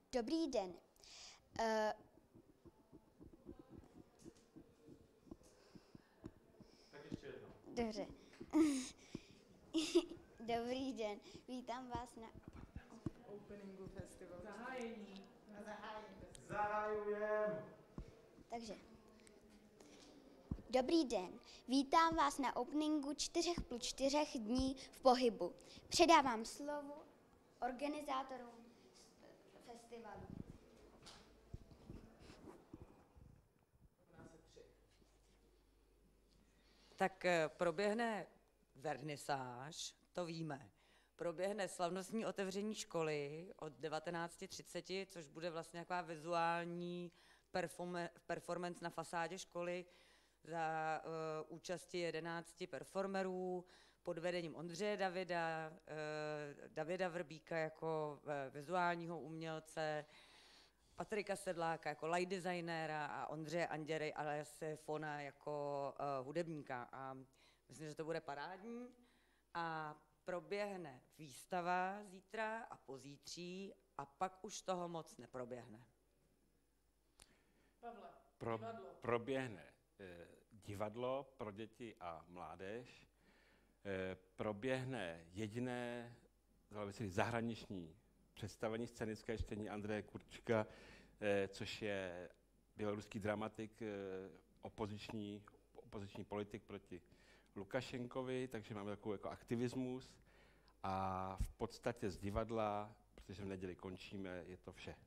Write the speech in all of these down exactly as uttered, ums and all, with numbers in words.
Dobrý den. Uh, Tak ještě jednou. Dobře. Dobrý den. Vítám vás na openingu festivalu. Zahájení. Na zahájení festivalu. Zahajujem. Takže. Dobrý den. Vítám vás na openingu čtyřech plus čtyřech dní v pohybu. Předávám slovo organizátorům festivalu. Tak proběhne vernisáž, to víme. Proběhne slavnostní otevření školy od devatenáct třicet, což bude vlastně taková vizuální performance na fasádě školy za uh, účasti jedenácti performerů pod vedením Ondřeje Davida, uh, Davida Vrbíka jako uh, vizuálního umělce, Patrika Sedláka jako light designéra a Ondřeje Anděry alias Fona jako uh, hudebníka. A myslím, že to bude parádní. A proběhne výstava zítra a pozítří a pak už toho moc neproběhne. Pavle, Pro, divadlo. proběhne eh, divadlo pro děti a mládež, eh, proběhne jediné zahraniční představení scénické čtení Andreje Kurčka, eh, což je běloruský dramatik, eh, opoziční, opoziční politik proti Lukašenkovi, takže máme takový jako aktivismus a v podstatě z divadla, protože v neděli končíme, je to vše.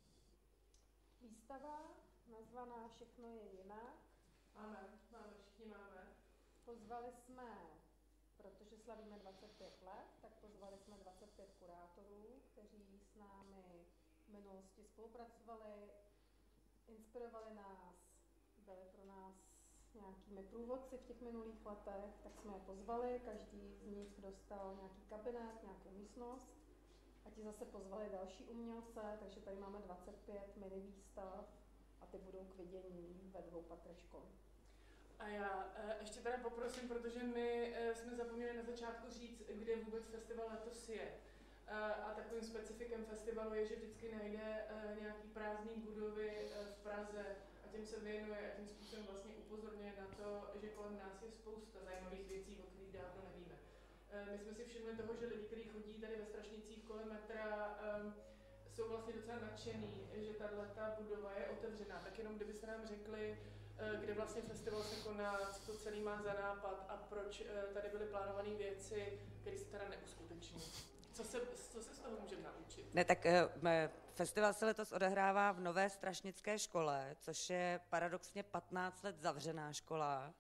Výstava nazvaná Všechno je jinak. Máme, máme, všichni máme. Pozvali jsme, protože slavíme dvacet pět let, tak pozvali jsme dvacet pět kurátorů, kteří s námi v minulosti spolupracovali, inspirovali nás, byli pro nás nějakými průvodci v těch minulých letech, tak jsme je pozvali, každý z nich dostal nějaký kabinet, nějakou místnost a ti zase pozvali další umělce, takže tady máme dvacet pět mini výstav a ty budou k vidění ve dvou patrech školy. A já e, ještě teda poprosím, protože my e, jsme zapomněli na začátku říct, kde vůbec festival letos je. E, a takovým specifikem festivalu je, že vždycky najde e, nějaký prázdný budovy e, v Praze a tím se věnuje a tím způsobem vlastně upozorňuje na to, že kolem nás je spousta zajímavých věcí, o kterých dávno nevíme. E, my jsme si všimli toho, že lidi, kteří chodí tady ve Strašnicích kolem metra, e, jsou vlastně docela nadšený, že tato budova je otevřená. Tak jenom kdybyste nám řekli, kde vlastně festival se koná, co to celý má za nápad a proč tady byly plánované věci, které se teda neuskuteční. Co se, co se z toho můžeme naučit? Ne, tak uh, festival se letos odehrává v Nové strašnické škole, což je paradoxně patnáct let zavřená škola.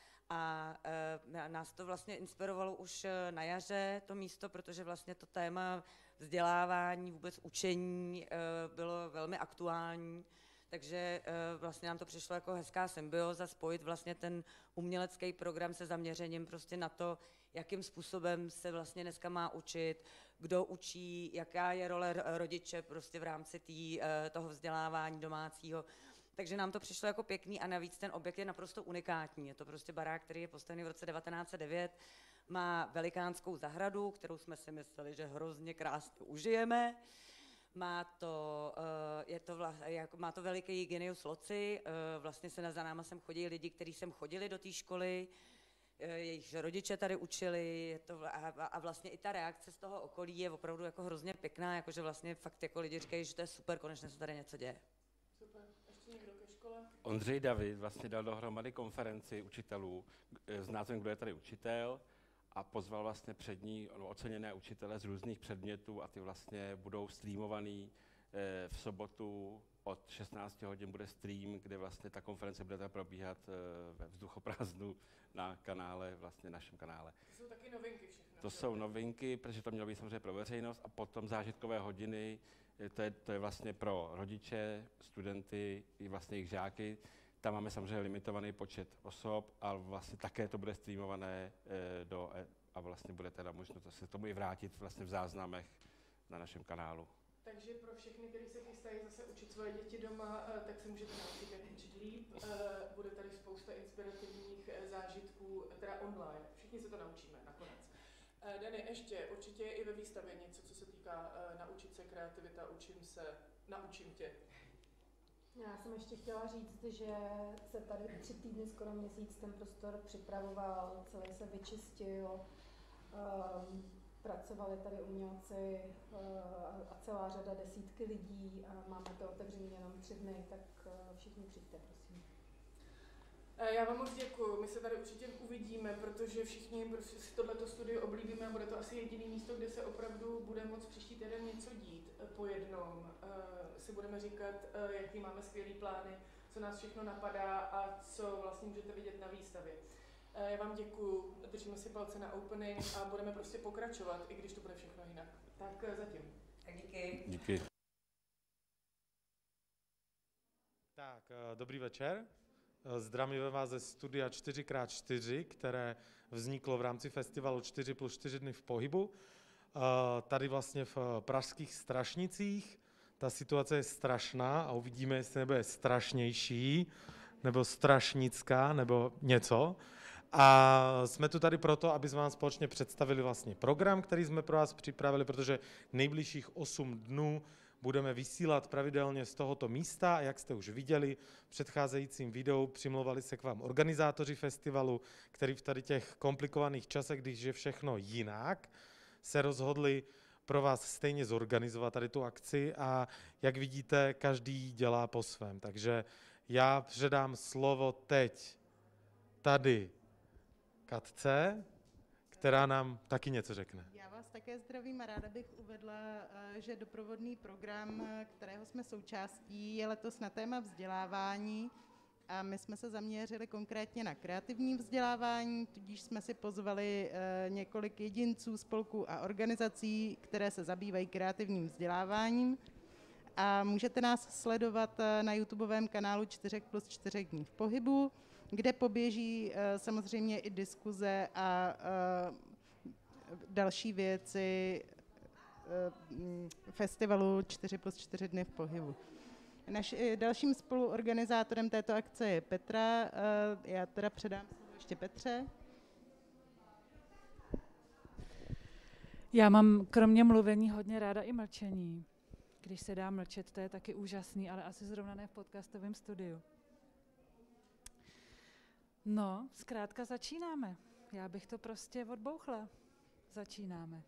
A uh, nás to vlastně inspirovalo už na jaře, to místo, protože vlastně to téma vzdělávání, vůbec učení uh, bylo velmi aktuální. Takže uh, vlastně nám to přišlo jako hezká symbioza spojit vlastně ten umělecký program se zaměřením prostě na to, jakým způsobem se vlastně dneska má učit, kdo učí, jaká je role rodiče prostě v rámci tý, uh, toho vzdělávání domácího. Takže nám to přišlo jako pěkný a navíc ten objekt je naprosto unikátní. Je to prostě barák, který je postavený v roce devatenáct set devět, má velikánskou zahradu, kterou jsme si mysleli, že hrozně krásně užijeme. Má to, je to vla, jako, má to veliký genius loci, vlastně se za náma sem chodí lidi, kteří sem chodili do té školy, jejich rodiče tady učili, je to, a, a vlastně i ta reakce z toho okolí je opravdu jako hrozně pěkná, jakože vlastně fakt jako lidi říkají, že to je super, konečně se tady něco děje. Super, ještě někdo ke škole? Ondřej David vlastně dal dohromady konferenci učitelů s názvem Kdo je tady učitel a pozval vlastně přední no, oceněné učitele z různých předmětů a ty vlastně budou streamovaný eh, v sobotu od šestnáct hodin bude stream, kde vlastně ta konference bude probíhat eh, ve vzduchoprázdnu na kanále, vlastně našem kanále. To jsou taky novinky všechno. To jsou novinky, protože to mělo být samozřejmě pro veřejnost a potom zážitkové hodiny, to je, to je vlastně pro rodiče, studenty i vlastně jejich žáky. Tam máme samozřejmě limitovaný počet osob, ale vlastně také to bude streamované e, do e, a vlastně bude teda možno se tomu i vrátit vlastně v záznamech na našem kanálu. Takže pro všechny, kteří se chystají zase učit svoje děti doma, tak se můžete naučit, jak učit líp. Bude tady spousta inspirativních zážitků, teda online. Všichni se to naučíme nakonec. Dany, ještě určitě je i ve výstavě něco, co se týká naučit se kreativita, učím se. naučím tě. Já jsem ještě chtěla říct, že se tady tři týdny, skoro měsíc, ten prostor připravoval, celý se vyčistil, um, pracovali tady umělci uh, a celá řada, desítky lidí a máme to otevřené jenom tři dny, tak uh, všichni přijďte, prosím. Já vám moc děkuju, my se tady určitě uvidíme, protože všichni prostě si tohleto studio oblíbíme a bude to asi jediné místo, kde se opravdu bude moct příští týden něco dít po jednom. Si budeme říkat, jaký máme skvělý plány, co nás všechno napadá a co vlastně můžete vidět na výstavě. Já vám děkuju, držíme si palce na opening a budeme prostě pokračovat, i když to bude všechno jinak. Tak zatím. Tak díky. Díky. Tak, dobrý večer. Zdravíme vás ze studia čtyři krát čtyři, které vzniklo v rámci festivalu čtyři plus čtyři dny v pohybu. Tady vlastně v pražských Strašnicích. Ta situace je strašná a uvidíme, jestli nebude strašnější, nebo strašnická, nebo něco. A jsme tu tady proto, aby jsme vám společně představili vlastně program, který jsme pro vás připravili, protože nejbližších osm dnů budeme vysílat pravidelně z tohoto místa a jak jste už viděli v předcházejícím videu, přimlouvali se k vám organizátoři festivalu, který v tady těch komplikovaných časech, když je všechno jinak, se rozhodli pro vás stejně zorganizovat tady tu akci a jak vidíte, každý dělá po svém. Takže já předám slovo teď tady Katce, která nám taky něco řekne. Já vás také zdravím a ráda bych uvedla, že doprovodný program, kterého jsme součástí, je letos na téma vzdělávání a my jsme se zaměřili konkrétně na kreativní vzdělávání, tudíž jsme si pozvali několik jedinců, spolků a organizací, které se zabývají kreativním vzděláváním. A můžete nás sledovat na YouTubeovém kanálu čtyři plus čtyři dní v pohybu, kde poběží samozřejmě i diskuze a další věci festivalu čtyři plus čtyři dny v pohybu. Naš, dalším spoluorganizátorem této akce je Petra. Já teda předám slovo ještě Petře. Já mám kromě mluvení hodně ráda i mlčení. Když se dá mlčet, to je taky úžasný, ale asi zrovna ne v podcastovém studiu. No, zkrátka začínáme. Já bych to prostě odbouchla. Začínáme.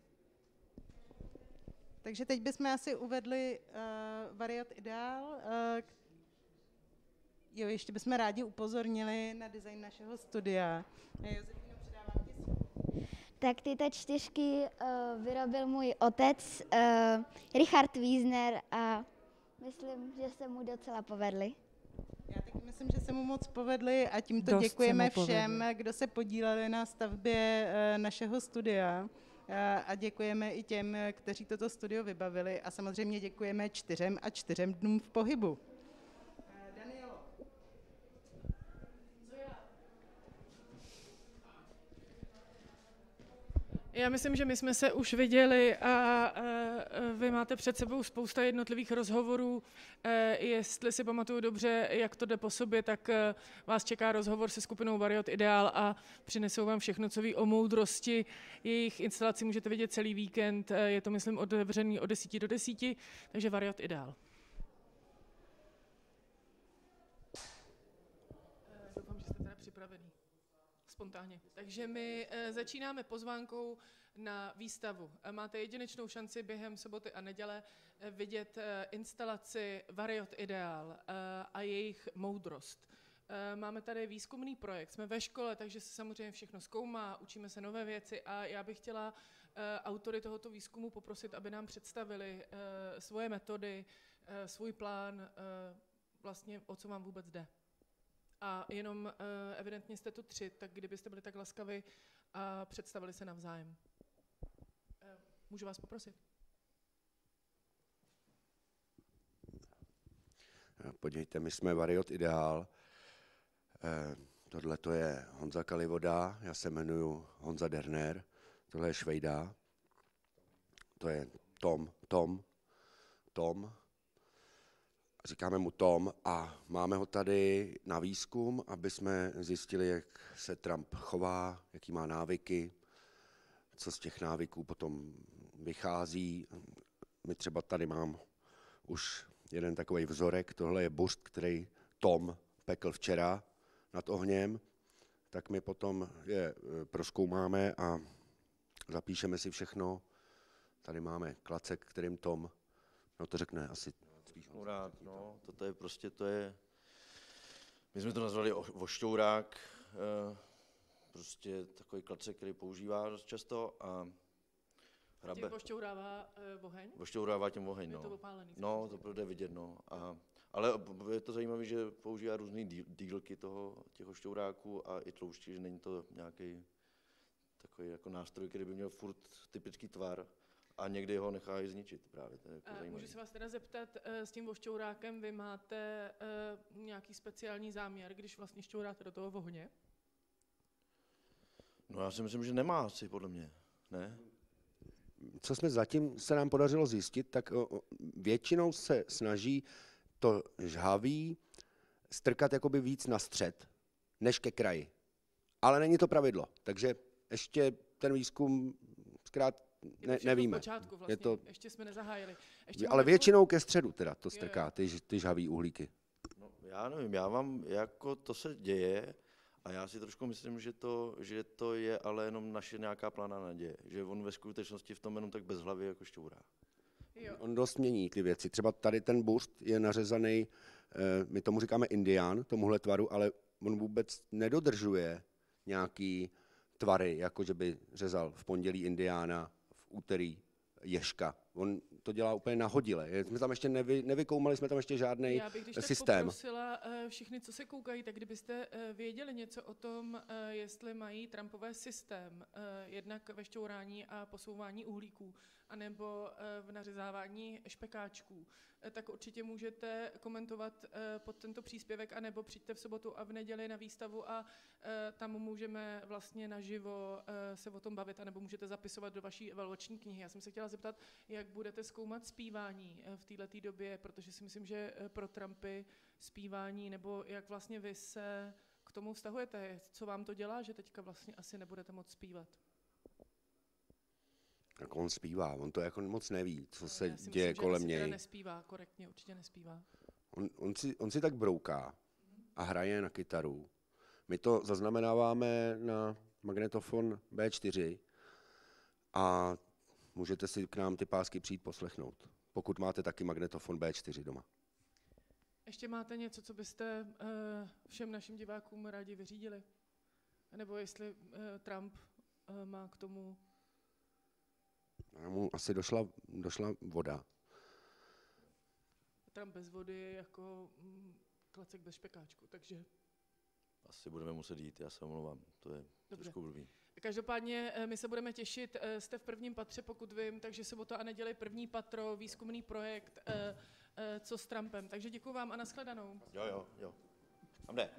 Takže teď bychom asi uvedli uh, Variot Ideál. Uh, jo, ještě bychom rádi upozornili na design našeho studia. Josefino, předávám ti slovo. Tak tyto čtyřky uh, vyrobil můj otec, uh, Richard Wiesner, a myslím, že se mu docela povedly. Já taky myslím, že se mu moc povedly a tímto Dost děkujeme všem, kdo se podíleli na stavbě uh, našeho studia. A děkujeme i těm, kteří toto studio vybavili a samozřejmě děkujeme čtyřem a čtyřem dnům v pohybu. Danielo. Co já? Já myslím, že my jsme se už viděli a, a vy máte před sebou spousta jednotlivých rozhovorů. E, jestli si pamatuju dobře, jak to jde po sobě, tak e, vás čeká rozhovor se skupinou Variot Ideál a přinesou vám všechno, co ví o moudrosti. Jejich instalaci můžete vidět celý víkend. E, je to, myslím, otevřený od desíti do desíti, takže Variot Ideál. E, doufám, že jste teda připravený. Spontánně. Takže my e, začínáme pozvánkou na výstavu. E, máte jedinečnou šanci během soboty a neděle e, vidět e, instalaci Variot Ideál e, a jejich moudrost. E, máme tady výzkumný projekt, jsme ve škole, takže se samozřejmě všechno zkoumá, učíme se nové věci a já bych chtěla e, autory tohoto výzkumu poprosit, aby nám představili e, svoje metody, e, svůj plán, e, vlastně o co vám vůbec jde. A jenom uh, evidentně jste tu tři, tak kdybyste byli tak laskavi a představili se navzájem. Uh, můžu vás poprosit? Podívejte, my jsme Variot Ideál. Eh, tohle to je Honza Kalivoda, já se jmenuji Honza Derner, tohle je Švejda, to je Tom, Tom, Tom. Říkáme mu Tom a máme ho tady na výzkum, aby jsme zjistili, jak se Trump chová, jaký má návyky, co z těch návyků potom vychází. My třeba tady mám už jeden takový vzorek, tohle je bust, který Tom pekl včera nad ohněm, tak my potom je prozkoumáme a zapíšeme si všechno. Tady máme klacek, kterým Tom, no to řekne asi spíš. Rád, no, toto je prostě, to je, my jsme to nazvali vošťourák, e, prostě takový klacek, který používá dost často a hrabe. Tím vošťourává uh, oheň? Vošťourává tím oheň, no. Je to opálený, no, to jde vidět, no. A, ale je to zajímavé, že používá různé dílky toho, těch vošťouráků a i tloušťky, že není to nějaký takový jako nástroj, který by měl furt typický tvar a někdy ho nechá i zničit právě. To je jako a můžu se vás teda zeptat, s tím vošťourákem vy máte uh, nějaký speciální záměr, když vlastně šťouráte do toho ohně? No já si myslím, že nemá asi, podle mě, ne? Co jsme zatím se nám podařilo zjistit, tak o, většinou se snaží to žhaví strkat jakoby víc na střed, než ke kraji. Ale není to pravidlo, takže ještě ten výzkum zkrát ne, nevíme. Počátku vlastně, je to, ještě jsme nezahájili. Ještě ale většinou ke středu teda to strká, ty, ty žhaví uhlíky. No, já nevím, já vám, jako to se děje a já si trošku myslím, že to, že to je ale jenom naše nějaká plánná naděje, že on ve skutečnosti v tom jenom tak bezhlavě jako šťourá. Jo. On dost mění ty věci. Třeba tady ten bust je nařezaný, my tomu říkáme indián, tomuhle tvaru, ale on vůbec nedodržuje nějaký tvary, jako že by řezal v pondělí indiána, v úterý ježka. On to dělá úplně nahodile. Jsme tam ještě nevy, nevykoumali jsme tam ještě žádný systém. Já bych když tak poprosila všichni, co se koukají, tak kdybyste věděli něco o tom, jestli mají Trumpové systém, jednak ve šťourání a posouvání uhlíků, anebo v nařezávání špekáčků, tak určitě můžete komentovat pod tento příspěvek, anebo přijďte v sobotu a v neděli na výstavu a tam můžeme vlastně naživo se o tom bavit, anebo můžete zapisovat do vaší evaluační knihy. Já jsem se chtěla zeptat, jak budete zkoumat zpívání v této době, protože si myslím, že pro Trumpy zpívání, nebo jak vlastně vy se k tomu vztahujete, co vám to dělá, že teďka vlastně asi nebudete moc zpívat? Tak on zpívá, on to jako moc neví, co se Já si děje myslím, kolem že něj. Teda nespívá, korektně, určitě nespívá. On, on, si, on si tak brouká a hraje na kytaru. My to zaznamenáváme na magnetofon bé čtyři a můžete si k nám ty pásky přijít poslechnout, pokud máte taky magnetofon bé čtyři doma. Ještě máte něco, co byste uh, všem našim divákům rádi vyřídili? Nebo jestli uh, Trump uh, má k tomu... Mu asi došla, došla voda. Trump bez vody je jako mm, klacek bez špekáčku, takže... Asi budeme muset jít, já se omlouvám, to je Dobře. trošku blbý. Každopádně my se budeme těšit, jste v prvním patře, pokud vím, takže sobota a neděli první patro, výzkumný projekt Co s Trumpem. Takže děkuji vám a nashledanou. Jo, jo, jo. Tam jde.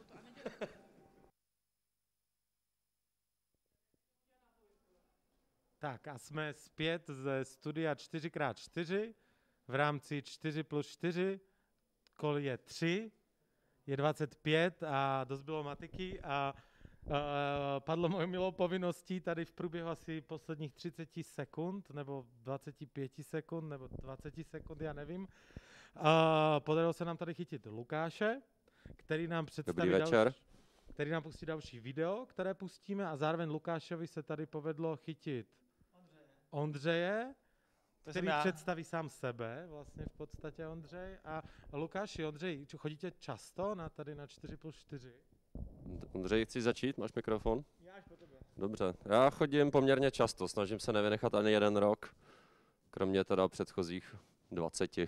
Tak a jsme zpět ze studia čtyři krát čtyři v rámci čtyři plus čtyři, kol je tři, je dvacet pět a dost bylo matiky a uh, padlo moje milou povinností tady v průběhu asi posledních třicet sekund nebo dvacet pět sekund nebo dvacet sekund, já nevím. Uh, podařilo se nám tady chytit Lukáše, který nám představí Dobrý večer. Další, který nám pustí další video, které pustíme a zároveň Lukášovi se tady povedlo chytit Ondřeje, který představí sám sebe, vlastně v podstatě Ondřej. A Lukáši, Ondřej, chodíte často na tady na čtyři plus čtyři? Ondřej, chci začít? Máš mikrofon? Já až po tebe. Dobře, já chodím poměrně často, snažím se nevynechat ani jeden rok, kromě teda předchozích dvaceti.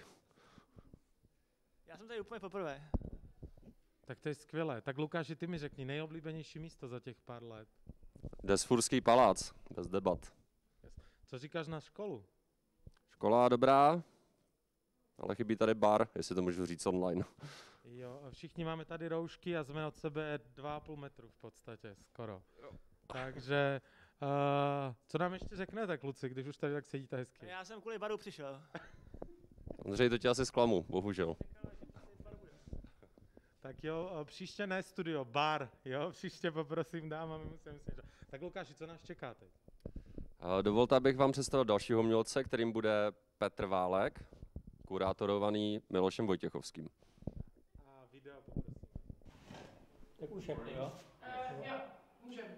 Já jsem tady úplně poprvé. Tak to je skvělé. Tak Lukáši, ty mi řekni, nejoblíbenější místo za těch pár let. Desfurský palác, bez debat. Co říkáš na školu? Škola dobrá, ale chybí tady bar, jestli to můžu říct online. Jo, a všichni máme tady roušky a jsme od sebe dva a půl metru v podstatě, skoro. Jo. Takže, uh, co nám ještě řeknete, kluci, když už tady tak sedíte hezky? Já jsem kvůli baru přišel. Ondřej, to tě asi zklamu, bohužel. Tak jo, příště ne studio, bar, jo, příště poprosím dám a my musíme si... Tak Lukáši, co nás čeká teď? Dovolte, abych vám představil dalšího umělce, kterým bude Petr Válek. kurátorovaný Milošem Vojtěchovským. A video poprosím. Tak už jako, jo? Uh, jo, můžeme.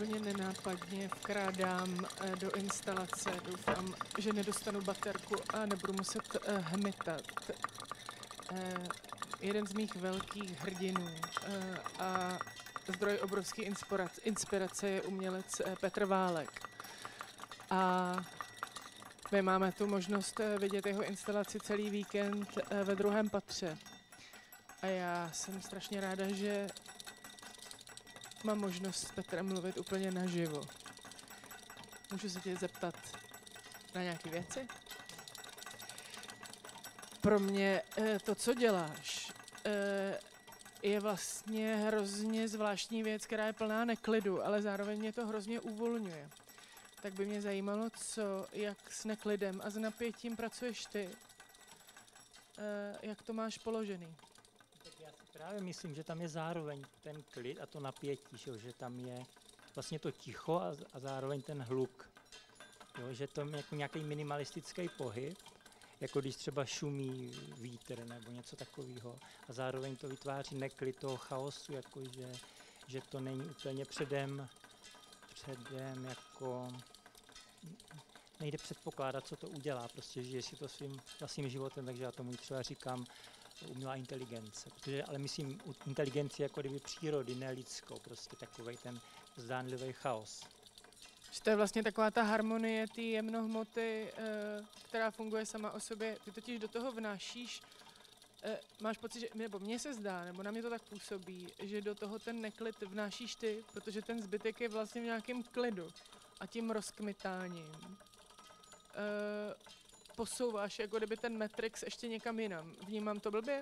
úplně nenápadně vkrádám eh, do instalace. Doufám, že nedostanu baterku a nebudu muset eh, hmytat. Eh, jeden z mých velkých hrdinů eh, a zdroj obrovské inspirace, inspirace je umělec eh, Petr Válek. A my máme tu možnost eh, vidět jeho instalaci celý víkend eh, ve druhém patře. A já jsem strašně ráda, že mám možnost s Petrem mluvit úplně naživo. Můžu se tě zeptat na nějaké věci? Pro mě eh, to, co děláš, eh, je vlastně hrozně zvláštní věc, která je plná neklidu, ale zároveň mě to hrozně uvolňuje. Tak by mě zajímalo, co, jak s neklidem a s napětím pracuješ ty. Eh, jak to máš položený? Tak já si právě myslím, že tam je zároveň ten klid a to napětí, že, jo, že tam je vlastně to ticho a, a zároveň ten hluk. Jo, že to je jako nějaký minimalistický pohyb, jako když třeba šumí vítr nebo něco takového. A zároveň to vytváří neklid toho chaosu, jako že, že to není úplně předem, předem jako nejde předpokládat, co to udělá, prostě žije si to svým vlastním životem, takže já tomu třeba říkám umělá inteligence, protože, ale myslím inteligenci jako kdyby přírody, ne lidskou, prostě takovej ten zdánlivý chaos. Že to je vlastně taková ta harmonie té jemnohmoty, eh, která funguje sama o sobě. Ty totiž do toho vnášíš, eh, máš pocit, že, nebo mně se zdá, nebo na mě to tak působí, že do toho ten neklid vnášíš ty, protože ten zbytek je vlastně v nějakém klidu a tím rozkmitáním eh, posouváš jako kdyby ten Matrix ještě někam jinam. Vnímám to blbě?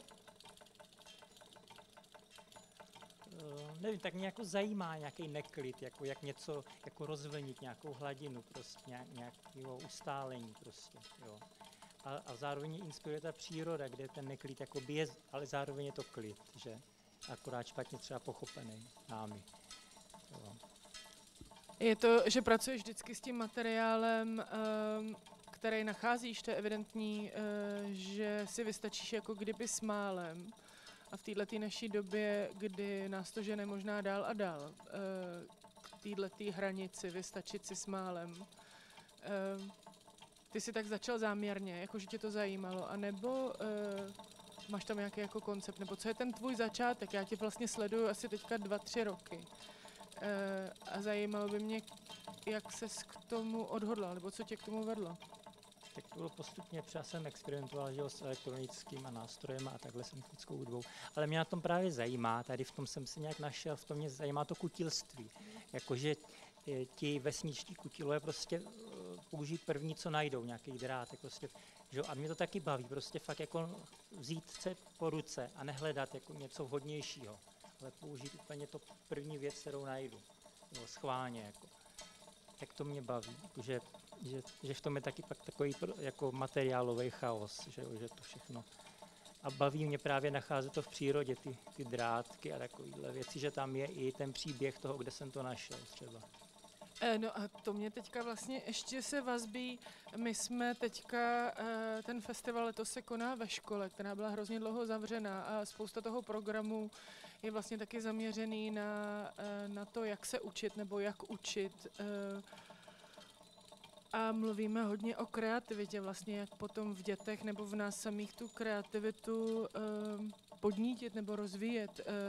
Uh, nevím, tak mě jako zajímá nějaký neklid, jako jak něco jako rozvlnit, nějakou hladinu, prostě nějak, nějakého ustálení prostě, jo. A, a zároveň mě inspiruje ta příroda, kde ten neklid jakoby je, ale zároveň je to klid, že? Akorát špatně třeba pochopený námi, jo. Je to, že pracuješ vždycky s tím materiálem, um, který nacházíš, to je evidentní, uh, že si vystačíš jako kdyby s málem. A v této naší době, kdy nás to žene možná dál a dál, uh, k této hranici vystačit si s málem. Uh, ty jsi tak začal záměrně, jako že tě to zajímalo, anebo uh, máš tam nějaký jako koncept, nebo co je ten tvůj začátek? Já tě vlastně sleduju asi teďka dva, tři roky. Uh, a zajímalo by mě, jak ses k tomu odhodlal, nebo co tě k tomu vedlo? Tak to bylo postupně, třeba jsem experimentoval, že jo, s elektronickými nástrojem a takhle jsem lidskou hudbou. Ale mě na tom právě zajímá, tady v tom jsem se nějak našel, v tom mě zajímá to kutilství. Jakože ti vesničtí kutilové prostě uh, použijí první, co najdou, nějaký drátek prostě, že jo, a mě to taky baví, prostě fakt jako vzít se po ruce a nehledat jako něco vhodnějšího, ale použít úplně to první věc, kterou najdu, jo, schválně jako. Tak to mě baví, že, že, že v tom je taky pak takový jako materiálový chaos, že, že to všechno. A baví mě právě nacházet to v přírodě, ty, ty drátky a takovéhle věci, že tam je i ten příběh toho, kde jsem to našel třeba. E, no a to mě teďka vlastně ještě se vazbí, my jsme teďka, e, ten festival letos se koná ve škole, která byla hrozně dlouho zavřená a spousta toho programu je vlastně taky zaměřený na, e, na to, jak se učit nebo jak učit. E, a mluvíme hodně o kreativitě, vlastně jak potom v dětech nebo v nás samých tu kreativitu e, podnítit nebo rozvíjet. E,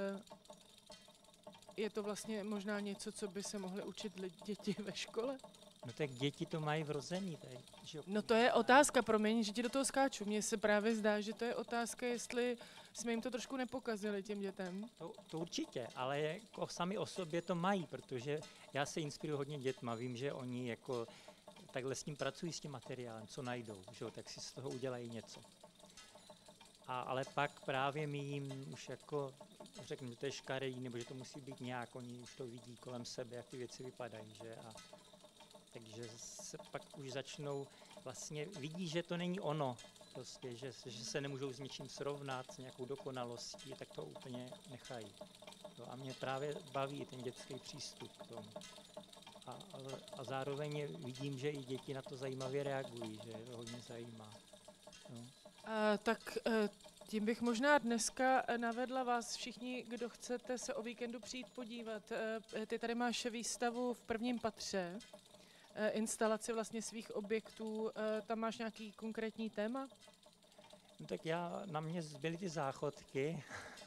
Je to vlastně možná něco, co by se mohly učit děti ve škole? No tak děti to mají vrozený tady. Že? No to je otázka, promiň, že ti do toho skáču. Mně se právě zdá, že to je otázka, jestli jsme jim to trošku nepokazili těm dětem. To, to určitě, ale jako sami o sobě to mají, protože já se inspiruji hodně dětma, vím, že oni jako takhle s ním pracují s tím materiálem, co najdou, že? Tak si z toho udělají něco. A, ale pak právě my jim už jako řeknu, že to je škaredý, nebo že to musí být nějak, oni už to vidí kolem sebe, jak ty věci vypadají, že? A, takže se pak už začnou, vlastně vidí, že to není ono, prostě, že, že se nemůžou s ničím srovnat, s nějakou dokonalostí, tak to úplně nechají. Jo, a mě právě baví ten dětský přístup k tomu. A, a, a zároveň vidím, že i děti na to zajímavě reagují, že je to hodně zajímá. Jo. Uh, tak uh, Tím bych možná dneska navedla vás všichni, kdo chcete se o víkendu přijít podívat. Eh, Ty tady máš výstavu v prvním patře, eh, instalaci vlastně svých objektů. Eh, Tam máš nějaký konkrétní téma? No tak já, na mě zbyly ty záchodky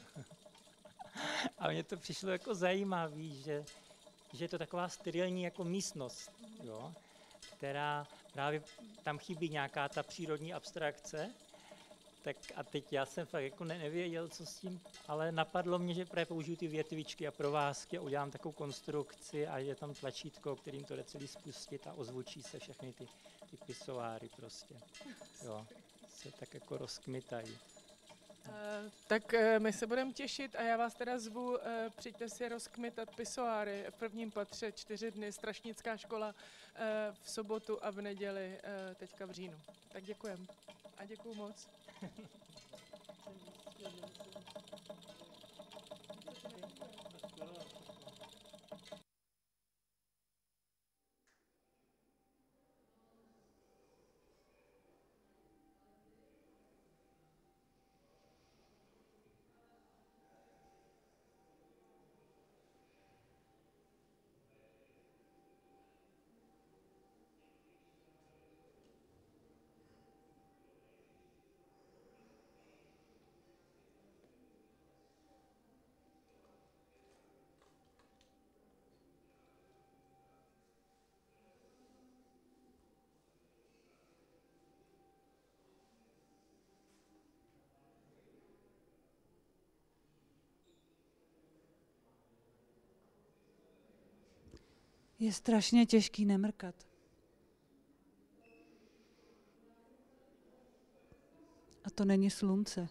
a mně to přišlo jako zajímavý, že, že je to taková sterilní jako místnost, jo, která právě tam chybí nějaká ta přírodní abstrakce. Tak a teď já jsem fakt jako ne, nevěděl, co s tím, ale napadlo mě, že právě použiju ty větvičky a provázky a udělám takovou konstrukci a je tam tlačítko, kterým to jde celý spustit a ozvučí se všechny ty, ty pisoáry prostě. Jo, se tak jako rozkmitají. Uh, tak uh, my se budeme těšit a já vás teda zvu, uh, přijďte si rozkmitat pisoáry v prvním patře čtyři dny, Strašnická škola uh, v sobotu a v neděli uh, teďka v říjnu. Tak děkujem a děkuju moc. Je strašně těžký nemrkat. A to není slunce.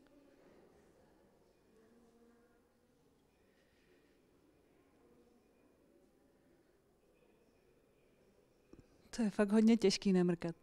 To je fakt hodně těžký nemrkat.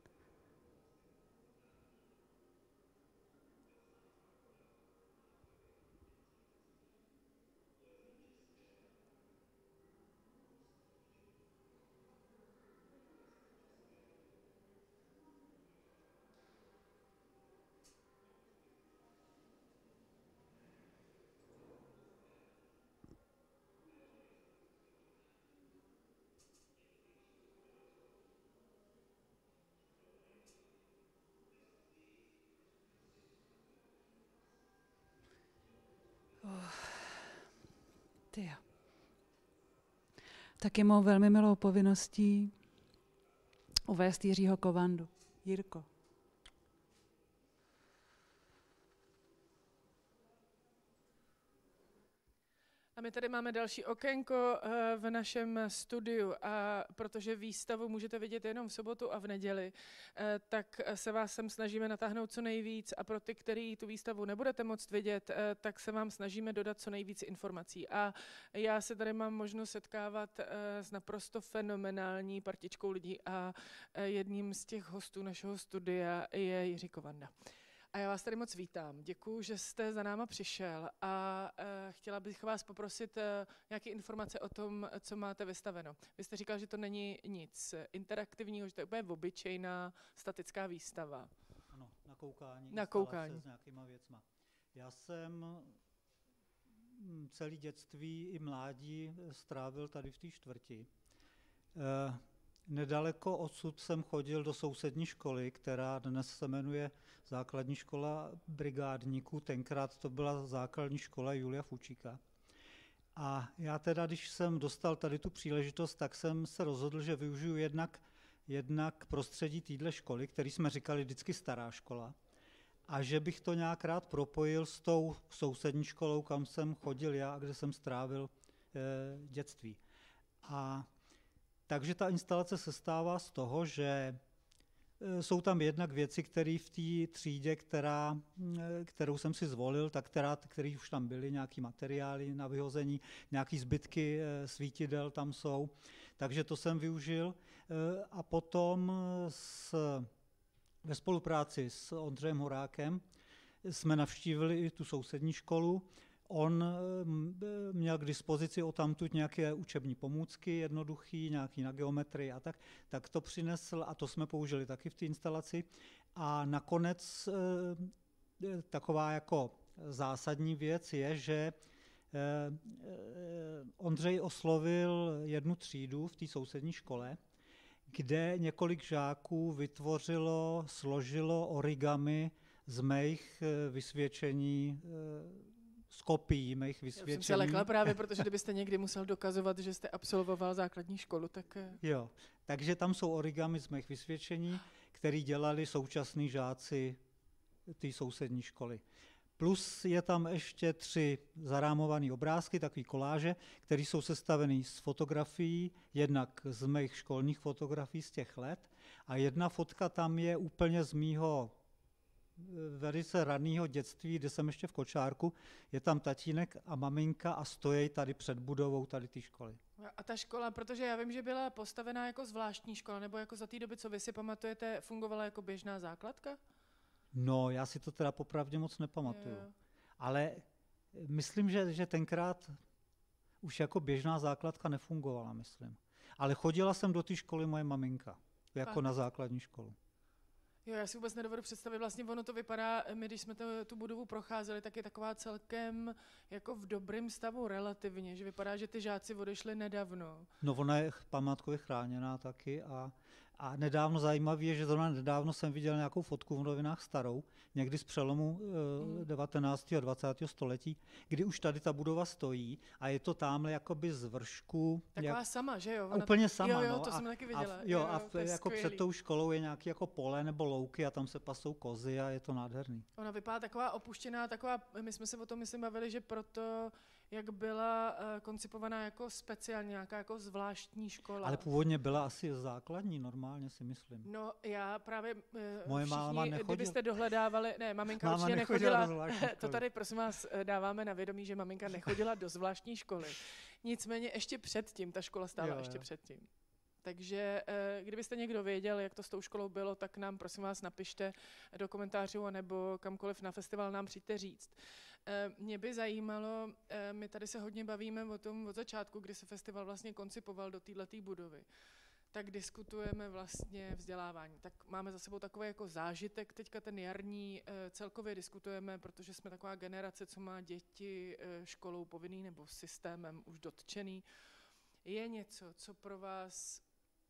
Tyjo. Taky mou velmi milou povinností uvést Jiřího Kovandu. Jirko. A my tady máme další okénko v našem studiu a protože výstavu můžete vidět jenom v sobotu a v neděli, tak se vás sem snažíme natáhnout co nejvíc a pro ty, který tu výstavu nebudete moct vidět, tak se vám snažíme dodat co nejvíc informací. A já se tady mám možnost setkávat s naprosto fenomenální partičkou lidí a jedním z těch hostů našeho studia je Jiří Kovanda. A já vás tady moc vítám. Děkuji, že jste za náma přišel a uh, chtěla bych vás poprosit uh, nějaké informace o tom, co máte vystaveno. Vy jste říkal, že to není nic interaktivního, že to je úplně obyčejná statická výstava. Ano, na koukání, na koukání. S nějakýma věcma. Já jsem celý dětství i mládí strávil tady v té čtvrti. Uh, Nedaleko odsud jsem chodil do sousední školy, která dnes se jmenuje Základní škola brigádníků. Tenkrát to byla základní škola Julia Fučíka. A já teda, když jsem dostal tady tu příležitost, tak jsem se rozhodl, že využiju jednak, jednak prostředí téhle školy, který jsme říkali vždycky stará škola, a že bych to nějak rád propojil s tou sousední školou, kam jsem chodil já a kde jsem strávil eh, dětství. A takže ta instalace sestává z toho, že jsou tam jednak věci, které v té třídě, která, kterou jsem si zvolil, tak která, které už tam byly, nějaké materiály na vyhození, nějaké zbytky svítidel tam jsou, takže to jsem využil. A potom s, ve spolupráci s Ondřejem Horákem jsme navštívili i tu sousední školu. On měl k dispozici odtamtud nějaké učební pomůcky, jednoduchý, nějaký na geometrii a tak, tak to přinesl a to jsme použili taky v té instalaci. A nakonec taková jako zásadní věc je, že Ondřej oslovil jednu třídu v té sousední škole, kde několik žáků vytvořilo, složilo origami z mých vysvědčení, z kopií mých vysvědčení. Já jsem se lekla právě, protože kdybyste někdy musel dokazovat, že jste absolvoval základní školu, tak... Jo, takže tam jsou origami z mých vysvědčení, které dělali současní žáci té sousední školy. Plus je tam ještě tři zarámované obrázky, takové koláže, které jsou sestaveny z fotografií, jednak z mých školních fotografií z těch let a jedna fotka tam je úplně z mýho velice raného dětství, kde jsem ještě v kočárku. Je tam tatínek a maminka a stojí tady před budovou tady té školy. A ta škola, protože já vím, že byla postavená jako zvláštní škola, nebo jako za té doby, co vy si pamatujete, fungovala jako běžná základka? No, já si to teda popravdě moc nepamatuju. Jo. Ale myslím, že, že tenkrát už jako běžná základka nefungovala, myslím. Ale chodila jsem do té školy moje maminka, jako Fakt? Na základní školu. Jo, já si vůbec nedovedu představit, vlastně ono to vypadá, my když jsme to, tu budovu procházeli, tak je taková celkem jako v dobrém stavu relativně, že vypadá, že ty žáci odešli nedávno. No, ona je památkově chráněná taky a, a nedávno zajímavé je, že zrovna nedávno jsem viděl nějakou fotku v novinách starou, někdy z přelomu e, devatenáctého a dvacátého století, kdy už tady ta budova stojí a je to tamhle jakoby z vršku. Taková jak, sama, že jo? Ona úplně to, sama, jo, jo, no. to a, jsem taky viděla. A, jo, jo, a v, jako skvělý. před tou školou je nějaký jako pole nebo louky a tam se pasou kozy a je to nádherný. Ona vypadá taková opuštěná, taková, my jsme se o tom myslím bavili, že proto, jak byla uh, koncipovaná jako speciálně, nějaká jako zvláštní škola. Ale původně byla asi základní, normálně si myslím. No já právě, uh, Moje všichni, máma nechodila. Kdybyste dohledávali, ne, maminka Máma určitě nechodila nechodila, do zvláštní to školy. tady prosím vás dáváme na vědomí, že maminka nechodila do zvláštní školy. Nicméně ještě předtím, ta škola stála Jo, ještě jo. předtím. Takže eh, kdybyste někdo věděl, jak to s tou školou bylo, tak nám prosím vás napište do komentářů nebo kamkoliv na festival nám přijďte říct. Eh, Mě by zajímalo, eh, my tady se hodně bavíme o tom od začátku, kdy se festival vlastně koncipoval do této budovy. Tak diskutujeme vlastně vzdělávání. Tak máme za sebou takový jako zážitek, teďka ten jarní eh, celkově diskutujeme, protože jsme taková generace, co má děti eh, školou povinný nebo systémem už dotčený. Je něco, co pro vás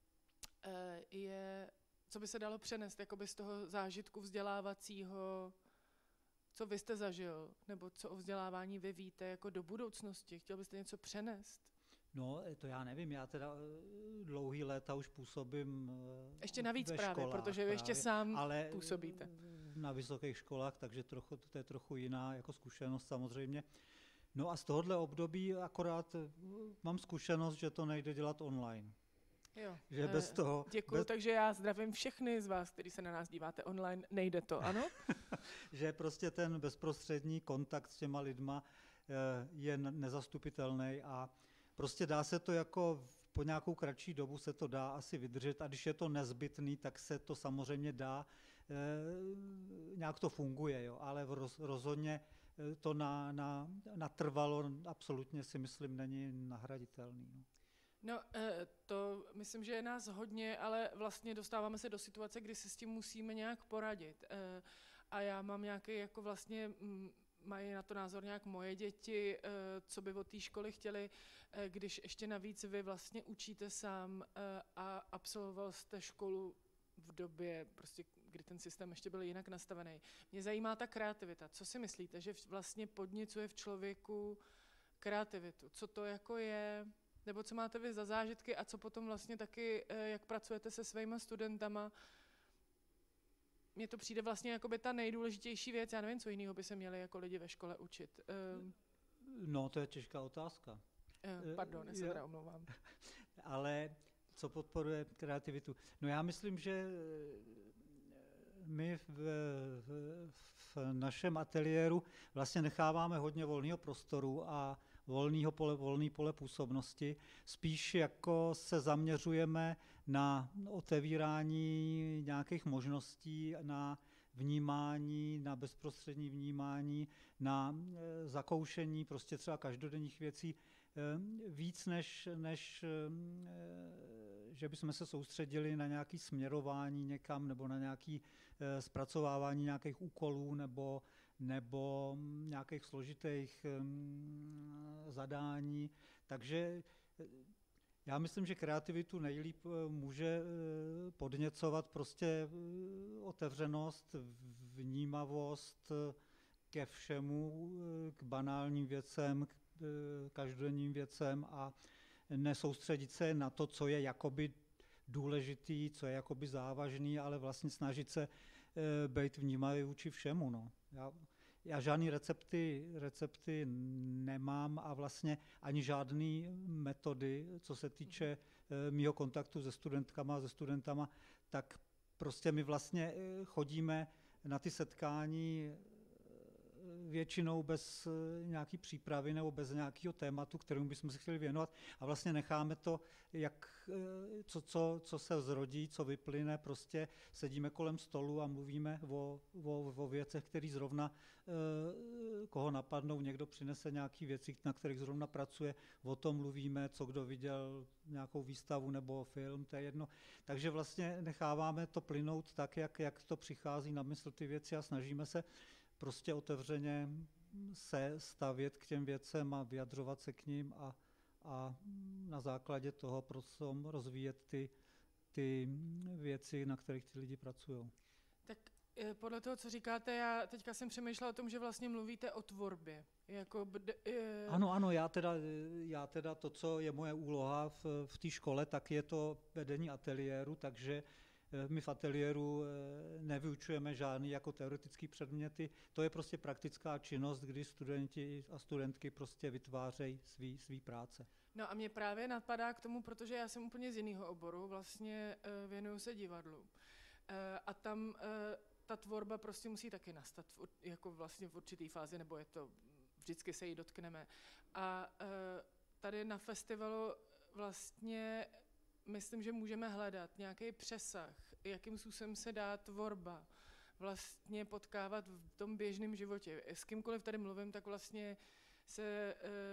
eh, je, co by se dalo přenést jakoby z toho zážitku vzdělávacího, co vy jste zažil, nebo co o vzdělávání vy víte jako do budoucnosti? Chtěl byste něco přenést? No, to já nevím, já teda eh, dlouhý léta už působím eh, Ještě navíc ve právě, školách protože vy ještě sám ale působíte. na vysokých školách, takže trochu, to je trochu jiná jako zkušenost samozřejmě. No a z tohohle období akorát eh, mám zkušenost, že to nejde dělat online. Jo. Že bez toho... Děkuji, bez, takže já zdravím všechny z vás, kteří se na nás díváte online. Nejde to, ano? že prostě ten bezprostřední kontakt s těma lidma eh, je nezastupitelný a prostě dá se to jako po nějakou kratší dobu se to dá asi vydržet a když je to nezbytný, tak se to samozřejmě dá, eh, nějak to funguje, jo, ale roz, rozhodně to na, na, natrvalo absolutně si myslím není nahraditelný. No. No, to myslím, že je nás hodně, ale vlastně dostáváme se do situace, kdy se s tím musíme nějak poradit. A já mám nějaký, jako vlastně mají na to názor nějak moje děti, co by od té školy chtěli, když ještě navíc vy vlastně učíte sám a absolvoval jste školu v době, prostě, kdy ten systém ještě byl jinak nastavený. Mě zajímá ta kreativita. Co si myslíte, že vlastně podněcuje v člověku kreativitu? Co to jako je... Nebo co máte vy za zážitky a co potom vlastně taky, jak pracujete se svýma studentama. Mně to přijde vlastně jako by ta nejdůležitější věc, já nevím, co jiného by se měli jako lidi ve škole učit. No, to je těžká otázka. Pardon, já se teda omlouvám. Ale co podporuje kreativitu? No já myslím, že my v, v, v našem ateliéru vlastně necháváme hodně volného prostoru a volného pole, volný pole působnosti. Spíš jako se zaměřujeme na otevírání nějakých možností, na vnímání, na bezprostřední vnímání, na e, zakoušení prostě třeba každodenních věcí. víc než, než že bychom se soustředili na nějaké směrování někam nebo na nějaké zpracovávání nějakých úkolů nebo, nebo nějakých složitých zadání. Takže já myslím, že kreativitu nejlíp může podněcovat prostě otevřenost, vnímavost ke všemu, k banálním věcem, k každodenním věcem a nesoustředit se na to, co je jakoby důležitý, co je jakoby závažný, ale vlastně snažit se být vnímavý vůči všemu. No. Já, já žádný recepty, recepty nemám a vlastně ani žádný metody, co se týče mýho kontaktu se studentkama a se studentama, tak prostě my vlastně chodíme na ty setkání většinou bez nějaký přípravy nebo bez nějakého tématu, kterému bychom se chtěli věnovat a vlastně necháme to, jak, co, co, co se zrodí, co vyplyne, prostě sedíme kolem stolu a mluvíme o, o, o věcech, které zrovna koho napadnou, někdo přinese nějaké věci, na kterých zrovna pracuje, o tom mluvíme, co kdo viděl, nějakou výstavu nebo film, to je jedno. Takže vlastně necháváme to plynout tak, jak, jak to přichází na mysl ty věci a snažíme se prostě otevřeně se stavět k těm věcem a vyjadřovat se k ním a, a na základě toho prostě rozvíjet ty, ty věci, na kterých ty lidi pracují. Tak podle toho, co říkáte, já teďka jsem přemýšlela o tom, že vlastně mluvíte o tvorbě. Jako bd, je... Ano, ano, já teda, já teda to, co je moje úloha v, v té škole, tak je to vedení ateliéru, takže my v ateliéru nevyučujeme žádný jako teoretický předměty, to je prostě praktická činnost, kdy studenti a studentky prostě vytvářejí svý, svý práce. No a mě právě napadá k tomu, protože já jsem úplně z jiného oboru, vlastně věnuju se divadlu. A tam ta tvorba prostě musí taky nastat v, jako vlastně v určitý fázi, nebo je to, vždycky se jí dotkneme. A tady na festivalu vlastně myslím, že můžeme hledat nějaký přesah, jakým způsobem se dá tvorba vlastně potkávat v tom běžném životě. S kýmkoliv tady mluvím, tak vlastně se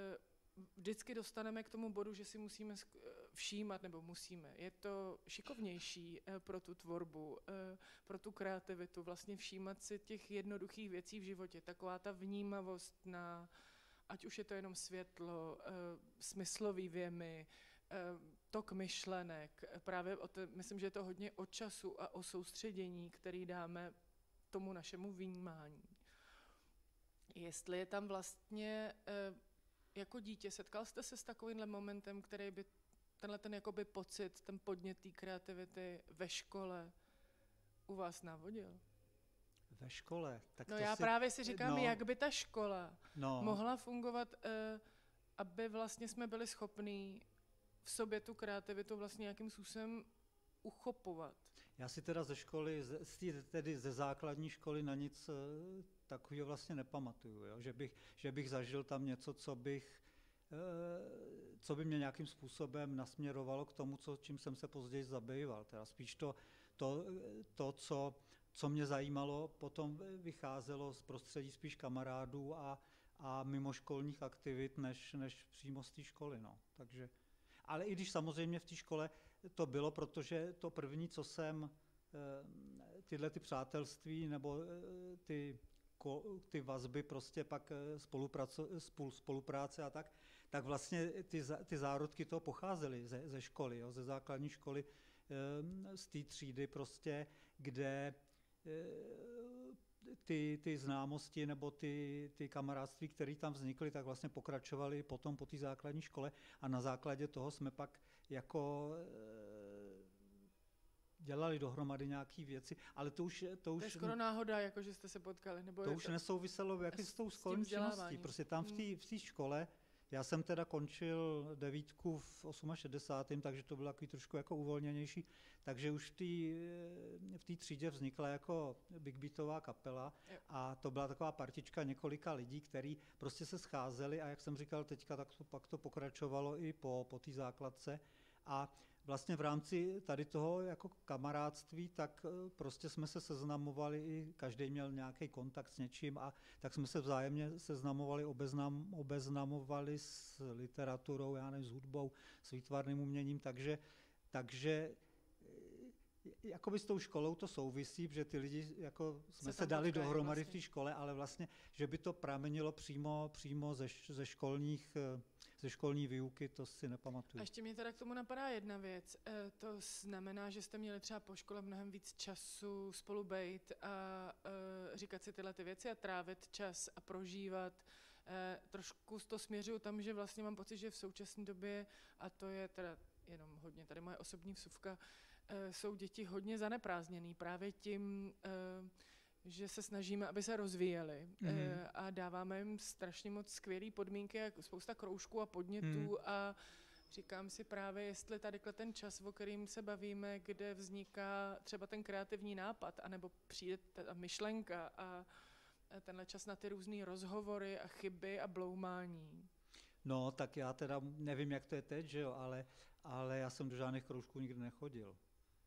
vždycky dostaneme k tomu bodu, že si musíme všímat, nebo musíme. Je to šikovnější pro tu tvorbu, pro tu kreativitu, vlastně všímat si těch jednoduchých věcí v životě. Taková ta vnímavost na, ať už je to jenom světlo, smyslový věmy, tok myšlenek. Právě o to, myslím, že je to hodně o času a o soustředění, který dáme tomu našemu vnímání. Jestli je tam vlastně jako dítě, setkal jste se s takovýmhle momentem, který by tenhle ten jakoby pocit, ten podnět té kreativity ve škole u vás navodil? Ve škole? Tak no to já si, právě si říkám, no, jak by ta škola no. mohla fungovat, aby vlastně jsme byli schopní v sobě tu kreativitu vlastně nějakým způsobem uchopovat. Já si teda ze školy, z, tedy ze základní školy na nic takového vlastně nepamatuju, jo? Že, bych, že bych zažil tam něco, co bych, co by mě nějakým způsobem nasměrovalo k tomu, co, čím jsem se později zabýval. Teda spíš to, to, to co, co mě zajímalo, potom vycházelo z prostředí spíš kamarádů a, a mimoškolních aktivit, než, než přímo z té školy. No. Takže ale i když samozřejmě v té škole to bylo, protože to první, co jsem, tyhle ty přátelství nebo ty, ty vazby prostě pak spolupráce a tak, tak vlastně ty, ty zárodky toho pocházely ze, ze školy, jo, ze základní školy, z té třídy prostě, kde ty, ty známosti nebo ty, ty kamarádství, které tam vznikly, tak vlastně pokračovaly potom po té základní škole a na základě toho jsme pak jako dělali dohromady nějaké věci, ale to už... To, už, to je skoro náhoda, jako že jste se potkali. Nebo to je už to nesouviselo jak s, s tou školní činností. Prostě tam v té v té škole, já jsem teda končil devítku v šedesátém osmém, takže to bylo takový trošku jako uvolněnější, takže už v té třídě vznikla jako big beatová kapela a to byla taková partička několika lidí, kteří prostě se scházeli a jak jsem říkal teďka, tak to, pak to pokračovalo i po, po té základce a vlastně v rámci tady toho jako kamarádství, tak prostě jsme se seznamovali, i každý měl nějaký kontakt s něčím a tak jsme se vzájemně seznamovali, obeznam, obeznamovali s literaturou, já nevím, s hudbou, s výtvarným uměním, takže, takže jakoby s tou školou to souvisí, že ty lidi jako jsme se, se dali dohromady vlastně v té škole, ale vlastně, že by to pramenilo přímo, přímo ze, ze, školních, ze školní výuky, to si nepamatuju. A ještě mě teda k tomu napadá jedna věc. To znamená, že jste měli třeba po škole mnohem víc času spolu bejt a říkat si tyhle ty věci a trávit čas a prožívat. Trošku to směřuju tam, že vlastně mám pocit, že v současné době, a to je teda jenom hodně tady moje osobní vsuvka, jsou děti hodně zaneprázdněný právě tím, že se snažíme, aby se rozvíjeli mm-hmm. a dáváme jim strašně moc skvělé podmínky, jako spousta kroužků a podnětů mm. a říkám si právě, jestli tady ten čas, o kterým se bavíme, kde vzniká třeba ten kreativní nápad, anebo přijde ta myšlenka a tenhle čas na ty různé rozhovory a chyby a bloumání. No, tak já teda nevím, jak to je teď, že jo, ale, ale já jsem do žádných kroužků nikdy nechodil.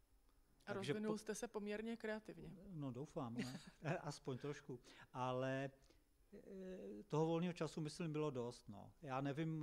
A takže rozvinul po... jste se poměrně kreativně. No doufám, ne? Aspoň trošku. Ale toho volného času, myslím, bylo dost. No. Já nevím,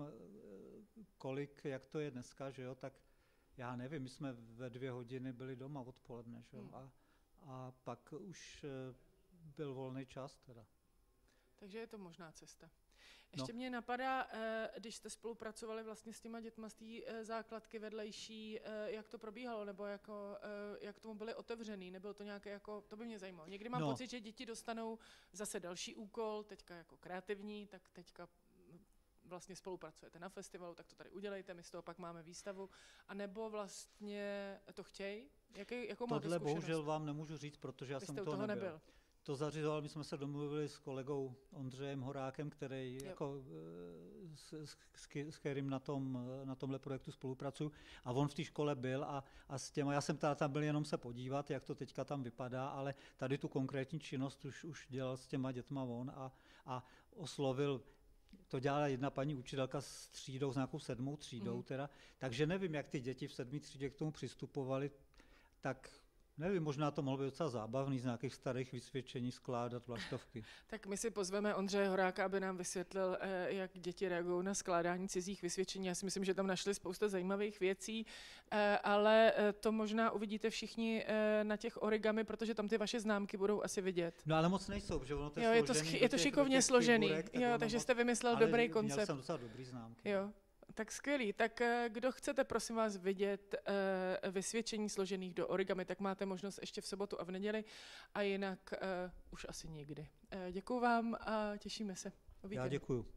kolik, jak to je dneska, že jo, tak já nevím, my jsme ve dvě hodiny byli doma odpoledne, že jo, hmm. a, a pak už byl volný čas teda. Takže je to možná cesta. Ještě no. mě napadá, když jste spolupracovali vlastně s těma dětma z té základky vedlejší, jak to probíhalo, nebo jako, jak tomu byli otevřený, nebylo to nějaké jako, to by mě zajímalo. Někdy mám no. pocit, že děti dostanou zase další úkol, teďka jako kreativní, tak teďka vlastně spolupracujete na festivalu, tak to tady udělejte, my z toho pak máme výstavu, a nebo vlastně to chtějí? Jaký, jakou máte Tohle zkušenost? bohužel vám nemůžu říct, protože já Vy jsem jste toho, toho nebyl. nebyl. To zařizoval, my jsme se domluvili s kolegou Ondřejem Horákem, který jako, s, s, s kterým na, tom, na tomhle projektu spolupracuju, a on v té škole byl a, a s těma, já jsem teda tam byl jenom se podívat, jak to teďka tam vypadá, ale tady tu konkrétní činnost už, už dělal s těma dětma on a, a oslovil, to dělala jedna paní učitelka s třídou, s nějakou sedmou třídou mm. teda, takže nevím, jak ty děti v sedmé třídě k tomu přistupovali, tak nevím, možná to mohlo být docela zábavný z nějakých starých vysvědčení skládat vlaštovky. Tak my si pozveme Ondřeje Horáka, aby nám vysvětlil, jak děti reagují na skládání cizích vysvědčení. Já si myslím, že tam našli spousta zajímavých věcí, ale to možná uvidíte všichni na těch origami, protože tam ty vaše známky budou asi vidět. No ale moc nejsou, protože ono to je jo, je to, složený, je to šikovně složený, figurek, jo, takže jste vymyslel ale dobrý koncept. Měl jsem docela dobrý známky. Jo. Tak skvělý. Tak kdo chcete, prosím vás, vidět uh, vysvědčení složených do origami, tak máte možnost ještě v sobotu a v neděli, a jinak uh, už asi nikdy. Uh, děkuju vám a těšíme se. Já děkuju.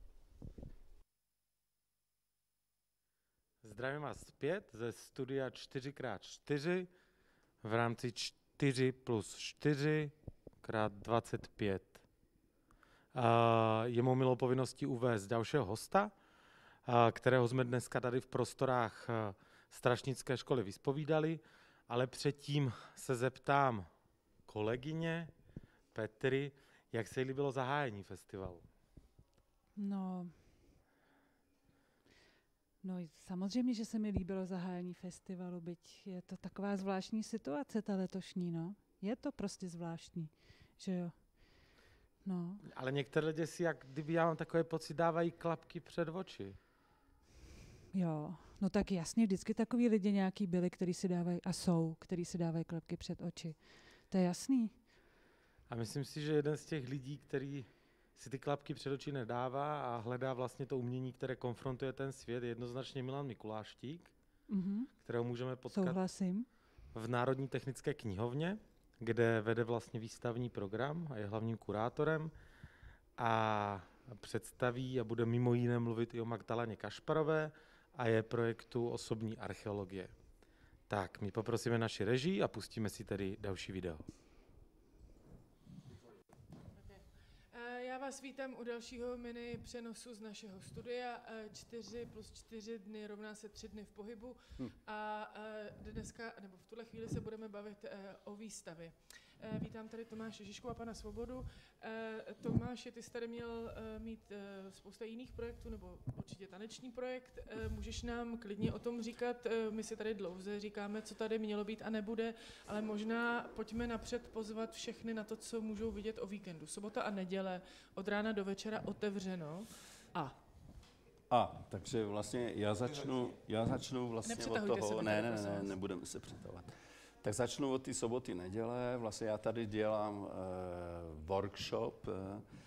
Zdravím vás zpět ze studia čtyři krát čtyři v rámci čtyři plus čtyři krát dvacet pět. Uh, je mou milou povinností uvést dalšího hosta, kterého jsme dneska tady v prostorách Strašnické školy vyspovídali, ale předtím se zeptám kolegyně Petry, jak se jí líbilo zahájení festivalu. No, no samozřejmě, že se mi líbilo zahájení festivalu, byť je to taková zvláštní situace, ta letošní, no. Je to prostě zvláštní, že jo. No. Ale některé lidi si, jak kdyby já mám takové pocit, dávají klapky před oči. Jo, no tak jasně, vždycky takový lidi nějaký byli, kteří si dávají, a jsou, kteří si dávají klapky před oči. To je jasný. A myslím si, že jeden z těch lidí, který si ty klapky před oči nedává a hledá vlastně to umění, které konfrontuje ten svět, je jednoznačně Milan Mikuláštík, mm-hmm. kterého můžeme potkat Souhlasím. v Národní technické knihovně, kde vede vlastně výstavní program a je hlavním kurátorem a představí a bude mimo jiné mluvit i o Magdaleně Kašparové a je projektu osobní archeologie. Tak, my poprosíme naši režii a pustíme si tedy další video. Já vás vítám u dalšího mini přenosu z našeho studia. Čtyři plus čtyři dny rovná se tři dny v pohybu. Hm. A dneska, nebo v tuhle chvíli se budeme bavit o výstavě. Eh, Vítám tady Tomáše Žižku a pana Svobodu. Eh, Tomáši, ty jsi tady měl eh, mít eh, spousta jiných projektů, nebo určitě taneční projekt. Eh, Můžeš nám klidně o tom říkat, eh, my si tady dlouze říkáme, co tady mělo být a nebude, ale možná pojďme napřed pozvat všechny na to, co můžou vidět o víkendu. Sobota a neděle od rána do večera otevřeno. A A, takže vlastně já začnu, já začnu vlastně od Nepřetahujte toho, se, ne, ne, prosím ne, vás. nebudeme se přetahovat. Tak začnu od ty soboty, neděle, vlastně já tady dělám uh, workshop, uh,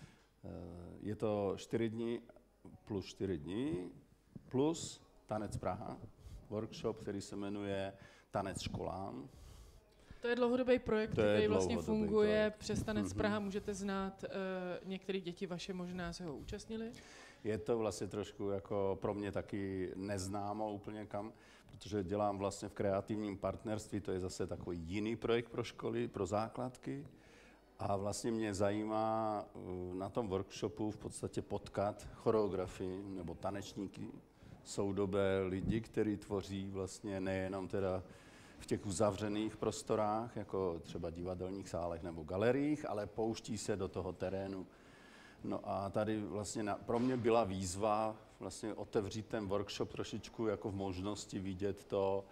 je to čtyři dny plus čtyři dny, plus Tanec Praha, workshop, který se jmenuje Tanec školám. to je dlouhodobý projekt, To je který vlastně dlouhodobý funguje projekt. přes Tanec Mhm. Praha. Můžete znát, uh, některé děti vaše možná se ho účastnili. Je to vlastně trošku jako pro mě taky neznámo úplně kam, protože dělám vlastně v kreativním partnerství, to je zase takový jiný projekt pro školy, pro základky. A vlastně mě zajímá uh, na tom workshopu v podstatě potkat choreografii nebo tanečníky, soudobé lidi, kteří tvoří vlastně nejenom teda v těch uzavřených prostorách, jako třeba divadelních sálech nebo galeriích, ale pouští se do toho terénu. No a tady vlastně na, pro mě byla výzva vlastně otevřít ten workshop trošičku jako v možnosti vidět to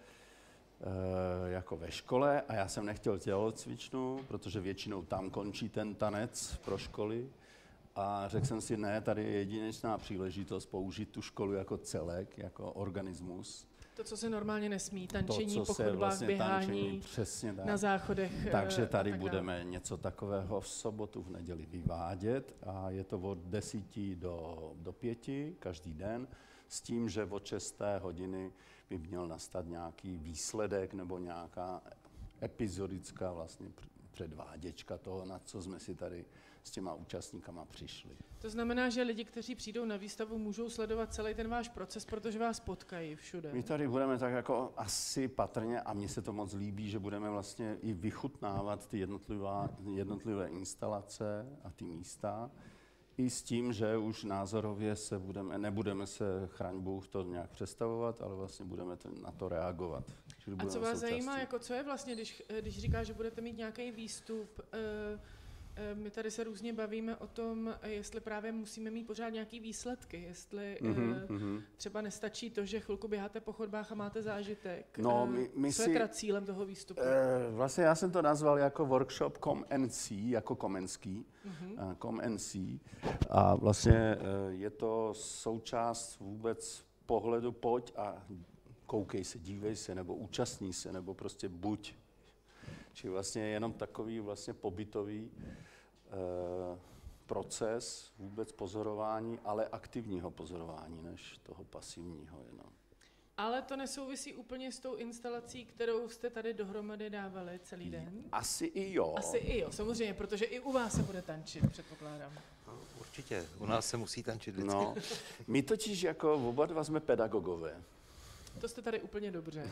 e, jako ve škole a já jsem nechtěl tělocvičnu, protože většinou tam končí ten tanec pro školy a řekl jsem si, ne, tady je jedinečná příležitost použít tu školu jako celek, jako organismus. To, co se normálně nesmí, tančení To, po co se chodbách, vlastně běhání tančení, přesně tak. na záchodech. Takže eh, tady a tak budeme dále. něco takového v sobotu, v neděli vyvádět a je to od desíti do, do pěti každý den s tím, že od šesté hodiny by měl nastat nějaký výsledek nebo nějaká epizodická vlastně pr- předváděčka toho, na co jsme si tady s těma účastníkama přišli. To znamená, že lidi, kteří přijdou na výstavu, můžou sledovat celý ten váš proces, protože vás potkají všude. My tady budeme tak jako asi patrně, a mně se to moc líbí, že budeme vlastně i vychutnávat ty jednotlivá, jednotlivé instalace a ty místa, i s tím, že už názorově se budeme, nebudeme se, chraň Bůh, to nějak představovat, ale vlastně budeme to, na to reagovat. Čili A budeme co vás součástí. zajímá, jako co je vlastně, když, když říká, že budete mít nějaký výstup, eh, eh, my tady se různě bavíme o tom, eh, jestli právě musíme mít pořád nějaký výsledky, jestli Mhm, eh, mhm. třeba nestačí to, že chvilku běháte po chodbách a máte zážitek. No, Eh, my- my co si- je teda cílem toho výstupu? Eh, vlastně já jsem to nazval jako workshop Com N C, jako Komenský, Mhm. eh, Com N C. A vlastně eh, je to součást vůbec pohledu pojď a koukej se, dívej se, nebo účastní se, nebo prostě buď. Čili vlastně jenom takový vlastně pobytový eh, proces vůbec pozorování, ale aktivního pozorování, než toho pasivního jenom. Ale to nesouvisí úplně s tou instalací, kterou jste tady dohromady dávali celý den? Asi i jo. Asi i jo, samozřejmě, protože i u vás se bude tančit, předpokládám. Určitě, u nás se musí tančit vždycky. No, my totiž jako oba dva jsme pedagogové. To jste tady úplně dobře.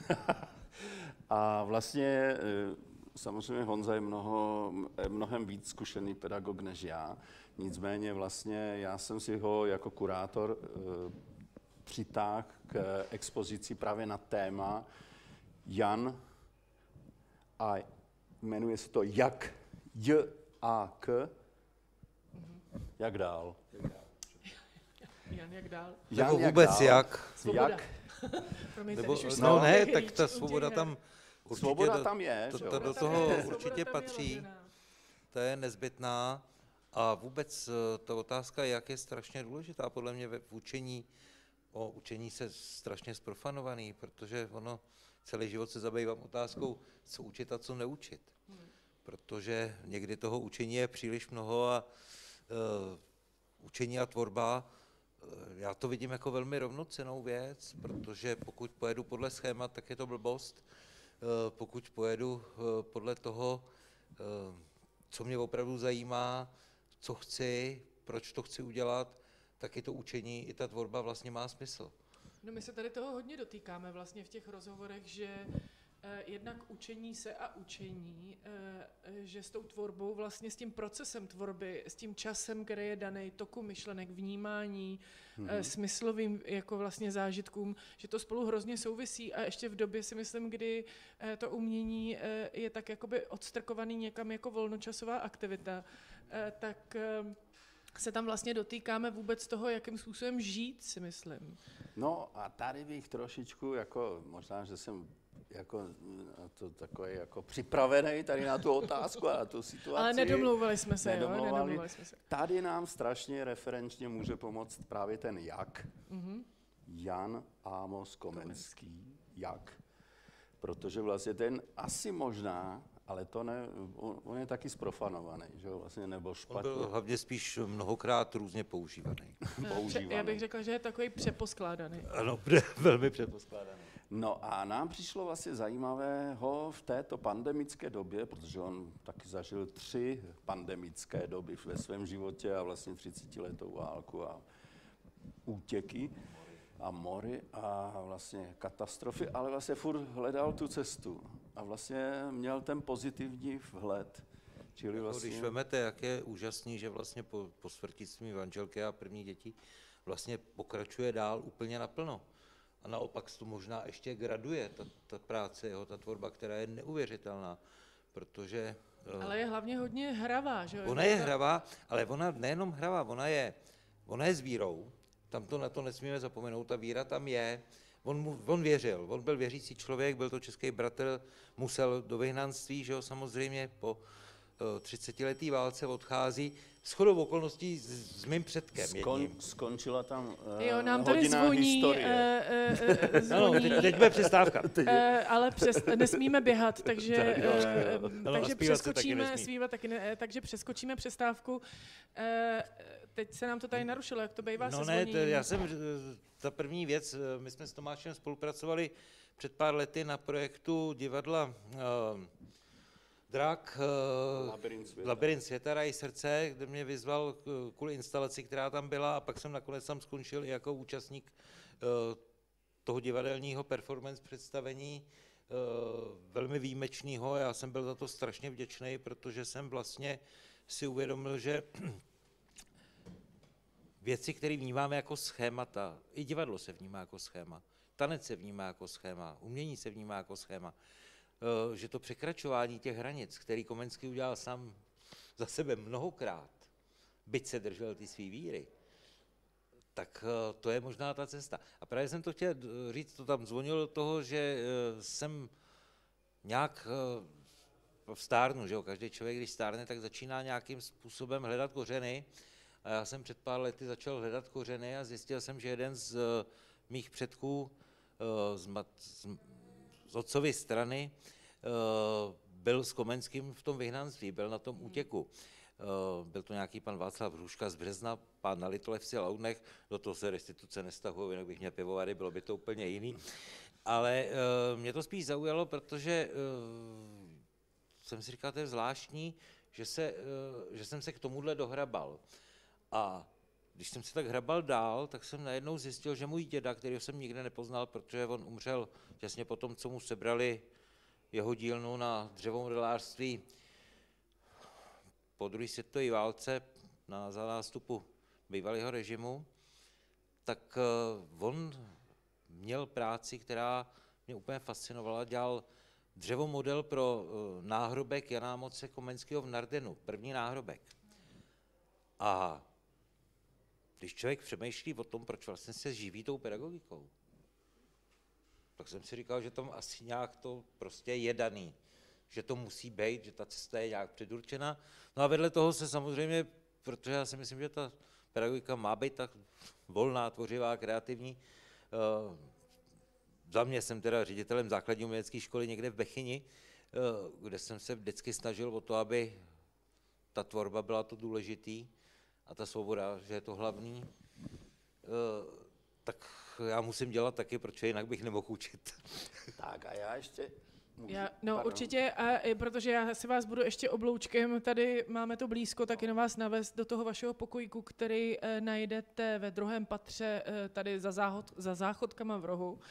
A vlastně eh, samozřejmě Honza je mnoho, mnohem víc zkušený pedagog než já. Nicméně vlastně já jsem si ho jako kurátor eh, přitáhl k expozici právě na téma Jan a jmenuje se to Jak J a K. Jak dál? Jan, jak dál? Nebo vůbec dál? jak? Svoboda. Jak? Promiňte, Nebo, když už no jste ne, utěhli, tak ta svoboda utěhli. tam určitě Svoboda do, tam je, to, že to jo? do Svoboda toho tam je, určitě svoboda tam je patří. ložená. To je nezbytná. A vůbec eh, ta otázka, jak je strašně důležitá podle mě ve v učení, o učení se strašně zprofanovaný, protože ono celý život se zabývám otázkou, co učit a co neučit. Protože někdy toho učení je příliš mnoho a uh, učení a tvorba, uh, já to vidím jako velmi rovnocennou věc, protože pokud pojedu podle schémat, tak je to blbost. Uh, pokud pojedu uh, podle toho, uh, co mě opravdu zajímá, co chci, proč to chci udělat, tak i to učení, i ta tvorba vlastně má smysl. No my se tady toho hodně dotýkáme vlastně v těch rozhovorech, že eh, jednak učení se a učení, eh, že s tou tvorbou, vlastně s tím procesem tvorby, s tím časem, který je daný, toku myšlenek, vnímání, Mhm. eh, smyslovým jako vlastně zážitkům, že to spolu hrozně souvisí a ještě v době si myslím, kdy eh, to umění eh, je tak jakoby odstrkovaný někam jako volnočasová aktivita, eh, tak eh, se tam vlastně dotýkáme vůbec toho, jakým způsobem žít, si myslím. No a tady bych trošičku, jako možná, že jsem jako, to, takový jako připravený tady na tu otázku a na tu situaci. Ale nedomlouvali jsme se, Nedomlouvali. jo? Nedomlouvali jsme se. Tady nám strašně referenčně může pomoct právě ten jak. Mhm. Jan Amos Komenský. Jak? Protože vlastně ten asi možná, ale to ne, on, on je taky sprofanovaný, že jo, vlastně nebo On špatně. byl hlavně spíš mnohokrát různě používaný. používaný. Já bych řekla, že je takový přeposkládaný. Ano, velmi přeposkládaný. No a nám přišlo vlastně zajímavého v této pandemické době, protože on taky zažil tři pandemické doby ve svém životě a vlastně třicetiletou válku a útěky a mory a vlastně katastrofy, ale vlastně furt hledal tu cestu a vlastně měl ten pozitivní vhled. Čili Jako vlastně... Když vemete, jak je úžasný, že vlastně po, po smrti svým manželky a první děti vlastně pokračuje dál úplně naplno. A naopak to možná ještě graduje, ta, ta práce, jeho, ta tvorba, která je neuvěřitelná, protože... Ale je hlavně hodně hravá, že jo? Ona je hravá, ale ona nejenom hravá, ona je, ona je s vírou, tam to na to nesmíme zapomenout, ta víra tam je. On, mu, on věřil, on byl věřící člověk, byl to český bratr, musel do vyhnanství, že jo, samozřejmě po třicetiletý válce odchází, shodou okolností s, s mým předkem Skon, jedním. Skončila tam uh, Jo, nám tady hodina zvoní, historie. uh, uh, uh, zvoní. Ano, teď, teď bude přestávka. Uh, ale přes, nesmíme běhat, takže, Tak, jo, uh, ano, takže a zpívat se taky přeskočíme, nesmí. zpívat taky ne, takže přeskočíme přestávku. Uh, teď se nám to tady narušilo, jak to bývá No se ne, zvoním. to, já jsem, ta první věc, my jsme s Tomášem spolupracovali před pár lety na projektu divadla uh, Drak, uh, Labyrint světa. Labyrint světa, Raj srdce, kde mě vyzval kvůli instalaci, která tam byla, a pak jsem nakonec tam skončil i jako účastník uh, toho divadelního performance představení, uh, velmi výjimečného. Já jsem byl za to strašně vděčný, protože jsem vlastně si uvědomil, že věci, které vnímáme jako schémata, i divadlo se vnímá jako schéma, tanec se vnímá jako schéma, umění se vnímá jako schéma, že to překračování těch hranic, který Komenský udělal sám za sebe mnohokrát, byť se držel ty svý víry, tak to je možná ta cesta. A právě jsem to chtěl říct, to tam zvonilo do toho, že jsem nějak v stárnu, že jo, každý člověk, když stárne, tak začíná nějakým způsobem hledat kořeny. A já jsem před pár lety začal hledat kořeny a zjistil jsem, že jeden z mých předků z, mat, z, z otcovy strany byl s Komenským v tom vyhnanství, byl na tom útěku. Byl to nějaký pan Václav Hruška z Března, pán na Litovlevci a Loudnech, do toho se restituce nestahují, jinak bych měl pivovary, bylo by to úplně jiný. Ale mě to spíš zaujalo, protože jsem si říkal, to je zvláštní, že, se, že jsem se k tomuhle dohrabal. A když jsem se tak hrabal dál, tak jsem najednou zjistil, že můj děda, kterého jsem nikdy nepoznal, protože on umřel těsně po tom, co mu sebrali jeho dílnu na dřevomodelářství po druhé světové válce na, za nástupu bývalého režimu, tak on měl práci, která mě úplně fascinovala, dělal dřevomodel pro náhrobek Jana Moce Komenského v Nardenu, první náhrobek. A když člověk přemýšlí o tom, proč vlastně se živí tou pedagogikou, tak jsem si říkal, že tam asi nějak to prostě je daný, že to musí být, že ta cesta je nějak předurčena. No a vedle toho se samozřejmě, protože já si myslím, že ta pedagogika má být tak volná, tvořivá, kreativní. Uh, za mě jsem teda ředitelem základní umělecké školy někde v Bechyni, uh, kde jsem se vždycky snažil o to, aby ta tvorba byla to důležitý a ta svoboda, že je to hlavní. Uh, tak já musím dělat taky, protože jinak bych nemohl učit. Tak a já ještě... Můžu? Já, no Pardon. určitě, a protože já si vás budu ještě obloučkem, tady máme to blízko, tak jenom vás navést do toho vašeho pokojíku, který e, najdete ve druhém patře e, tady za, záhod, za záchodkama v rohu.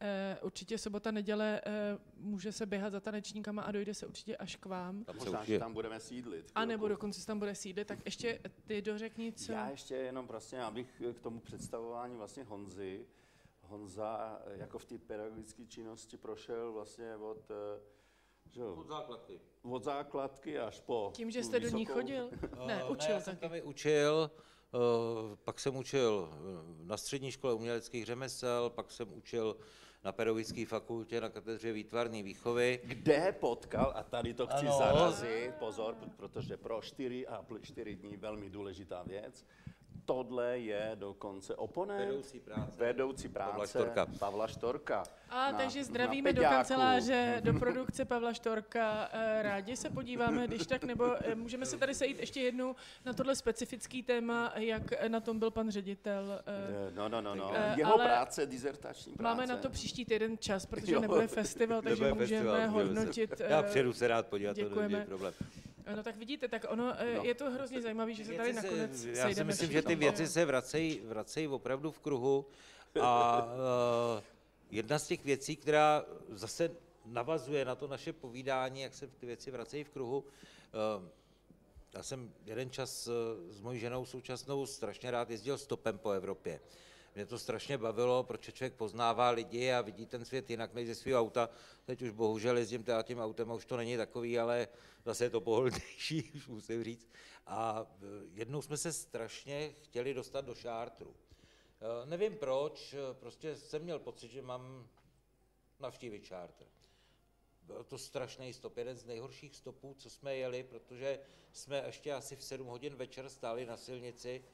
Eh, určitě sobota, neděle eh, může se běhat za tanečníkama a dojde se určitě až k vám. A možná, že tam budeme sídlit. A nebo dokonce se tam bude sídlit, tak ještě ty dořekni, co... Já ještě jenom prostě, abych k tomu představování vlastně Honzy. Honza jako v té pedagogické činnosti prošel vlastně od... Že jo, od základky. Od základky až po Tím, že jste vysokou... do ní chodil? Ne, učil ne, já jsem tam i učil, uh, pak jsem učil na střední škole uměleckých řemesel, pak jsem učil na pedagogické fakultě na katedře výtvarné výchovy. Kde potkal, a tady to chci ano. zarazit, pozor, protože pro čtyři a čtyři dní velmi důležitá věc, tohle je dokonce oponent, vedoucí práce, vedoucí práce Pavla Štorka. Pavla Štorka. A na, takže zdravíme na do kanceláře, do produkce Pavla Štorka. Rádi se podíváme, když tak, nebo můžeme se tady sejít ještě jednou na tohle specifický téma, jak na tom byl pan ředitel. No, no, no, no. Jeho Ale práce, dizertační práce. máme na to příští týden čas, protože Jo. nebude festival, takže Nebude můžeme festival, hodnotit. Já přijedu se rád podívat, to děkujeme. není problém. No tak vidíte, tak ono no. je to hrozně zajímavé, že se tady Věci nakonec se, já sejdeme. si myslím, všichni. že ty věci se vracejí, vracejí opravdu v kruhu a uh, jedna z těch věcí, která zase navazuje na to naše povídání, jak se ty věci vracejí v kruhu, uh, já jsem jeden čas uh, s mojí ženou současnou strašně rád jezdil stopem po Evropě. Mě to strašně bavilo, protože člověk poznává lidi a vidí ten svět jinak než ze svého auta. Teď už bohužel jezdím teda tím autem a už to není takový, ale zase je to pohodlnější, už musím říct. A jednou jsme se strašně chtěli dostat do šártru. Nevím proč, prostě jsem měl pocit, že mám navštívit šártr. Byl to strašný stop, jeden z nejhorších stopů, co jsme jeli, protože jsme ještě asi v sedm hodin večer stáli na silnici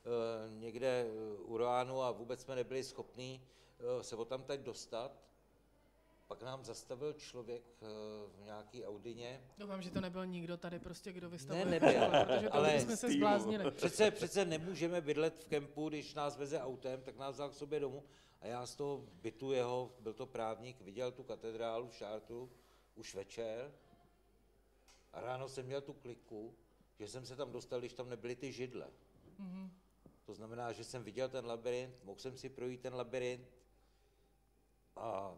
někde u Roánu a vůbec jsme nebyli schopní se o tam teď dostat. Pak nám zastavil člověk v nějaký Audině. Doufám, že to nebyl nikdo tady prostě, kdo vystavuje. Ne, nebyl, protože to ale jsme se zbláznili. Přece, přece nemůžeme bydlet v kempu, když nás veze autem, tak nás vzal k sobě domů. A já z toho bytu jeho, byl to právník, viděl tu katedrálu v šártru už večer. A ráno jsem měl tu kliku, že jsem se tam dostal, když tam nebyly ty židle. Mm-hmm. To znamená, že jsem viděl ten labirint, mohl jsem si projít ten labirint a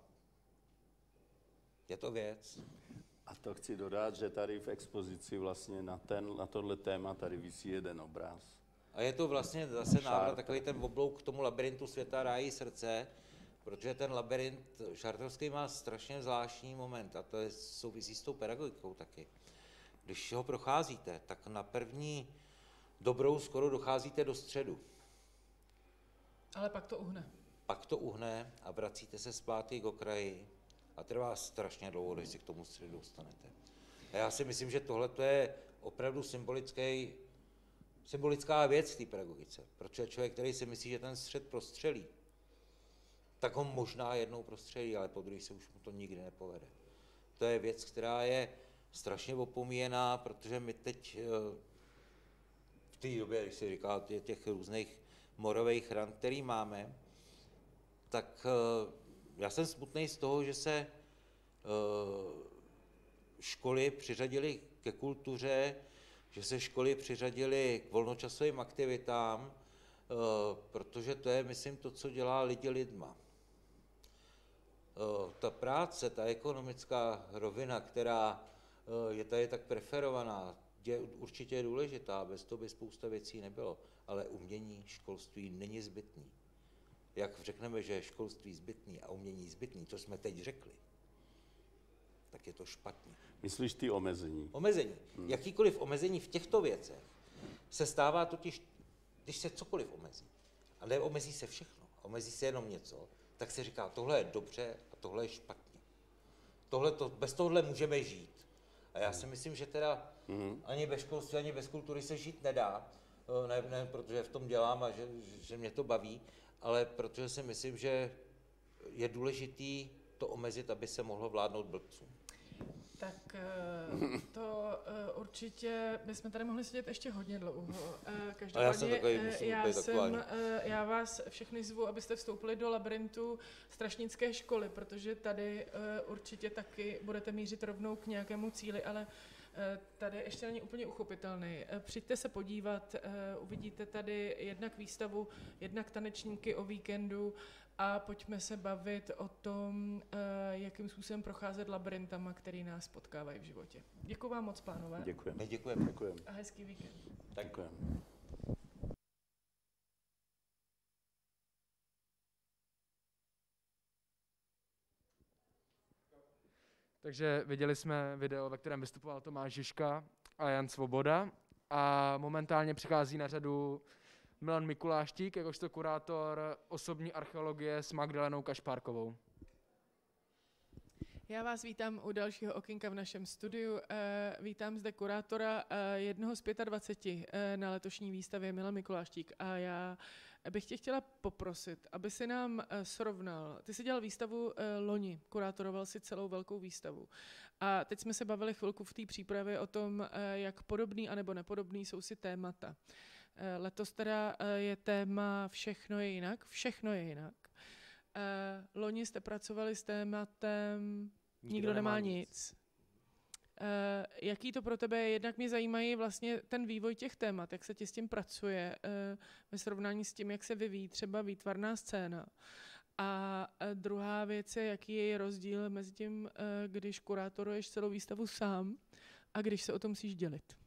je to věc. A to chci dodat, že tady v expozici vlastně na, ten, na tohle téma tady visí jeden obraz. A je to vlastně zase návrat, takový ten oblouk k tomu labirintu světa, rájí, srdce, protože ten labirint šartrovský má strašně zvláštní moment a to je, souvisí s tou pedagogikou taky. Když ho procházíte, tak na první dobrou skoro docházíte do středu. Ale pak to uhne. Pak to uhne a vracíte se zpátky k okraji a trvá strašně dlouho, než si k tomu středu dostanete. A já si myslím, že tohle je opravdu symbolický, symbolická věc v té pedagogice, protože člověk, který si myslí, že ten střed prostřelí, tak ho možná jednou prostřelí, ale po druhé se už mu to nikdy nepovede. To je věc, která je strašně opomíjená, protože my teď v té době, když si říká těch různých morových ran, který máme, tak já jsem smutný z toho, že se školy přiřadily ke kultuře, že se školy přiřadily k volnočasovým aktivitám, protože to je, myslím, to, co dělá lidi lidma. Ta práce, ta ekonomická rovina, která je tady tak preferovaná, je určitě důležitá, bez toho by spousta věcí nebylo, ale umění, školství není zbytný. Jak řekneme, že je školství zbytný a umění zbytný, co jsme teď řekli, tak je to špatně. Myslíš ty omezení? Omezení. Hmm. Jakýkoliv omezení v těchto věcech se stává totiž, když se cokoliv omezí, a neomezí se všechno, omezí se jenom něco, tak se říká, tohle je dobře a tohle je špatně. Tohle to, bez tohle můžeme žít. A já si myslím, že teda hmm. ani bez školství, ani bez kultury se žít nedá, ne, ne protože v tom dělám a že, že mě to baví, ale protože si myslím, že je důležitý to omezit, aby se mohlo vládnout blbcům. Tak to určitě bychom tady mohli sedět ještě hodně dlouho. Každopádně já jsem takový, musím já, být jsem, já vás všechny zvu, abyste vstoupili do labirintu Strašnické školy, protože tady určitě taky budete mířit rovnou k nějakému cíli, ale tady ještě není úplně uchopitelný. Přijďte se podívat, uvidíte tady jednak výstavu, jednak tanečníky o víkendu a pojďme se bavit o tom, jakým způsobem procházet labyrintama, který nás potkávají v životě. Děkuji vám moc, pánové. Děkujeme. Děkujeme. Děkujeme. A hezký víkend. Děkujeme. Takže viděli jsme video, ve kterém vystupoval Tomáš Žižka a Jan Svoboda a momentálně přichází na řadu Milan Mikuláštík, jakožto kurátor osobní archeologie s Magdalenou Kašpárkovou. Já vás vítám u dalšího okénka v našem studiu. Vítám zde kurátora jednoho z dvaceti pěti na letošní výstavě Milan Mikuláštík a já bych tě chtěla poprosit, aby si nám srovnal, ty jsi dělal výstavu loni, kurátoroval si celou velkou výstavu a teď jsme se bavili chvilku v té přípravě o tom, jak podobný anebo nepodobný jsou si témata. Letos teda je téma Všechno je jinak, všechno je jinak. Loni jste pracovali s tématem Nikdo, Nikdo nemá, nemá nic. nic. Uh, jaký to pro tebe je? Jednak mě zajímají vlastně ten vývoj těch témat, jak se ti s tím pracuje uh, ve srovnání s tím, jak se vyvíjí třeba výtvarná scéna. A uh, druhá věc je, jaký je rozdíl mezi tím, uh, když kurátoruješ celou výstavu sám a když se o tom musíš dělit.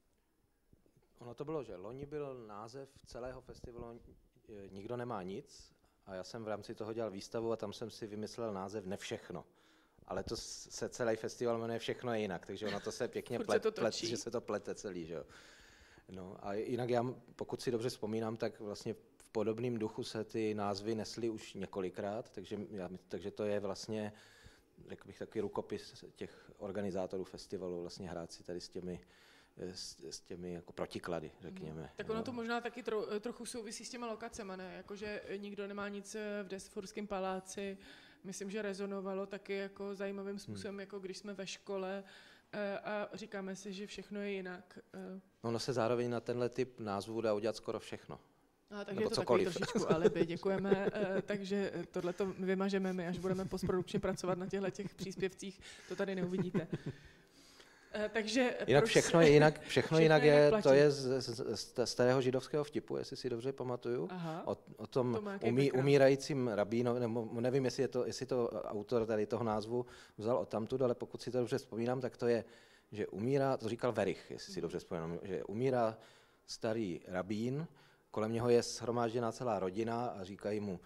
Ono to bylo, že loni byl název celého festivalu Nikdo nemá nic a já jsem v rámci toho dělal výstavu a tam jsem si vymyslel název Nevšechno. Ale to se celý festival jmenuje Všechno je jinak, takže ono to se pěkně plet, to plet, že se to plete celý, že jo. No a jinak já, pokud si dobře vzpomínám, tak vlastně v podobném duchu se ty názvy nesly už několikrát, takže, já, takže to je vlastně, řekl bych, takový rukopis těch organizátorů festivalu, vlastně hrát si tady s těmi S, s těmi jako protiklady, řekněme. Hmm. Tak ono to možná taky tro, trochu souvisí s těma lokacema, ne? Jakože Nikdo nemá nic v Desforském paláci, myslím, že rezonovalo taky jako zajímavým způsobem, hmm. jako když jsme ve škole a říkáme si, že všechno je jinak. Ono se zároveň na tenhle typ názvů dá udělat skoro všechno. A takže je to cokoliv. Takový trošičku alibi, děkujeme, takže tohleto vymažeme my, až budeme postprodukčně pracovat na těchto těch příspěvcích, to tady neuvidíte. Takže jinak všechno je jinak, všechno, všechno jinak je, jinak to je z, z, z starého židovského vtipu, jestli si dobře pamatuju, o, o tom to umí, umírajícím rabínovi, nebo nevím, jestli, je to, jestli to autor tady toho názvu vzal odtamtud, ale pokud si to dobře vzpomínám, tak to je, že umírá, to říkal Verich, jestli si dobře vzpomínám, že umírá starý rabín, kolem něho je shromážděná celá rodina a říkají mu,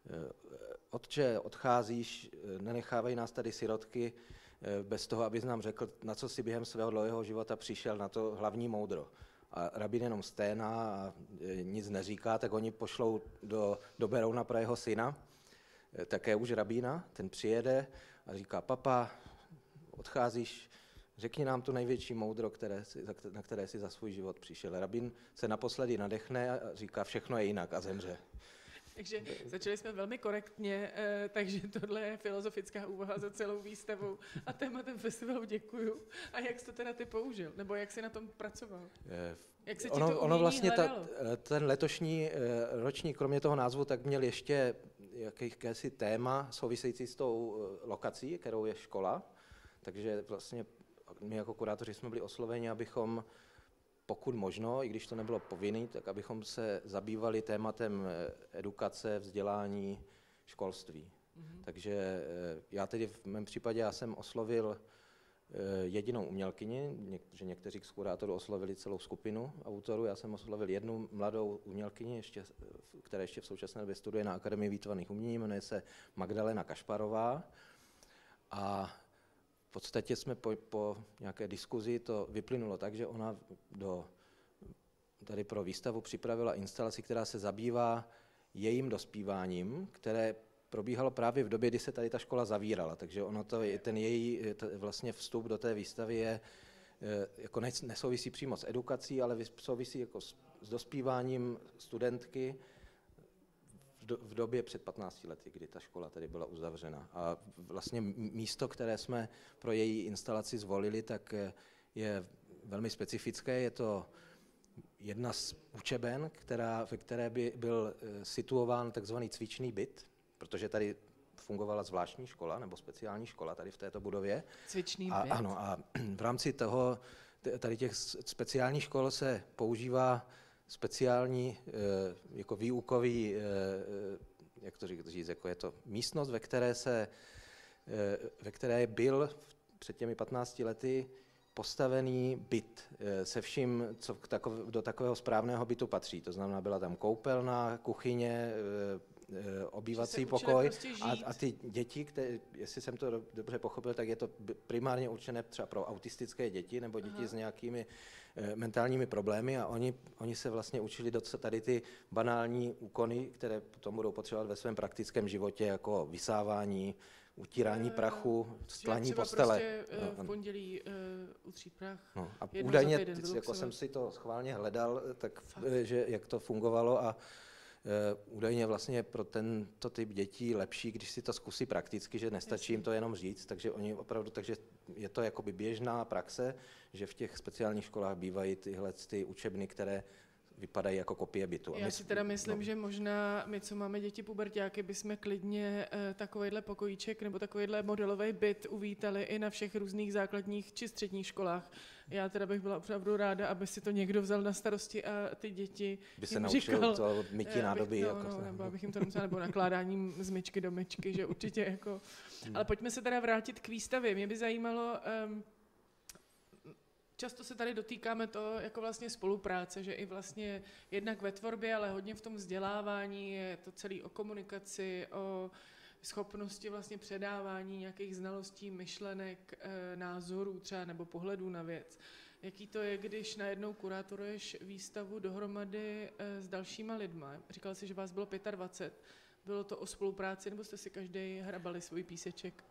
otče, odcházíš, nenechávají nás tady sirotky, bez toho, abys nám řekl, na co si během svého dlouhého života přišel, na to hlavní moudro. A rabín jenom sténá a nic neříká, tak oni pošlou do, do Berouna pro jeho syna, také už rabína, ten přijede a říká, papa, odcházíš, řekni nám to největší moudro, které si, na které si za svůj život přišel. Rabín se naposledy nadechne a říká, všechno je jinak a zemře. Takže začali jsme velmi korektně, eh, takže tohle je filozofická úvaha za celou výstavu a tématem festivalu děkuju. A jak jsi to teda ty použil? Nebo jak jsi na tom pracoval? Eh, jak se ti ono, to ono vlastně ta, ten letošní eh, ročník, kromě toho názvu, tak měl ještě jakési téma související s tou eh, lokací, kterou je škola. Takže vlastně my jako kurátoři jsme byli osloveni, abychom pokud možno, i když to nebylo povinný, tak abychom se zabývali tématem edukace, vzdělání, školství. Mm-hmm. Takže já tedy v mém případě já jsem oslovil jedinou umělkyni, že někteří z kurátorů oslovili celou skupinu autorů, já jsem oslovil jednu mladou umělkyni, ještě, která ještě v současné době studuje na Akademii výtvarných umění, jmenuje se Magdalena Kašparová. A v podstatě jsme po, po nějaké diskuzi to vyplynulo tak, že ona do, tady pro výstavu připravila instalaci, která se zabývá jejím dospíváním, které probíhalo právě v době, kdy se tady ta škola zavírala. Takže ono to, ten její vlastně vstup do té výstavy je, jako nesouvisí přímo s edukací, ale souvisí jako s, s dospíváním studentky v době před patnácti lety, kdy ta škola tady byla uzavřena. A vlastně místo, které jsme pro její instalaci zvolili, tak je velmi specifické. Je to jedna z učeben, která, ve které by byl situován takzvaný cvičný byt, protože tady fungovala zvláštní škola nebo speciální škola tady v této budově. Cvičný a, byt. ano, a v rámci toho, tady těch speciálních škol se používá speciální jako výukový, jak to říct, jako je to místnost, ve které se, ve které byl před těmi patnácti lety postavený byt se vším, co takov, do takového správného bytu patří. To znamená, byla tam koupelna, kuchyně, obývací pokoj prostě a, a ty děti, které, jestli jsem to dobře pochopil, tak je to primárně určené třeba pro autistické děti nebo děti Aha. s nějakými e, mentálními problémy a oni, oni se vlastně učili do tady ty banální úkony, které potom budou potřebovat ve svém praktickém životě, jako vysávání, utírání prachu, stlání postele. Prostě uh, v pondělí uh, utřít prach. No, a údajně, jako jsem si to schválně hledal, tak že jak to fungovalo a uh, údajně vlastně pro tento typ dětí lepší, když si to zkusí prakticky, že nestačí Jasně. jim to jenom říct, takže oni opravdu, takže je to jakoby běžná praxe, že v těch speciálních školách bývají tyhle ty učebny, které vypadají jako kopie bytu. Já si teda myslím, no. že možná my, co máme děti puberťáky, bychom klidně uh, takovejhle pokojíček nebo takovýhle modelový byt uvítali i na všech různých základních či středních školách. Já teda bych byla opravdu ráda, aby si to někdo vzal na starosti a ty děti by se naučil říkal, to mytí nádoby. No, jako no, se. nebo abych jim to nemusela, nebo nakládáním z myčky do myčky, že určitě jako... Hmm. Ale pojďme se teda vrátit k výstavě. Mě by zajímalo... Um, Často se tady dotýkáme to jako vlastně spolupráce, že i vlastně jednak ve tvorbě, ale hodně v tom vzdělávání je to celý o komunikaci, o schopnosti vlastně předávání nějakých znalostí, myšlenek, názorů třeba nebo pohledů na věc. Jaký to je, když najednou kurátoruješ výstavu dohromady s dalšíma lidma? Říkal jsi, že vás bylo dvacet pět. Bylo to o spolupráci, nebo jste si každý hrabali svůj píseček?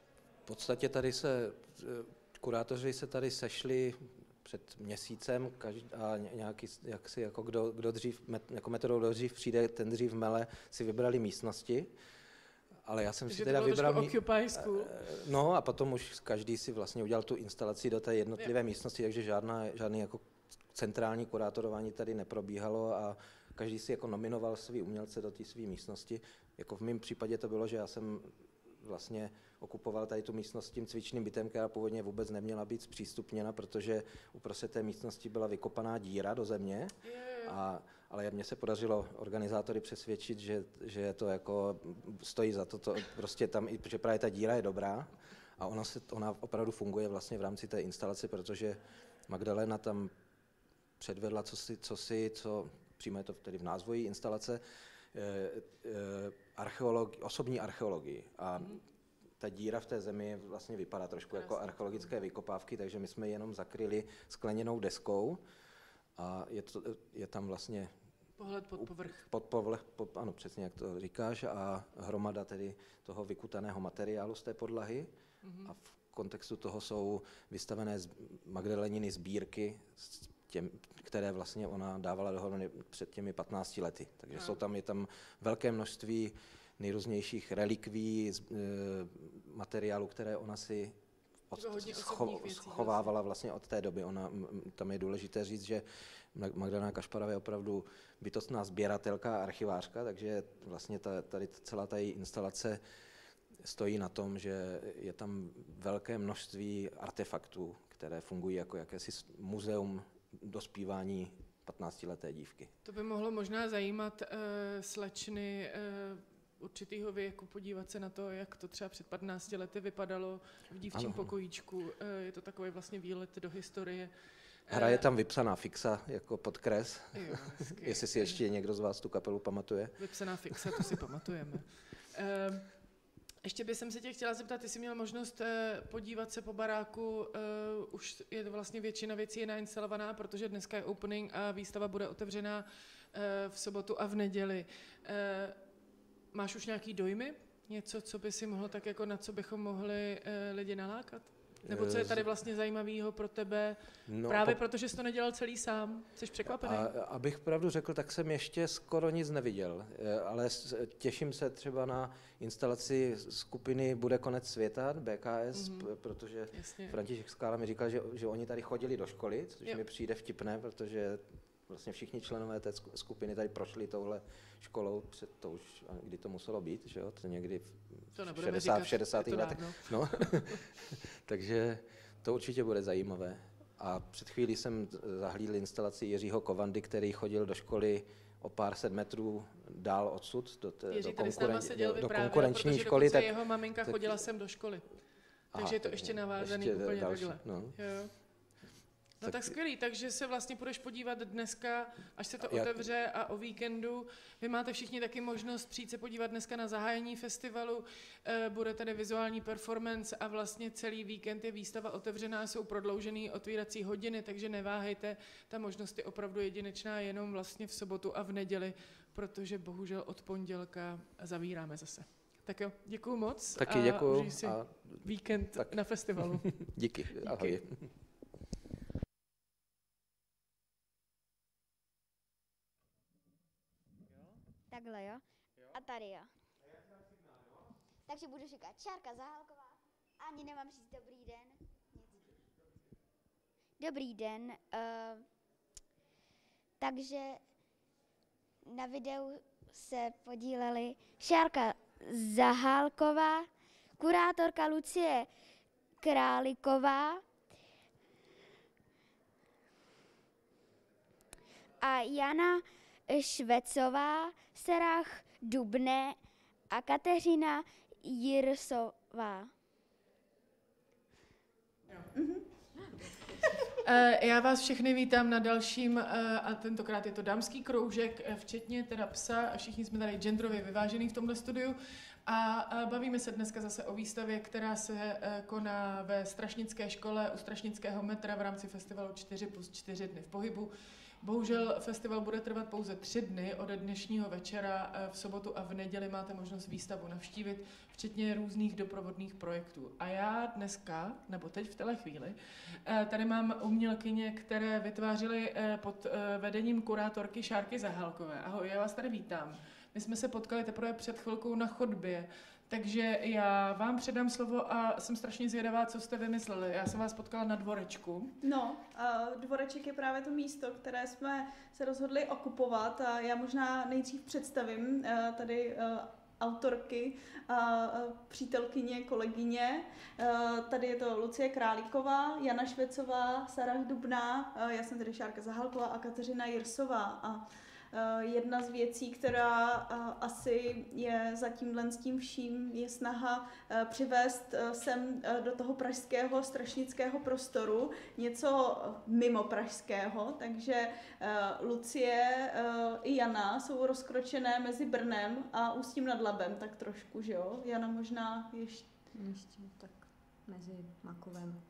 V podstatě tady se... Kurátoři se tady sešli před měsícem každý, a nějaký, jak si, jako kdo, kdo dřív, jako metodou kdo dřív přijde, ten dřív mele, si vybrali místnosti, ale já jsem Takže si teda to vybral... Mí... Occupy School. No a potom už každý si vlastně udělal tu instalaci do té jednotlivé je. místnosti, takže žádná, žádný jako centrální kurátorování tady neprobíhalo a každý si jako nominoval svý umělce do té své místnosti. Jako v mém případě to bylo, že já jsem vlastně okupoval tady tu místnost tím cvičným bytem, která původně vůbec neměla být zpřístupněna, protože uprostřed té místnosti byla vykopaná díra do země, a, ale mně se podařilo organizátory přesvědčit, že, že to jako stojí za to, to prostě tam, protože právě ta díra je dobrá a ona, se, ona opravdu funguje vlastně v rámci té instalace, protože Magdalena tam předvedla cosi, cosi co přímo je to tedy v názvu instalace, eh, eh, archeologi, osobní archeologii. A mm. ta díra v té zemi vlastně vypadá trošku Krásný. jako archeologické vykopávky, takže my jsme ji jenom zakryli skleněnou deskou a je, to, je tam vlastně pohled pod povrch. Pod povrch, pod, ano, přesně jak to říkáš, a hromada tedy toho vykutaného materiálu z té podlahy. Mm-hmm. A v kontextu toho jsou vystavené Magdaleniny sbírky, těm, které vlastně ona dávala dohromady před těmi patnácti lety. Takže no. jsou tam, je tam velké množství nejrůznějších relikví, e, materiálu, které ona si od, scho, schovávala vlastně od té doby. Ona, tam je důležité říct, že Magdalena Kašparová je opravdu bytostná sběratelka a archivářka, takže vlastně ta, tady celá ta její instalace stojí na tom, že je tam velké množství artefaktů, které fungují jako jakési muzeum dospívání patnáctileté dívky. To by mohlo možná zajímat uh, slečny uh, určitého věku, podívat se na to, jak to třeba před patnácti lety vypadalo v dívčím ano. pokojíčku. Uh, je to takový vlastně výlet do historie. Hra je tam vypsaná fixa jako podkres, jo, jestli si ještě někdo z vás tu kapelu pamatuje. Vypsaná fixa, to si pamatujeme. Uh, Ještě bych se tě chtěla zeptat, ty jsi měl možnost uh, podívat se po baráku, uh, už je to vlastně většina věcí je nainstalovaná, protože dneska je opening a výstava bude otevřená uh, v sobotu a v neděli. Uh, máš už nějaký dojmy? Něco, co by si mohlo tak jako, na co bychom mohli uh, lidi nalákat? Nebo co je tady vlastně zajímavého pro tebe? No, Právě po... protože jsi to nedělal celý sám. Jsi překvapený? A, abych pravdu řekl, tak jsem ještě skoro nic neviděl. Ale těším se třeba na instalaci skupiny Bude konec světa, B K S, mm-hmm. protože Jasně. František Skála mi říkal, že, že oni tady chodili do školy, což jo. mi přijde vtipné, protože vlastně všichni členové té skupiny tady prošli touhle školou, před to už, kdy to muselo být, že jo, to někdy v to šedesátých v šedesátých letech. No. Takže to určitě bude zajímavé. A před chvílí jsem zahlídl instalaci Jiřího Kovandy, který chodil do školy o pár set metrů dál odsud, do, té, Jiří do, tady konkuren, seděl do, do vyprávěl, konkurenční protože školy. Tak, tak jeho maminka tak, chodila sem do školy. Aha, Takže je to ještě navázaný ještě úplně další, takhle. no. Jo. No tak, Tak- skvělý, takže se vlastně půjdeš podívat dneska, až se to Já- otevře a o víkendu. Vy máte všichni taky možnost přijít se podívat dneska na zahájení festivalu. E, bude tady vizuální performance a vlastně celý víkend je výstava otevřená, jsou prodloužený otvírací hodiny, takže neváhejte. Ta možnost je opravdu jedinečná jenom vlastně v sobotu a v neděli, protože bohužel od pondělka zavíráme zase. Tak jo, děkuju moc. Taky a děkuju užij si a- víkend tak. na festivalu. Díky, ahoj. Takhle jo. A tady jo. Takže budu říkat Šárka Zahálková. Ani nemám říct dobrý den. Nic. Dobrý den. Uh, takže na videu se podíleli Šárka Zahálková, kurátorka Lucie Králiková a Jana Švecová, Serach Dubné a Kateřina Jirsová. Eh, Já vás všechny vítám na dalším, eh, a tentokrát je to dámský kroužek, eh, včetně teda psa, a všichni jsme tady genderově vyvážený v tomhle studiu. A eh, bavíme se dneska zase o výstavě, která se eh, koná ve Strašnické škole u Strašnického metra v rámci festivalu čtyři plus čtyři dny v pohybu. Bohužel festival bude trvat pouze tři dny, ode dnešního večera eh, v sobotu a v neděli máte možnost výstavu navštívit, včetně různých doprovodných projektů. A já dneska, nebo teď v téhle chvíli, eh, tady mám umělkyně, které vytvářely eh, pod eh, vedením kurátorky Šárky Zahálkové. Ahoj, já vás tady vítám. My jsme se potkali teprve před chvilkou na chodbě, takže já vám předám slovo a jsem strašně zvědavá, co jste vymysleli. Já jsem vás potkala na dvorečku. No, uh, dvoreček je právě to místo, které jsme se rozhodli okupovat a já možná nejdřív představím uh, tady uh, autorky a uh, přítelkyně, kolegyně. Uh, tady je to Lucie Králíková, Jana Švecová, Sarah Dubná, uh, já jsem tady Šárka Zahálková a Kateřina Jirsová. A jedna z věcí, která asi je za tímhle s tím vším, je snaha přivést sem do toho pražského strašnického prostoru něco mimo pražského, takže Lucie i Jana jsou rozkročené mezi Brnem a Ústím nad Labem, tak trošku, že jo? Jana možná ještě... Ještě tak mezi Makovem.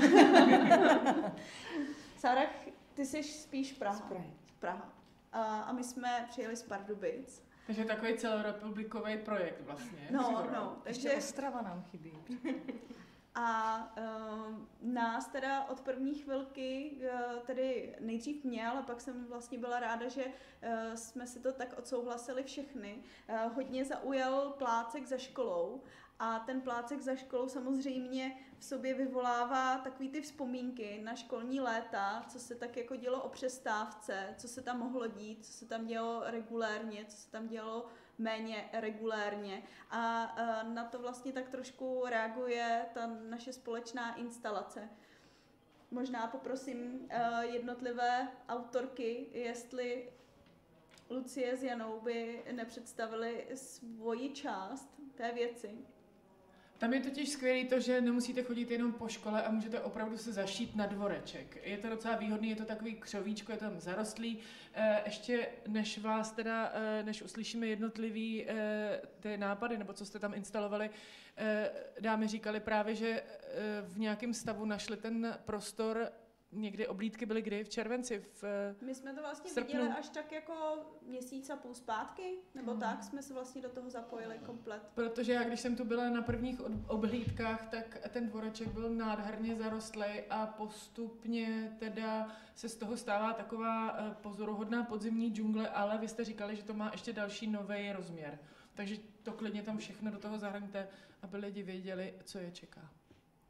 Sarah, ty jsi spíš Praha. Z Prahy. Praha. A, a my jsme přijeli z Pardubic. Takže takový celorepublikový projekt vlastně. No, skoro. no, takže... Ještě Ostrava nám chybí. A uh, nás teda od první chvilky, uh, tedy nejdřív mě, ale pak jsem vlastně byla ráda, že uh, jsme si to tak odsouhlasili všechny. Uh, hodně zaujal plácek za školou a ten plácek za školou samozřejmě v sobě vyvolává takový ty vzpomínky na školní léta, co se tak jako dělo o přestávce, co se tam mohlo dít, co se tam dělo regulérně, co se tam dělo méně regulérně. A uh, na to vlastně tak trošku reaguje ta naše společná instalace. Možná poprosím uh, jednotlivé autorky, jestli Lucie s Janou by nepředstavili svoji část té věci. Tam je totiž skvělé to, že nemusíte chodit jenom po škole a můžete opravdu se zašít na dvoreček. Je to docela výhodný, je to takový křovíčko, je tam zarostlý. Ještě než vás teda, než uslyšíme jednotlivý ty nápady, nebo co jste tam instalovali, dámy říkali právě, že v nějakém stavu našli ten prostor. Někdy oblídky byly kdy? V červenci? V My jsme to vlastně srpnu. viděli až tak jako měsíc a půl zpátky, nebo Hmm. tak jsme se vlastně do toho zapojili komplet. Protože já, když jsem tu byla na prvních od- obhlídkách, tak ten dvoreček byl nádherně zarostlý a postupně teda se z toho stává taková eh, pozoruhodná podzimní džungle, ale vy jste říkali, že to má ještě další nový rozměr. Takže to klidně tam všechno do toho zahrňte, aby lidi věděli, co je čeká.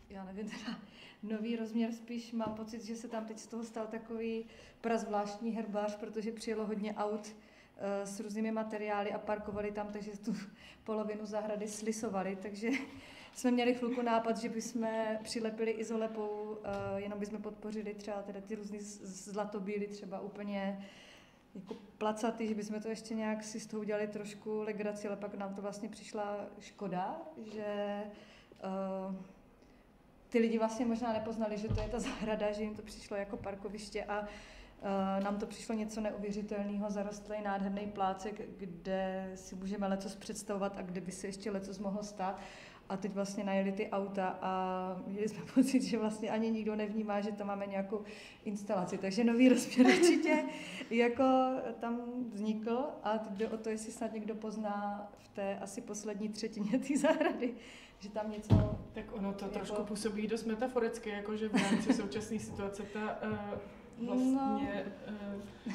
já nevím, teda nový rozměr, spíš mám pocit, že se tam teď z toho stal takový prazvláštní herbář, protože přijelo hodně aut s různými materiály a parkovali tam, takže tu polovinu zahrady slisovali, takže jsme měli chvilku nápad, že bychom přilepili izolepou, jenom bychom podpořili třeba teda ty různý zlatobíly, třeba úplně jako placaty, že bychom to ještě nějak si z toho udělali trošku legraci, ale pak nám to vlastně přišla škoda, že uh, ty lidi vlastně možná nepoznali, že to je ta zahrada, že jim to přišlo jako parkoviště a uh, nám to přišlo něco neuvěřitelného, zarostlý nádherný plácek, kde si můžeme lecos představovat a kde by se ještě lecos mohlo stát. A teď vlastně najeli ty auta a měli jsme pocit, že vlastně ani nikdo nevnímá, že tam máme nějakou instalaci. Takže nový rozměr určitě jako tam vznikl a teď jde o to, jestli snad někdo pozná v té asi poslední třetině té zahrady, že tam něco... Tak ono to jako... trošku působí dost metaforicky, jakože v rámci současné situace ta uh, vlastně uh,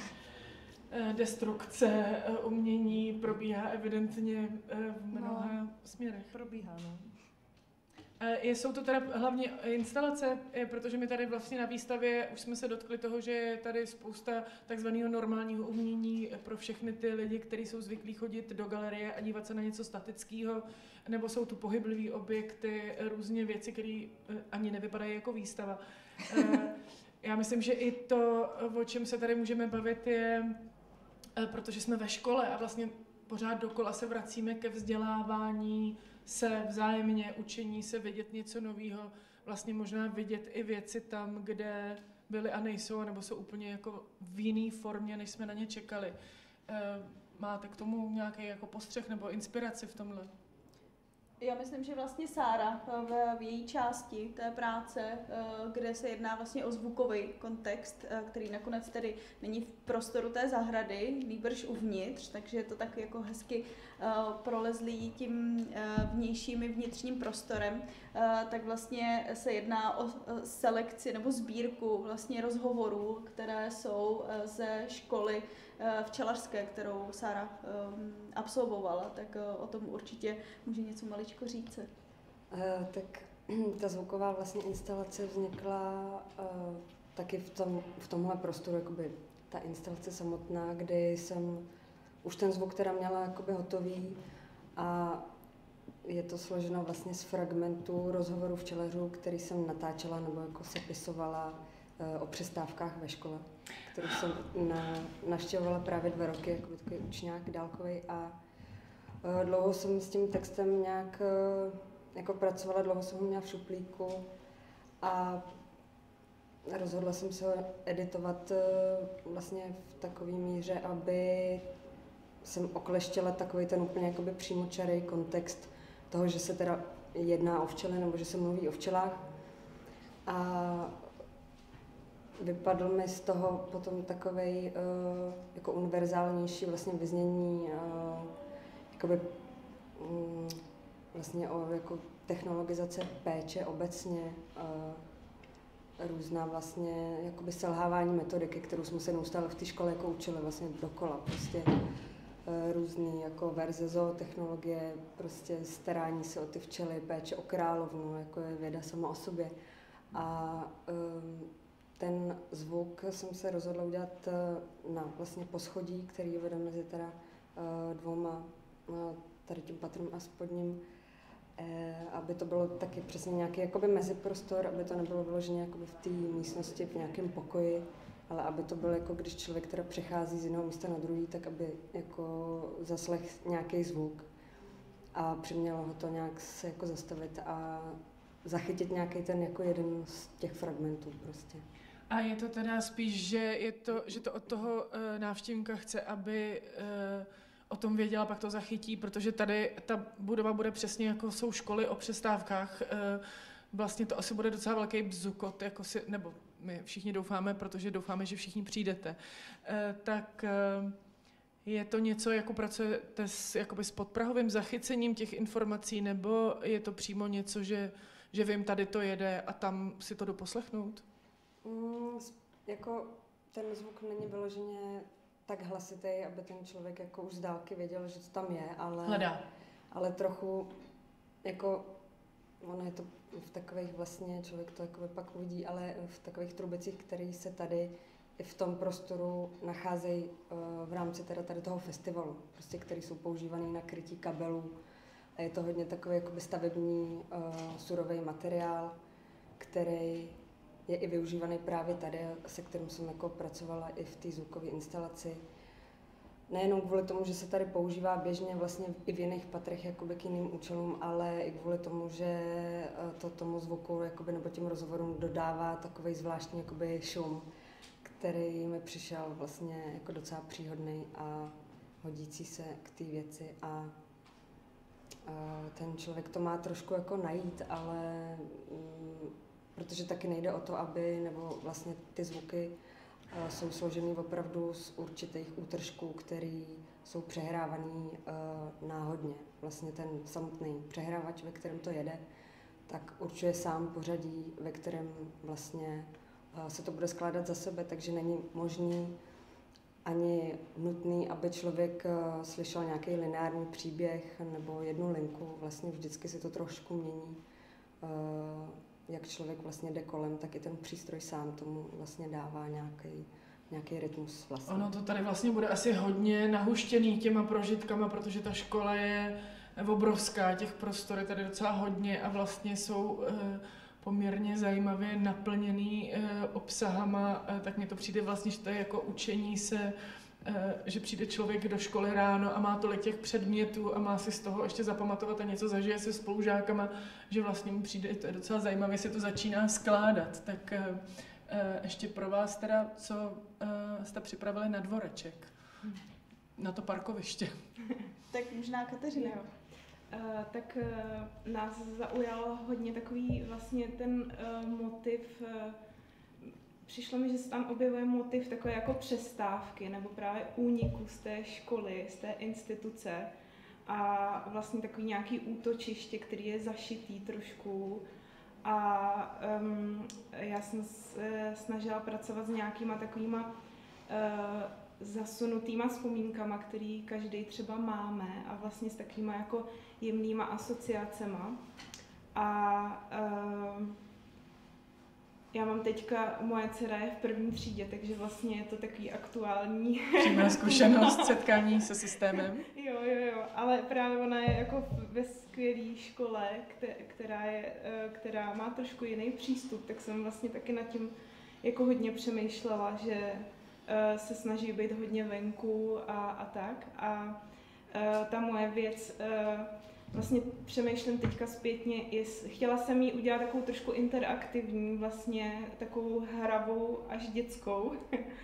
destrukce umění probíhá evidentně v mnoha no, směrech. Probíhá, no. Jsou to teda hlavně instalace, protože my tady vlastně na výstavě už jsme se dotkli toho, že je tady spousta takzvaného normálního umění pro všechny ty lidi, kteří jsou zvyklí chodit do galerie a dívat se na něco statického, nebo jsou tu pohyblivé objekty, různě věci, které ani nevypadají jako výstava. Já myslím, že i to, o čem se tady můžeme bavit, je, protože jsme ve škole a vlastně pořád dokola se vracíme ke vzdělávání se vzájemně, učení se, vidět něco nového, vlastně možná vidět i věci tam, kde byly a nejsou, nebo jsou úplně jako v jiné formě, než jsme na ně čekali. Máte k tomu nějaký jako postřeh nebo inspiraci v tomhle? Já myslím, že vlastně Sára v, v její části té práce, kde se jedná vlastně o zvukový kontext, který nakonec tedy není v prostoru té zahrady, nýbrž uvnitř, takže je to tak jako hezky prolezlý tím vnějším i vnitřním prostorem, tak vlastně se jedná o selekci nebo sbírku vlastně rozhovorů, které jsou ze školy včelařské, kterou Sára um, absolvovala, tak uh, o tom určitě může něco maličko říct. Uh, tak ta zvuková vlastně instalace vznikla uh, taky v, tom, v tomhle prostoru, jakoby ta instalace samotná, kdy jsem už ten zvuk teda měla jakoby hotový a je to složeno vlastně z fragmentů rozhovorů včelařů, který jsem natáčela nebo jako sepisovala uh, o přestávkách ve škole, kterou jsem na, navštěvovala právě dva roky, jako takový učňák dálkový a uh, dlouho jsem s tím textem nějak uh, jako pracovala, dlouho jsem ho měla v šuplíku a rozhodla jsem se ho editovat uh, vlastně v takové míře, aby jsem okleštěla takový ten úplně jakoby přímočarý kontext toho, že se teda jedná o včely nebo že se mluví o včelách a vypadl mi z toho potom takovej uh, jako univerzálnější vlastně vyznění uh, jakoby um, vlastně o jako technologizace péče obecně, uh, různá vlastně jakoby selhávání metodiky, kterou jsme se neustále v té škole jako učili vlastně dokola, prostě uh, různý jako verze zootechnologie, prostě starání se o ty včely, péče o královnu, jako je věda sama o sobě a um, ten zvuk jsem se rozhodla udělat na vlastně poschodí, který vede mezi teda dvouma, tady tím patrem a spodním, aby to bylo taky přesně nějaký jakoby meziprostor, aby to nebylo vyloženě jakoby v té místnosti, v nějakém pokoji, ale aby to bylo jako když člověk teda přechází z jednoho místa na druhý, tak aby jako zaslech nějaký zvuk a přimělo ho to nějak se jako zastavit a zachytit nějaký ten jako jeden z těch fragmentů prostě. A je to teda spíš, že, je to, že to od toho uh, návštěvníka chce, aby uh, o tom věděla, pak to zachytí, protože tady ta budova bude přesně jako jsou školy o přestávkách. Uh, vlastně to asi bude docela velký bzukot, jako si, nebo my všichni doufáme, protože doufáme, že všichni přijdete. Uh, tak uh, je to něco, jako pracujete s, jakoby s podprahovým zachycením těch informací, nebo je to přímo něco, že, že vím, tady to jede a tam si to jdu poslechnout? Mm, jako ten zvuk není vyloženě tak hlasitý, aby ten člověk jako už z dálky věděl, že to tam je, ale, Hledá. ale trochu jako ono je to v takových vlastně, člověk to jakoby pak uvidí, ale v takových trubicích, které se tady i v tom prostoru nacházejí uh, v rámci teda tady toho festivalu, prostě které jsou používané na krytí kabelů. A je to hodně takový jakoby stavební uh, surový materiál, který je i využívaný právě tady, se kterým jsem jako pracovala i v té zvukové instalaci. Nejenom kvůli tomu, že se tady používá běžně vlastně i v jiných patrech jakoby k jiným účelům, ale i kvůli tomu, že to tomu zvuku jakoby, nebo těm rozhovorům dodává takový zvláštní jakoby šum, který mi přišel vlastně jako docela příhodný a hodící se k té věci. A, a ten člověk to má trošku jako najít, ale mm, protože taky nejde o to, aby, nebo vlastně ty zvuky uh, jsou složený opravdu z určitých útržků, který jsou přehrávaný uh, náhodně. Vlastně ten samotný přehrávač, ve kterém to jede, tak určuje sám pořadí, ve kterém vlastně uh, se to bude skládat za sebe, takže není možný ani nutný, aby člověk uh, slyšel nějaký lineární příběh nebo jednu linku. Vlastně vždycky si to trošku mění. Uh, jak člověk vlastně jde kolem, tak i ten přístroj sám tomu vlastně dává nějaký, nějaký rytmus vlastně. Ono to tady vlastně bude asi hodně nahuštěný těma prožitkama, protože ta škola je obrovská, těch prostor je tady docela hodně a vlastně jsou e, poměrně zajímavě naplněný e, obsahama, e, tak mně to přijde vlastně, že to je jako učení se, e, že přijde člověk do školy ráno a má tolik těch předmětů a má si z toho ještě zapamatovat a něco zažije se spolužákama, že vlastně mu přijde, to je docela zajímavé, se to začíná skládat. Tak e, e, ještě pro vás teda, co e, jste připravili na dvoreček, na to parkoviště. Tak možná Kateřina. Jo. Uh, tak uh, nás zaujal hodně takový vlastně ten uh, motiv, uh, přišlo mi, že se tam objevuje motiv takové jako přestávky nebo právě úniku z té školy, z té instituce a vlastně takový nějaký útočiště, který je zašitý trošku a um, já jsem se snažila pracovat s nějakýma takovýma uh, zasunutýma vzpomínkama, který každý třeba máme a vlastně s takovýma jako jemnýma asociacema. A uh, já mám teďka, moje dcera je v první třídě, takže vlastně je to takový aktuální... Přímá zkušenost, setkání se systémem. Jo, jo, jo, ale právě ona je jako ve skvělé škole, která, je, která má trošku jiný přístup, tak jsem vlastně taky nad tím jako hodně přemýšlela, že se snaží být hodně venku a, a tak. A ta moje věc, vlastně přemýšlím teďka zpětně, jest, chtěla jsem jí udělat takovou trošku interaktivní, vlastně takovou hravou až dětskou.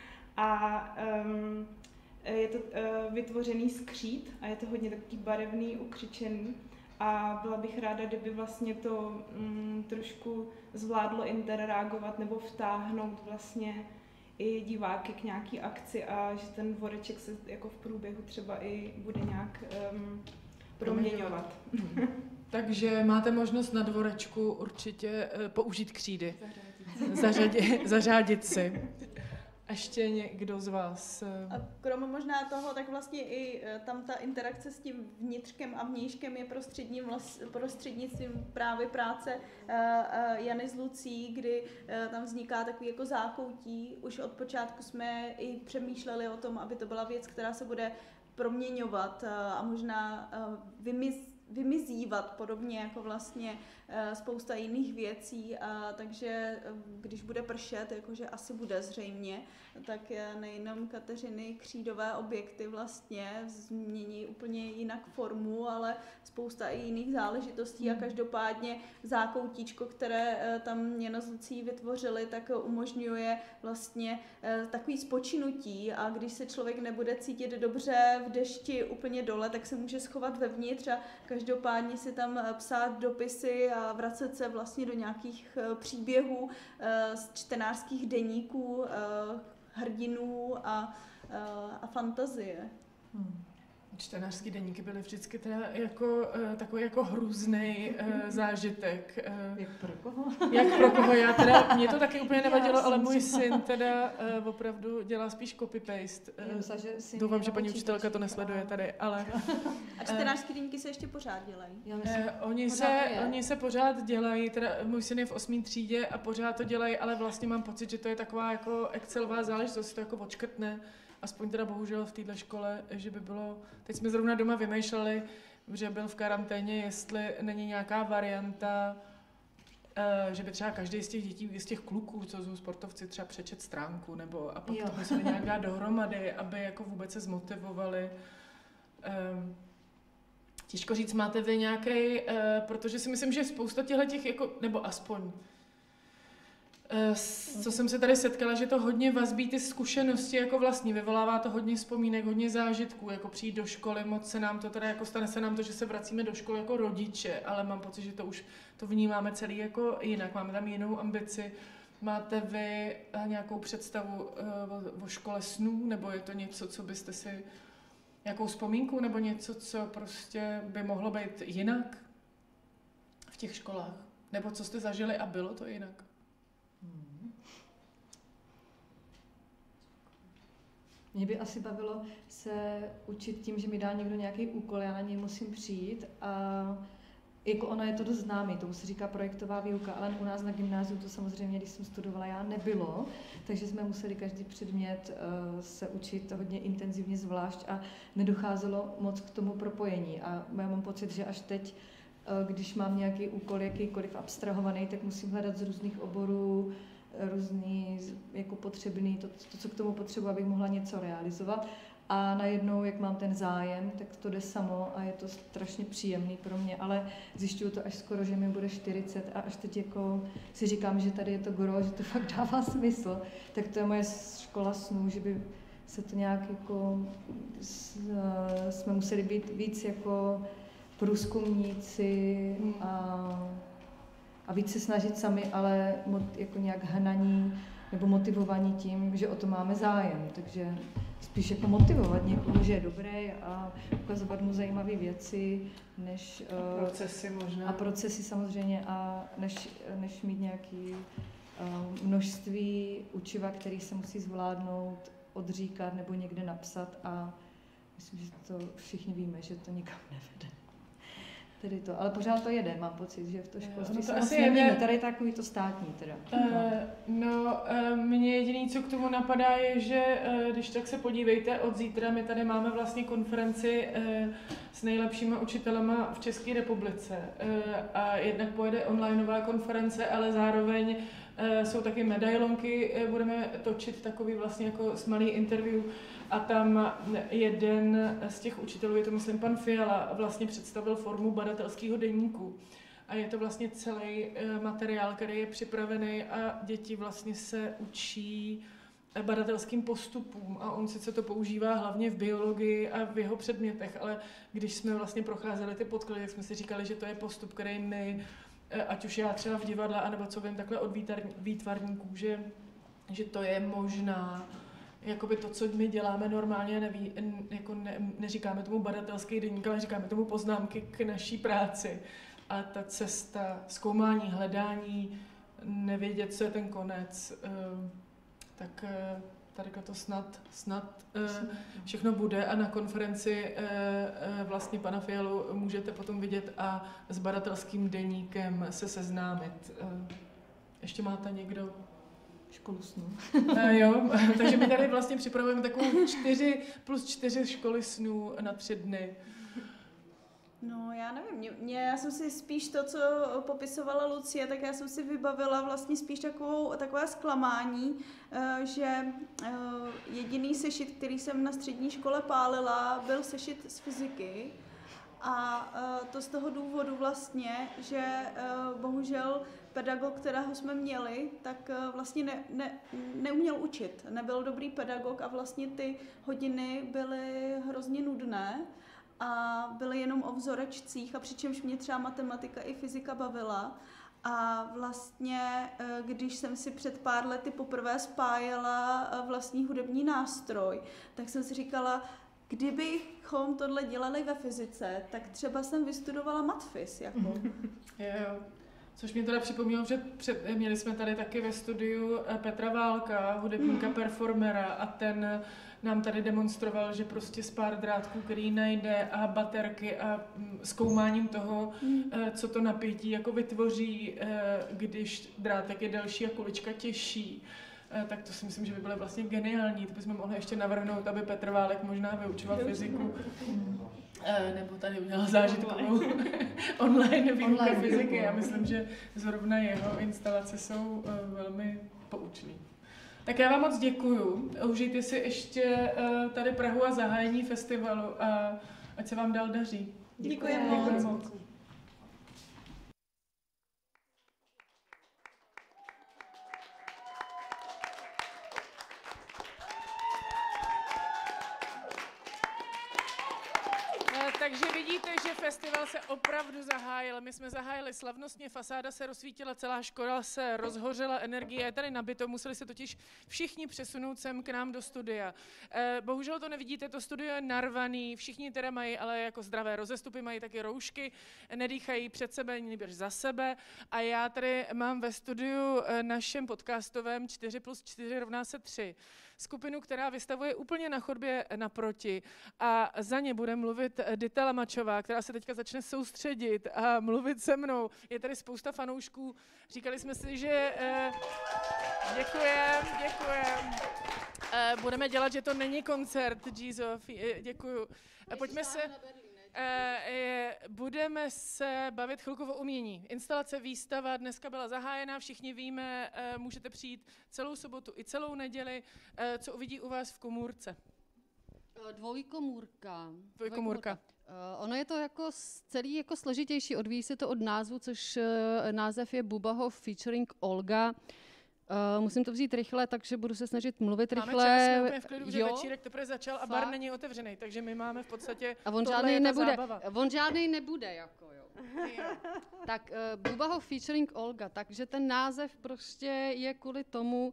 A um, je to uh, vytvořený skřít a je to hodně takový barevný, ukřičený. A byla bych ráda, kdyby vlastně to um, trošku zvládlo interagovat nebo vtáhnout vlastně i diváky k nějaký akci a že ten dvoreček se jako v průběhu třeba i bude nějak um, proměňovat. Takže máte možnost na dvorečku určitě uh, použít křídy. Zařadit, zařádit si. Ještě někdo z vás? Uh... A krom možná toho, tak vlastně i tam ta interakce s tím vnitřkem a vnějškem je prostředním vlast, prostřednictvím právě práce uh, uh, Jany s Lucí, kdy uh, tam vzniká takový jako zákoutí. Už od počátku jsme i přemýšleli o tom, aby to byla věc, která se bude proměňovat uh, a možná uh, vymiz, vymizívat, podobně jako vlastně uh, spousta jiných věcí, a takže uh, když bude pršet, jakože asi bude zřejmě, tak uh, nejenom Kateřiny křídové objekty vlastně změní úplně jinak formu, ale spousta i jiných záležitostí mm. a každopádně zákoutíčko, které uh, tam Jana s Lucí vytvořili, tak uh, umožňuje vlastně uh, takový spočinutí a když se člověk nebude cítit dobře v dešti úplně dole, tak se může schovat vevnitř a každopádně si tam psát dopisy a vracet se vlastně do nějakých příběhů z čtenářských deníků, hrdinů a, a fantazie. Hmm. Čtenářský deníky byly vždycky teda jako, uh, takový jako hrůzný uh, zážitek. Uh, jak pro koho? Jak pro koho, já teda, mě to taky úplně nevadilo, Já ale jsem můj třeba- syn teda uh, opravdu dělá spíš copy-paste. Já myslela, že syn Doufám, je že na paní počítači. učitelka to nesleduje tady, ale... A čtenářský deníky se ještě pořád dělají. Eh, oni, se, oni se pořád dělají, teda můj syn je v osmé třídě a pořád to dělají, ale vlastně mám pocit, že to je taková jako excelová záležitost, to jako odškrtne, aspoň teda bohužel v této škole, že by bylo, teď jsme zrovna doma vymýšleli, že byl v karanténě, jestli není nějaká varianta, eh, že by třeba každý z těch dětí, z těch kluků, co jsou sportovci, třeba přečet stránku, nebo a pak Jo. to museli nějak dát dohromady, aby jako vůbec se zmotivovali. Ehm, Těžko říct, máte vy nějaký, uh, protože si myslím, že spousta těch, jako, nebo aspoň, uh, co jsem se tady setkala, že to hodně vazbí ty zkušenosti jako vlastní, vyvolává to hodně vzpomínek, hodně zážitků, jako přijít do školy, moc se nám to teda, jako stane se nám to, že se vracíme do školy jako rodiče, ale mám pocit, že to už to vnímáme celý jako jinak, máme tam jinou ambici. Máte vy uh, nějakou představu uh, o, o škole snů, nebo je to něco, co byste si nějakou vzpomínku nebo něco, co prostě by mohlo být jinak v těch školách? Nebo co jste zažili a bylo to jinak? Mě by asi bavilo se učit tím, že mi dá někdo nějaký úkol, já na něj musím přijít a jako ona je to dost známý, tomu se říká projektová výuka, ale u nás na gymnáziu to samozřejmě, když jsem studovala já, nebylo, takže jsme museli každý předmět uh, se učit hodně intenzivně zvlášť a nedocházelo moc k tomu propojení a já mám pocit, že až teď, uh, když mám nějaký úkol, jakýkoliv abstrahovaný, tak musím hledat z různých oborů různý jako potřebný, to, to, co k tomu potřebuji, abych mohla něco realizovat. A najednou, jak mám ten zájem, tak to jde samo a je to strašně příjemný pro mě, ale zjišťuju to až skoro, že mi bude čtyřicet a až teď jako si říkám, že tady je to gro, že to fakt dává smysl. Tak to je moje škola snů, že by se to nějak jako, jsme museli být víc jako průzkumníci a, a víc se snažit sami, ale jako nějak hnaní nebo motivovaní tím, že o to máme zájem, takže spíš jako motivovat někoho, že je dobrý a ukazovat mu zajímavé věci, než... A procesy možná. A procesy samozřejmě, a než, než mít nějaké uh, množství učiva, který se musí zvládnout, odříkat nebo někde napsat a myslím, že to všichni víme, že to nikam nevede. Tedy to, ale pořád to jede, mám pocit, že v to školství no to se asi moc nemění, jede. tady je takový to státní teda. Uh, no, uh, mně jediný, co k tomu napadá, je, že uh, když tak se podívejte, od zítra my tady máme vlastně konferenci uh, s nejlepšíma učitelema v České republice. Uh, a jednak pojede onlineová konference, ale zároveň uh, jsou taky medailonky, uh, budeme točit takový vlastně jako s malý interview. A tam jeden z těch učitelů, je to myslím pan Fiala, vlastně představil formu badatelského deníku. A je to vlastně celý materiál, který je připravený a děti vlastně se učí badatelským postupům. A on sice to používá hlavně v biologii a v jeho předmětech, ale když jsme vlastně procházeli ty podklady, tak jsme si říkali, že to je postup, který my, ať už já třeba v divadle, anebo co vím takhle od výtvarníků, že, že to je možná jakoby to, co my děláme normálně, neví, jako ne, neříkáme tomu badatelský deník, ale říkáme tomu poznámky k naší práci. A ta cesta, zkoumání, hledání, nevědět, co je ten konec, tak tady to snad, snad všechno bude a na konferenci vlastně pana Fialu můžete potom vidět a s badatelským deníkem se seznámit. Ještě máte někdo školu snů. Uh, jo, takže my tady vlastně připravujeme takovou čtyři plus čtyři školy snů na tři dny. No, já nevím, mě, mě, já jsem si spíš to, co popisovala Lucie, tak já jsem si vybavila vlastně spíš takovou, takové zklamání, uh, že uh, jediný sešit, který jsem na střední škole pálila, byl sešit z fyziky. A uh, to z toho důvodu vlastně, že uh, bohužel pedagog, kterého jsme měli, tak uh, vlastně ne, ne, neuměl učit. Nebyl dobrý pedagog a vlastně ty hodiny byly hrozně nudné a byly jenom o vzorečcích, a přičemž mě třeba matematika i fyzika bavila. A vlastně, když jsem si před pár lety poprvé spájela vlastní hudební nástroj, tak jsem si říkala, kdybychom tohle dělali ve fyzice, tak třeba jsem vystudovala matfys. Jako. Jo, jo. Což mě teda připomnělo, že před, měli jsme tady taky ve studiu Petra Válka, hudebníka, performera, a ten nám tady demonstroval, že prostě z pár drátků, který najde, a baterky a zkoumáním toho, co to napětí jako vytvoří, když drátek je delší a kulička těžší, tak to si myslím, že by bylo vlastně geniální. To bychom mohli ještě navrhnout, aby Petr Válek možná vyučoval fyziku. Nebo tady udělal zážitkovou online výuku fyziky. Já myslím, že zrovna jeho instalace jsou velmi poučné. Tak já vám moc děkuju. Užijte si ještě tady Prahu a zahájení festivalu a ať se vám dál daří. Děkujeme Děkuji moc. moc. Takže vidíte, že festival se opravdu zahájil. My jsme zahájili slavnostně, fasáda se rozsvítila, celá škola se rozhořela, energie je tady nabito, museli se totiž všichni přesunout sem k nám do studia. Eh, bohužel to nevidíte, to studio je narvaný, všichni teda mají ale jako zdravé rozestupy, mají taky roušky, nedýchají před sebe, nýbrž za sebe, a já tady mám ve studiu eh, našem podcastovém čtyři plus čtyři rovná se tři. Skupinu, která vystavuje úplně na chodbě naproti, a za ně bude mluvit Dita Lamačová, která se teďka začne soustředit a mluvit se mnou. Je tady spousta fanoušků. Říkali jsme si, že eh, děkujem, děkujem. Eh, budeme dělat, že to není koncert, Gizo, děkuju. Eh, pojďme se... Eh, budeme se bavit chvilku o umění. Instalace, výstava dneska byla zahájena, všichni víme, eh, můžete přijít celou sobotu i celou neděli. Eh, co uvidí u vás v komůrce? Dvojkomůrka. Dvojkomůrka. Uh, ono je to jako celý jako složitější, odvíjí se to od názvu, což uh, název je Bubahov featuring Olga. Uh, musím to vzít rychle, takže budu se snažit mluvit Máme rychle. čas, jsme úplně v klidu, že Jo? večírek teprve začal a Fakt? bar není otevřený, takže my máme v podstatě A on tohle žádný je ta nebude. zábava. On žádný nebude, jako jo. Tak uh, Bubahov featuring Olga, takže ten název prostě je kvůli tomu,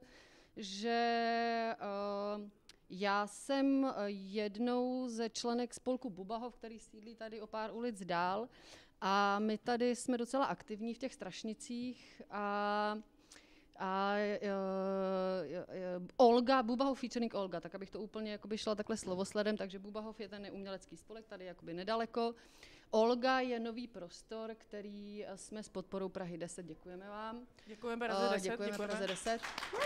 že uh, já jsem jednou ze členek spolku Bubahov, který sídlí tady o pár ulic dál, a my tady jsme docela aktivní v těch Strašnicích a A uh, uh, Olga, Bubahov featuring Olga, tak abych to úplně jakoby šla takhle slovosledem, takže Bubahov je ten neumělecký spolek tady jakoby nedaleko. Olga je nový prostor, který jsme s podporou Prahy deset, děkujeme vám. Děkujeme Praze deset. Děkujeme, děkujeme. Praze deset.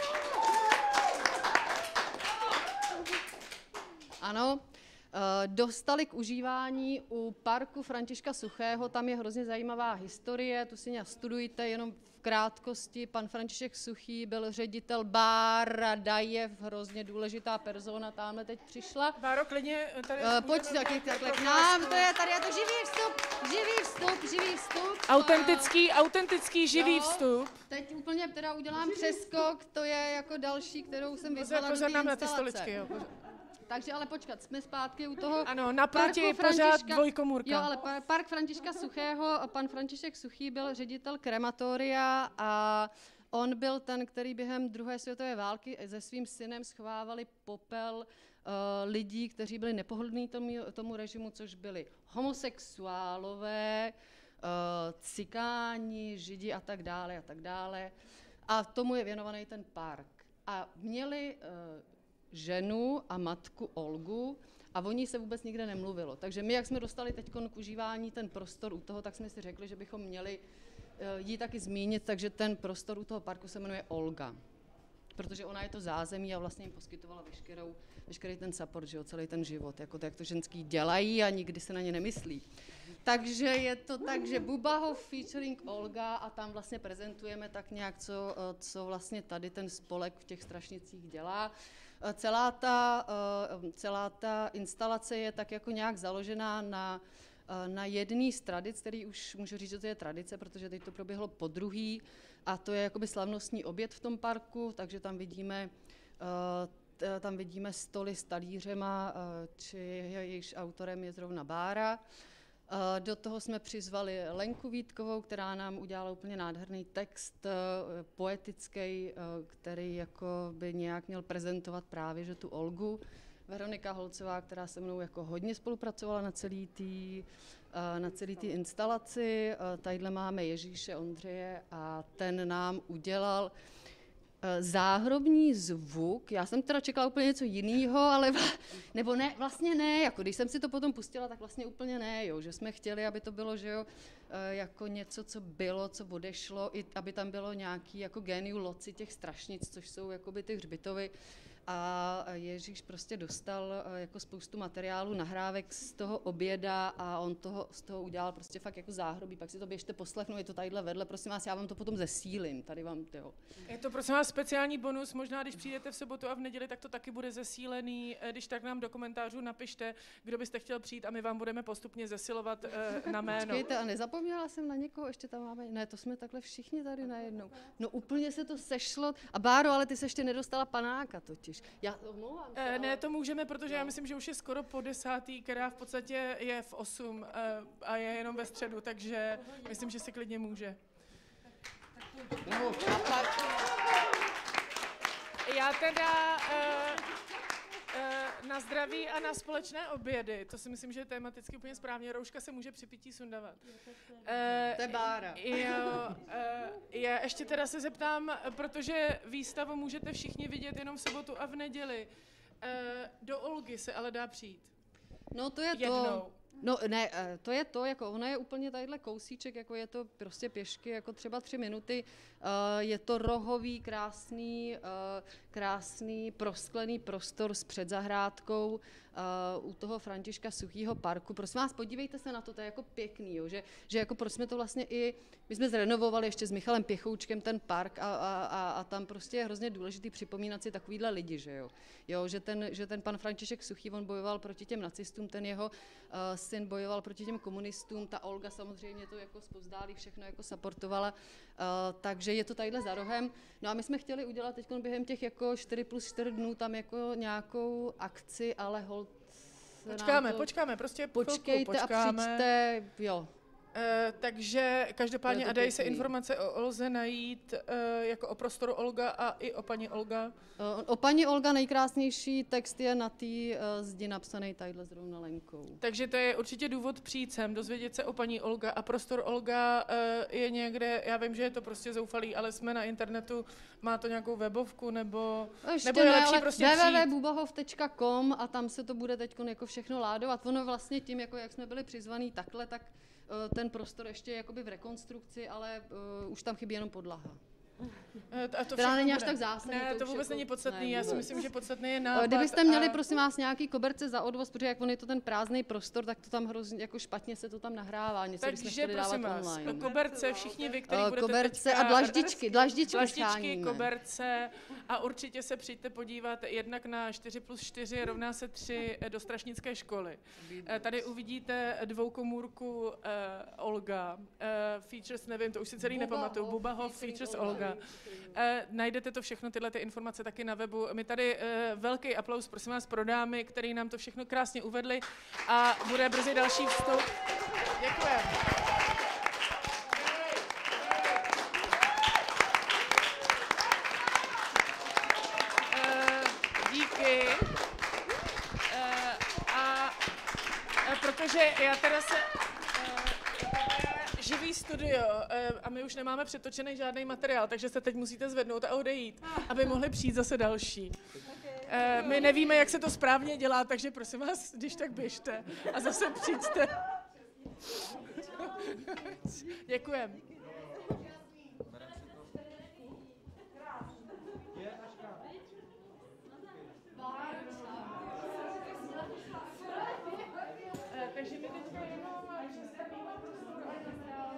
Ano. Dostali k užívání u parku Františka Suchého, tam je hrozně zajímavá historie, tu si nějak studujte, jenom v krátkosti. Pan František Suchý byl ředitel Bára Dajev, hrozně důležitá persona, tamhle teď přišla. Báro, klidně tady... Uh, pojď taky takhle k nám, to je tady, je to živý vstup, živý vstup, živý vstup. Autentický, autentický živý jo, vstup. Teď úplně teda udělám přeskok, to je jako další, kterou jsem vyzvala Pozor do té nám na ty instalace. stoličky, jo. Takže ale počkat, jsme zpátky u toho Ano, naproti parku pořád Františka, dvojkomůrka. Jo, ale pa- park Františka Suchého, pan František Suchý byl ředitel krematoria a on byl ten, který během druhé světové války se svým synem schovávali popel uh, lidí, kteří byli nepohodlní tomu, tomu režimu, což byli homosexuálové, uh, cikáni, židi a tak dále a tak dále. A tomu je věnovaný ten park. A měli uh, ženu a matku Olgu a o ní se vůbec nikde nemluvilo. Takže my, jak jsme dostali teď k užívání ten prostor u toho, tak jsme si řekli, že bychom měli uh, jí taky zmínit, takže ten prostor u toho parku se jmenuje Olga. Protože ona je to zázemí a vlastně jim poskytovala veškerou, veškerý ten support, že jo, celý ten život, jako to, jak to ženský dělají a nikdy se na ně nemyslí. Takže je to tak, že Bubahov featuring Olga a tam vlastně prezentujeme tak nějak, co, co vlastně tady ten spolek v těch Strašnicích dělá. Celá ta, celá ta instalace je tak jako nějak založená na, na jedný z tradic, který už můžu říct, že to je tradice, protože teď to proběhlo po druhý, a to je jakoby slavnostní oběd v tom parku, takže tam vidíme, tam vidíme stoly s talířema, či jejíž autorem je zrovna Bára. Do toho jsme přizvali Lenku Vítkovou, která nám udělala úplně nádherný text poetický, který jako by nějak měl prezentovat právě že tu Olgu. Veronika Holcová, která se mnou jako hodně spolupracovala na celý tý, na celý tý instalaci. Tadyhle máme Ježíše Ondřeje a ten nám udělal záhrobní zvuk. Já jsem teda čekala úplně něco jiného, ale nebo ne, vlastně ne, jako když jsem si to potom pustila, tak vlastně úplně ne, jo, že jsme chtěli, aby to bylo, že jo, jako něco, co bylo, co odešlo, i aby tam bylo nějaký jako géniu loci těch strašnic, což jsou jakoby ty hřbitovy. A Ježíš prostě dostal jako spoustu materiálu, nahrávek z toho oběda a on toho, z toho udělal prostě fakt jako záhrobí. Pak si to běžte poslechnout, je to tadyhle vedle, prosím vás, já vám to potom zesílím, tady vám, tyjo. Je to prosím vás speciální bonus, možná když přijdete v sobotu a v neděli, tak to taky bude zesílený. Když tak nám do komentářů napište, kdo byste chtěl přijít a my vám budeme postupně zesilovat uh, na jméno. Počkejte, a nezapomněla jsem na někoho, ještě tam máme, ne, to jsme takhle všichni tady najednou. No úplně se to sešlo, a Báro, ale ty se ještě nedostala panáka totiž. Já omlouvám se, uh, ne, ale... to můžeme, protože já myslím, že už je skoro po desátý, která v podstatě je v osm uh, a je jenom ve středu, takže myslím, že si klidně může. No, já teda uh, uh, na zdraví a na společné obědy, to si myslím, že je tematicky úplně správně, rouška se může při pití sundavat. Uh, to je Bára. Jo, uh, já ještě teda se zeptám, protože výstavu můžete všichni vidět jenom v sobotu a v neděli. Uh, do Olgy se ale dá přijít. No to je Jednou. to. No ne, to je to, jako ona je úplně tadyhle kousíček, jako je to prostě pěšky, jako třeba tři minuty. Je to rohový, krásný, krásný prosklený prostor s předzahrádkou u toho Františka Suchýho parku. Prosím vás, podívejte se na to, to je jako pěkný, jo, že, že jako proč jsme to vlastně i, my jsme zrenovovali ještě s Michalem Pěchoučkem ten park a, a, a, a tam prostě je hrozně důležitý připomínat si takovýhle lidi, že jo. Jo, že ten, že ten pan František Suchý, on bojoval proti těm nacistům, ten jeho uh, syn bojoval proti těm komunistům, ta Olga samozřejmě to jako zpovzdálí všechno jako supportovala, uh, takže je to tadyhle za rohem. No a my jsme chtěli udělat teď během těch jako čtyři plus čtyři dnů tam jako nějakou akci, ale hold Počkáme, to... počkáme, prostě počkejte chvilku, počkáme. a přijďte, jo. Uh, takže každopádně a dají se informace o Olze najít uh, jako o prostoru Olga a i o paní Olga. Uh, o paní Olga nejkrásnější text je na té uh, zdi napsaný tadyhle zrovna Lenkou. Takže to je určitě důvod přijít sem, dozvědět se o paní Olga a prostor Olga uh, je někde, já vím, že je to prostě zoufalý, ale jsme na internetu, má to nějakou webovku nebo, nebo je ne, lepší prostě přijít. w w w tečka bubahov tečka com a tam se to bude teď jako všechno ládovat. Ono vlastně tím, jako jak jsme byli přizvaný takhle, tak ten prostor ještě je jakoby v rekonstrukci, ale uh, už tam chybí jenom podlaha. A to Která není až tak zásadní. Ne, to, to vůbec jako, není podstatný, ne, já si myslím, že podstatný je nápad. Kdybyste měli, a... prosím vás, nějaký koberce za odvoz, protože jak on je to ten prázdný prostor, tak to tam hrozně jako špatně se to tam nahrává. Něco Takže prosím vás, online. Koberce, všichni vy, kteří uh, budete koberce teďka... a dlaždičky, dlaždičky, dlaždičky koberce a určitě se přijďte podívat jednak na čtyři plus čtyři rovná se tři do Strašnické školy. Tady uvidíte dvoukomůrku uh, Olga, uh, features, nevím, to už si celý nepamatuju, Bubahov, features Olga. Uh, najdete to všechno, tyhle ty informace taky na webu. My tady uh, velký aplaus, prosím vás, pro dámy, který nám to všechno krásně uvedli a bude brzy další vstup. Děkujeme. Uh, díky. Uh, a uh, protože já teda se... Živý studio a my už nemáme přetočený žádný materiál, takže se teď musíte zvednout a odejít, aby mohli přijít zase další. My nevíme, jak se to správně dělá, takže prosím vás, když tak běžte a zase přijďte. Děkujeme. Takže my teďka jenom představíme prostor a materiál.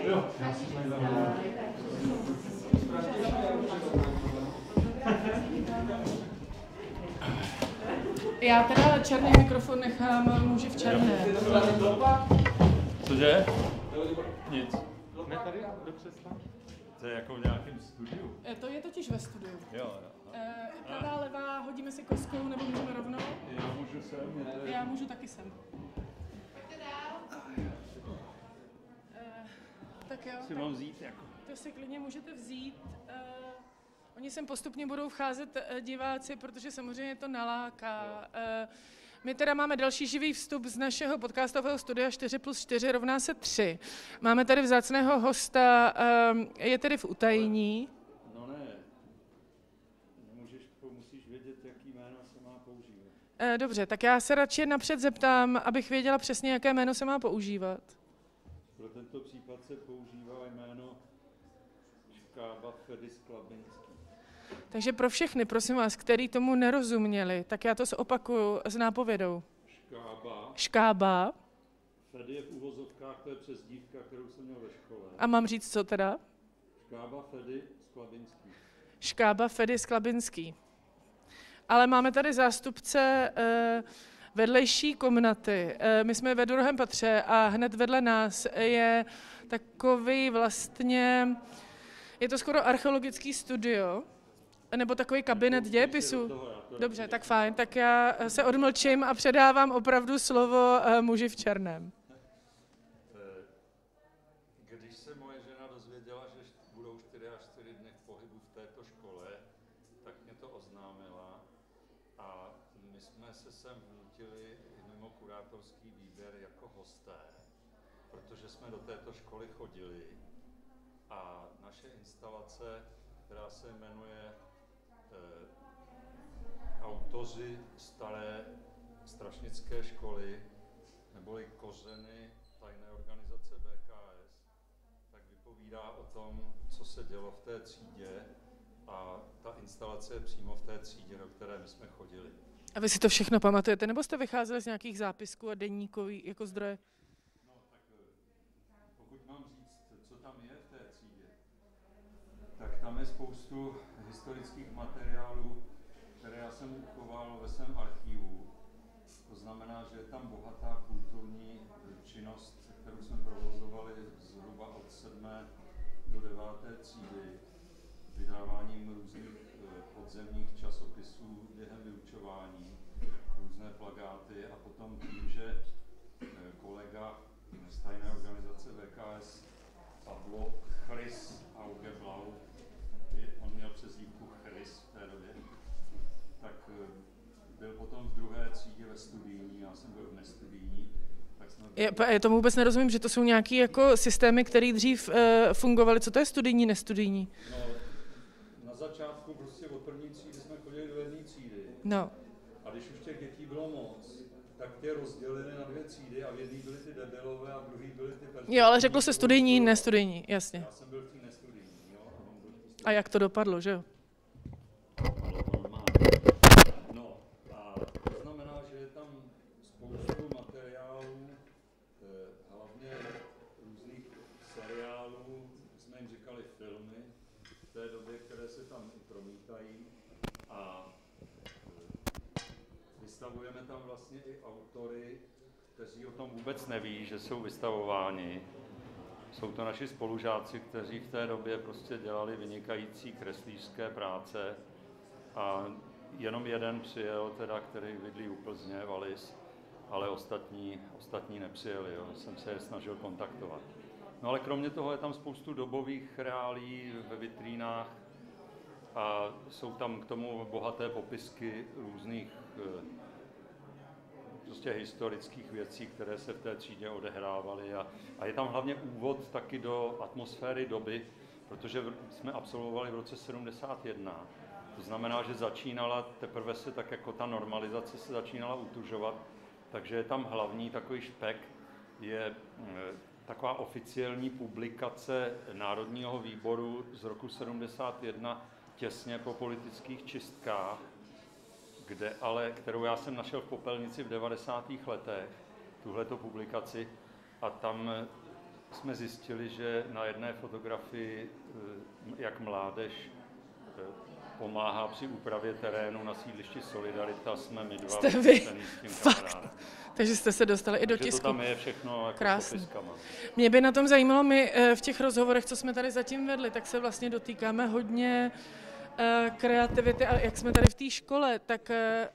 Já teda černý mikrofon nechám muži v černé. Cože? Nic. Ne tady do křesla? To je jako v nějakém studiu. To je totiž ve studiu. Jo, jo. E, pravá, levá, hodíme si kostkou nebo můžeme rovnou? Já můžu sem. Je... Já můžu taky sem. E, tak jo. Si tak mám vzít jako. To si klidně můžete vzít. E, oni sem postupně budou vcházet e, diváci, protože samozřejmě to naláká. E, My teda máme další živý vstup z našeho podcastového studia čtyři plus čtyři rovná se tři. Máme tady vzácného hosta, je tedy v utajení. No ne, nemůžeš, musíš vědět, jaký jméno se má používat. Dobře, tak já se radši napřed zeptám, abych věděla přesně, jaké jméno se má používat. Pro tento případ se používá jméno Škába Fedis Klabinský. Takže pro všechny, prosím vás, který tomu nerozuměli, tak já to zopakuju s nápovědou. Škába. Škába. Fedy je v uvozovkách, to je přezdívka, kterou jsem měl ve škole. A mám říct, co teda? Škába Fedy Sklabinský. Škába Fedy Sklabinský. Ale máme tady zástupce eh, vedlejší komnaty. Eh, my jsme ve druhém patře a hned vedle nás je takový vlastně, je to skoro archeologický studio, nebo takový kabinet dějepisů. Dobře, tak fajn, tak já se odmlčím a předávám opravdu slovo uh, muži v černém. Když se moje žena dozvěděla, že budou čtyři až čtyři dny v pohybu v této škole, tak mě to oznámila a my jsme se sem vnutili mimo kurátorský výběr jako hosté, protože jsme do této školy chodili a naše instalace, která se jmenuje Autoři staré strašnické školy, neboli kořeny tajné organizace B K S, tak vypovídá o tom, co se dělo v té třídě a ta instalace je přímo v té třídě, do které my jsme chodili. A vy si to všechno pamatujete, nebo jste vycházeli z nějakých zápisků a deníků jako zdroje? No, tak pokud mám říct, co tam je v té třídě, tak tam je spoustu historických materiálů, které já jsem uchoval ve svém archivu. To znamená, že je tam bohatá kulturní činnost, kterou jsme provozovali zhruba od sedmé do deváté třídy, vydáváním různých podzemních časopisů během vyučování, různé plakáty a potom tím, že kolega z tajné organizace V K S Pablo Chris Augeblau, on měl přezdívku Chris v té době, tak byl potom v druhé třídě ve studijní, já jsem byl v nestudijní. Tak jsme Je, já tomu vůbec nerozumím, že to jsou nějaké jako systémy, které dřív uh, fungovaly. Co to je studijní, nestudijní? No, na začátku prostě od první třídy jsme chodili do jedné třídy. No. A když už těch dětí bylo moc, tak tě rozdělili na dvě třídy a v jedné byly ty debilové a v druhé byly ty perspektivní. Jo, ale řeklo se studijní, nestudijní, jasně. Já jsem byl v té nestudijní, jo. A, on byl v té a jak to dopadlo, že jo? No, a to znamená, že je tam spoustu materiálů, hlavně různých seriálů, jsme jim říkali filmy, v té době, které se tam i promítají. A vystavujeme tam vlastně i autory, kteří o tom vůbec neví, že jsou vystavováni. Jsou to naši spolužáci, kteří v té době prostě dělali vynikající kreslířské práce a jenom jeden přijel, teda, který bydlí u Plzně, Valis, ale ostatní, ostatní nepřijeli, jo. Jsem se je snažil kontaktovat. No ale kromě toho je tam spoustu dobových reálí ve vitrínách a jsou tam k tomu bohaté popisky různých prostě historických věcí, které se v té třídě odehrávaly a, a je tam hlavně úvod taky do atmosféry doby, protože jsme absolvovali v roce sedmdesát jedna. To znamená, že začínala, teprve se tak jako ta normalizace se začínala utužovat, takže je tam hlavní takový špek, je taková oficiální publikace Národního výboru z roku sedmdesát jedna těsně po politických čistkách, kde ale, kterou já jsem našel v Popelnici v devadesátých letech, tuhleto publikaci, a tam jsme zjistili, že na jedné fotografii, jak mládež pomáhá při úpravě terénu na sídlišti Solidarita, jsme my dva Jste vy? s tím Fakt. kamarádem. Takže jste se dostali i do Takže tisku. to tam je všechno jako Krásný. popiskama. Mě by na tom zajímalo, my eh, v těch rozhovorech, co jsme tady zatím vedli, tak se vlastně dotýkáme hodně eh, kreativity a jak jsme tady v té škole, tak eh,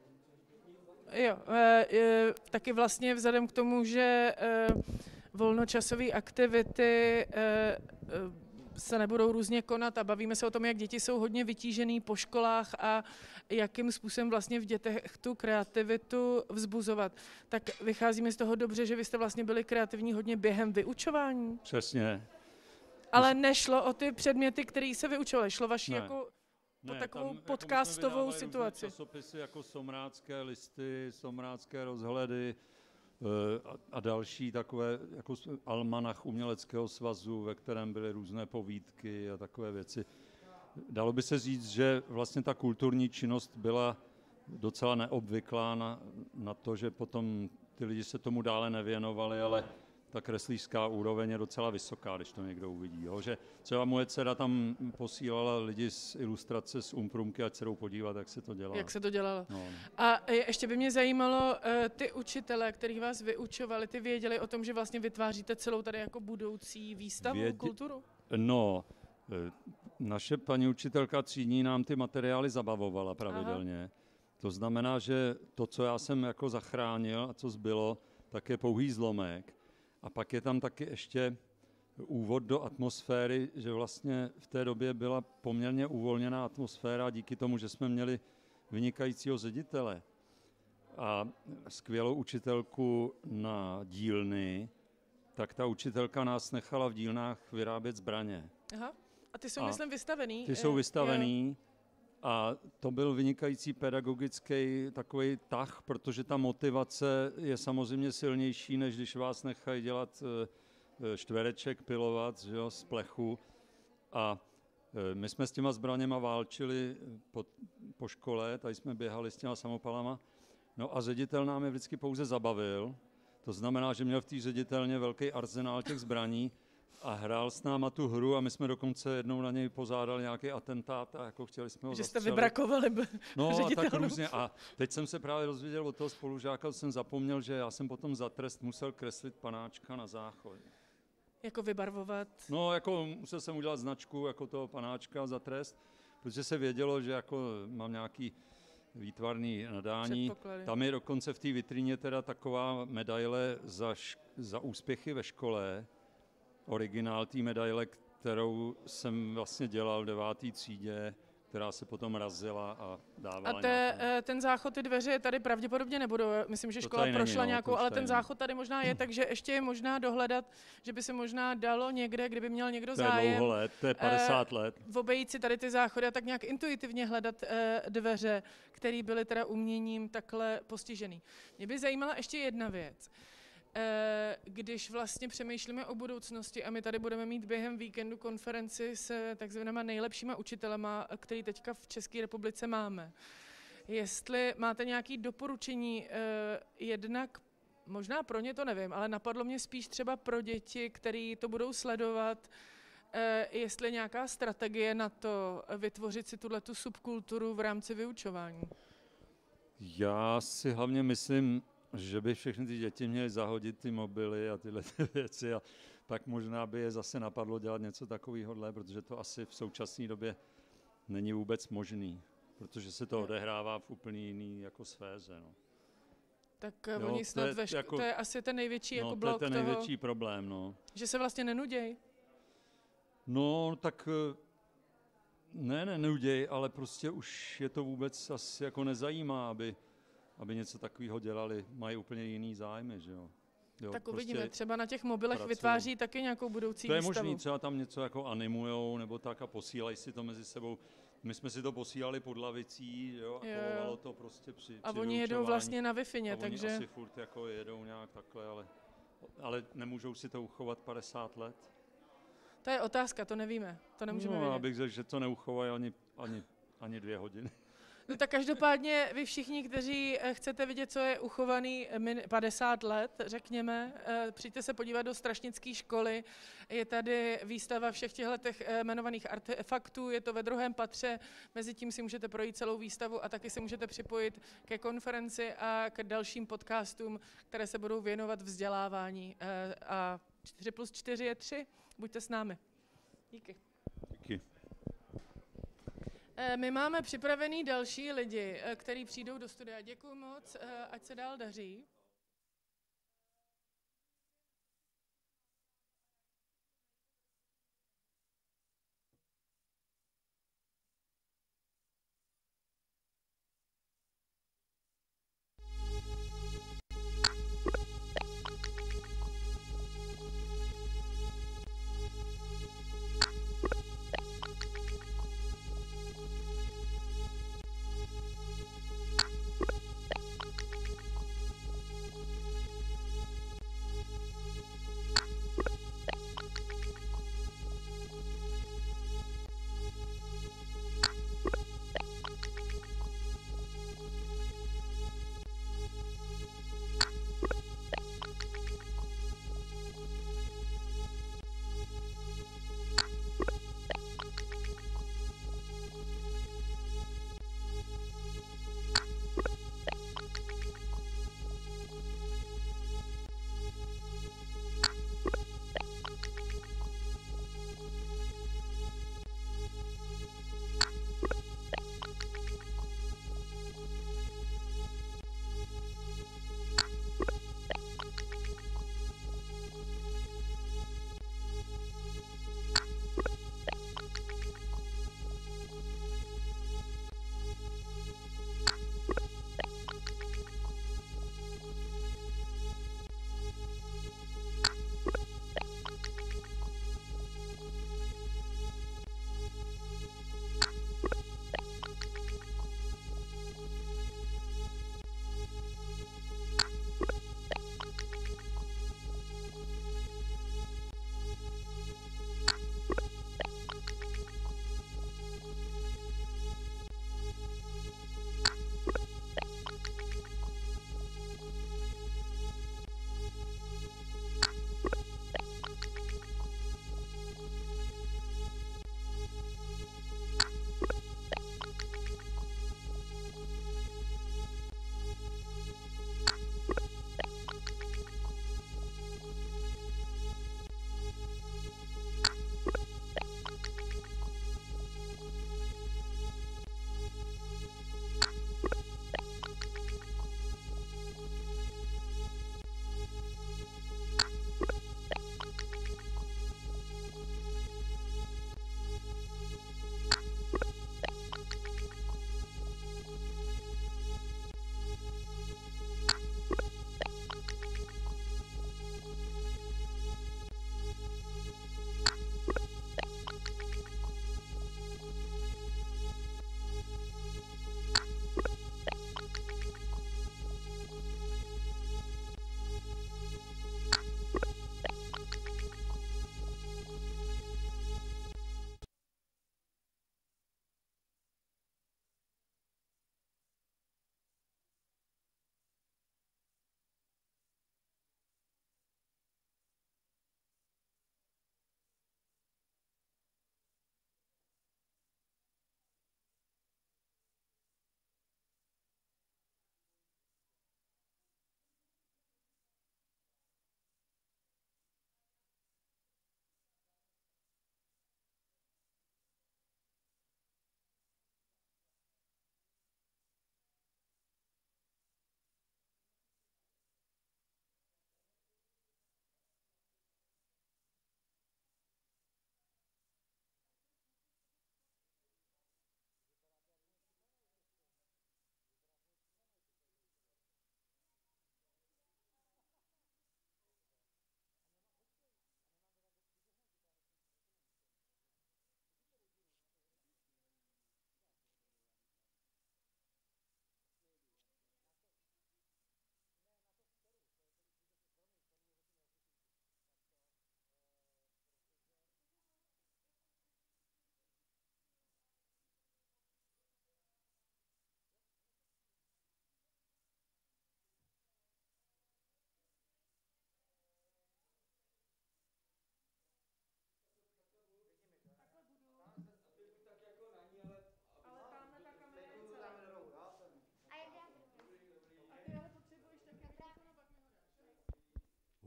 jo, eh, eh, taky vlastně vzhledem k tomu, že eh, volnočasové aktivity eh, eh, se nebudou různě konat a bavíme se o tom, jak děti jsou hodně vytížený po školách a jakým způsobem vlastně v dětech tu kreativitu vzbuzovat. Tak vycházíme z toho dobře, že vy jste vlastně byli kreativní hodně během vyučování. Přesně. Ale nešlo o ty předměty, které se vyučovaly. Šlo vaši Ne. jako po Ne, takovou tam, jako my jsme podcastovou vydávali různé situaci. časopisy jako Somrádské listy, Somrádské rozhledy eh, a, a další takové, jako s- almanach Uměleckého svazu, ve kterém byly různé povídky a takové věci. Dalo by se říct, že vlastně ta kulturní činnost byla docela neobvyklá na, na to, že potom ty lidi se tomu dále nevěnovali, ale ta kreslířská úroveň je docela vysoká, když to někdo uvidí. Jo? Že třeba moje dcera tam posílala lidi z ilustrace z Umprumky, ať se jdou podívat, jak se to dělá. Jak se to dělalo. No. A je- ještě by mě zajímalo, eh, ty učitele, který vás vyučovali, ty věděli o tom, že vlastně vytváříte celou tady jako budoucí výstavu, Vědě- kulturu? No, eh, naše paní učitelka třídní nám ty materiály zabavovala pravidelně. Aha. To znamená, že to, co já jsem jako zachránil a co zbylo, tak je pouhý zlomek. A pak je tam taky ještě úvod do atmosféry, že vlastně v té době byla poměrně uvolněná atmosféra díky tomu, že jsme měli vynikajícího ředitele a skvělou učitelku na dílny, tak ta učitelka nás nechala v dílnách vyrábět zbraně. Aha. A ty jsou, A myslím, vystavený. Ty eh, jsou jo. vystavený a to byl vynikající pedagogický takový tah, protože ta motivace je samozřejmě silnější, než když vás nechají dělat eh, eh, čtvereček, pilovat, že jo, z plechu. A eh, my jsme s těma zbraněma válčili po, po škole, tady jsme běhali s těma samopalama. No a ředitel nám je vždycky pouze zabavil. To znamená, že měl v té ředitelně velký arzenál těch zbraní a hrál s náma tu hru a my jsme dokonce jednou na něj pozádali nějaký atentát a jako chtěli jsme ho Že jste zastřelit. vybrakovali b- No a tak ředitelnu. různě. A teď jsem se právě dozvěděl od toho spolužáka, jsem zapomněl, že já jsem potom za trest musel kreslit panáčka na záchod. Jako vybarvovat. No, jako musel jsem udělat značku jako toho panáčka za trest, protože se vědělo, že jako mám nějaký výtvarný nadání. Předpoklady. Tam je dokonce v té vitríně teda taková medaile za, š- za úspěchy ve škole, originál té medaile, kterou jsem vlastně dělal v deváté třídě, která se potom razila a dávala A te, eh, ten záchod, ty dveře tady pravděpodobně nebudou. Myslím, že To škola tady není, prošla no, nějakou, to už ale tady ten není. záchod tady možná je, takže ještě je možná dohledat, že by se možná dalo někde, kdyby měl někdo To je zájem. dlouho let, to je padesát eh, let. Obejít si tady ty záchody a tak nějak intuitivně hledat eh, dveře, které byly teda uměním takhle postižený. Mě by zajímala ještě jedna věc. Eh, Když vlastně přemýšlíme o budoucnosti a my tady budeme mít během víkendu konferenci s takzvanýma nejlepšíma učitelema, který teďka v České republice máme. Jestli máte nějaké doporučení, eh, jednak možná pro ně to nevím, ale napadlo mě spíš třeba pro děti, který to budou sledovat, eh, jestli nějaká strategie na to eh, vytvořit si tuhletu subkulturu v rámci vyučování. Já si hlavně myslím, že by všechny ty děti měly zahodit ty mobily a tyhle ty věci a pak možná by je zase napadlo dělat něco takového, protože to asi v současné době není vůbec možný, protože se to odehrává v úplně jiný jako sféře. No. Tak eh, Jo, oni to snad je ve ško- jako- to je asi ten největší No, jako to je blok ten toho, největší problém, no. že se vlastně nenuděj. No, tak eh, ne, ne, nuděj, ale prostě už je to vůbec asi jako nezajímá, aby, aby něco takového dělali. Mají úplně jiný zájmy, že jo. jo Tak prostě uvidíme, třeba na těch mobilech pracují. vytváří taky nějakou budoucí To je výstavu. možný, třeba tam něco jako animujou nebo tak a posílají si to mezi sebou. My jsme si to posílali pod lavicí, jo, a Jo. kolovalo to prostě při A při oni jedou vyučování. vlastně na Wi-Fi, A oni takže- asi furt jako jedou nějak takhle, ale, ale nemůžou si to uchovat padesát let. To je otázka, to nevíme, to nemůžeme No, vědět. abych řekl, že to neuchovají ani, ani, ani dvě hodiny. No tak každopádně vy všichni, kteří chcete vidět, co je uchovaný padesát let, řekněme, přijďte se podívat do Strašnické školy. Je tady výstava všech těchto jmenovaných artefaktů, je to ve druhém patře, mezi tím si můžete projít celou výstavu a taky se můžete připojit ke konferenci a k dalším podcastům, které se budou věnovat vzdělávání. A čtyři plus čtyři je tři, buďte s námi. Díky. Díky. My máme připravený další lidi, kteří přijdou do studia. Děkuji moc, ať se dál daří.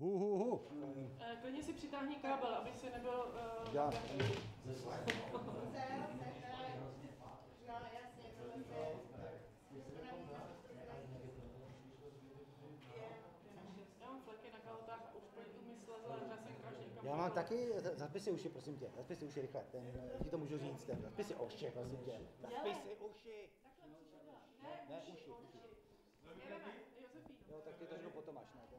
Hu, hu, hu. Eh, Klidně si přitáhni kábel, aby si nebyl... Uh, Já. Já mám taky, zaspij si uši, prosím tě, zaspij si uši rychle, ten, ti to můžu říct, ten, zaspij si uši, prosím tě, zaspij si uši. Ne, uši, uši. Jo, tak ty to řeknu potom až, ne, ten.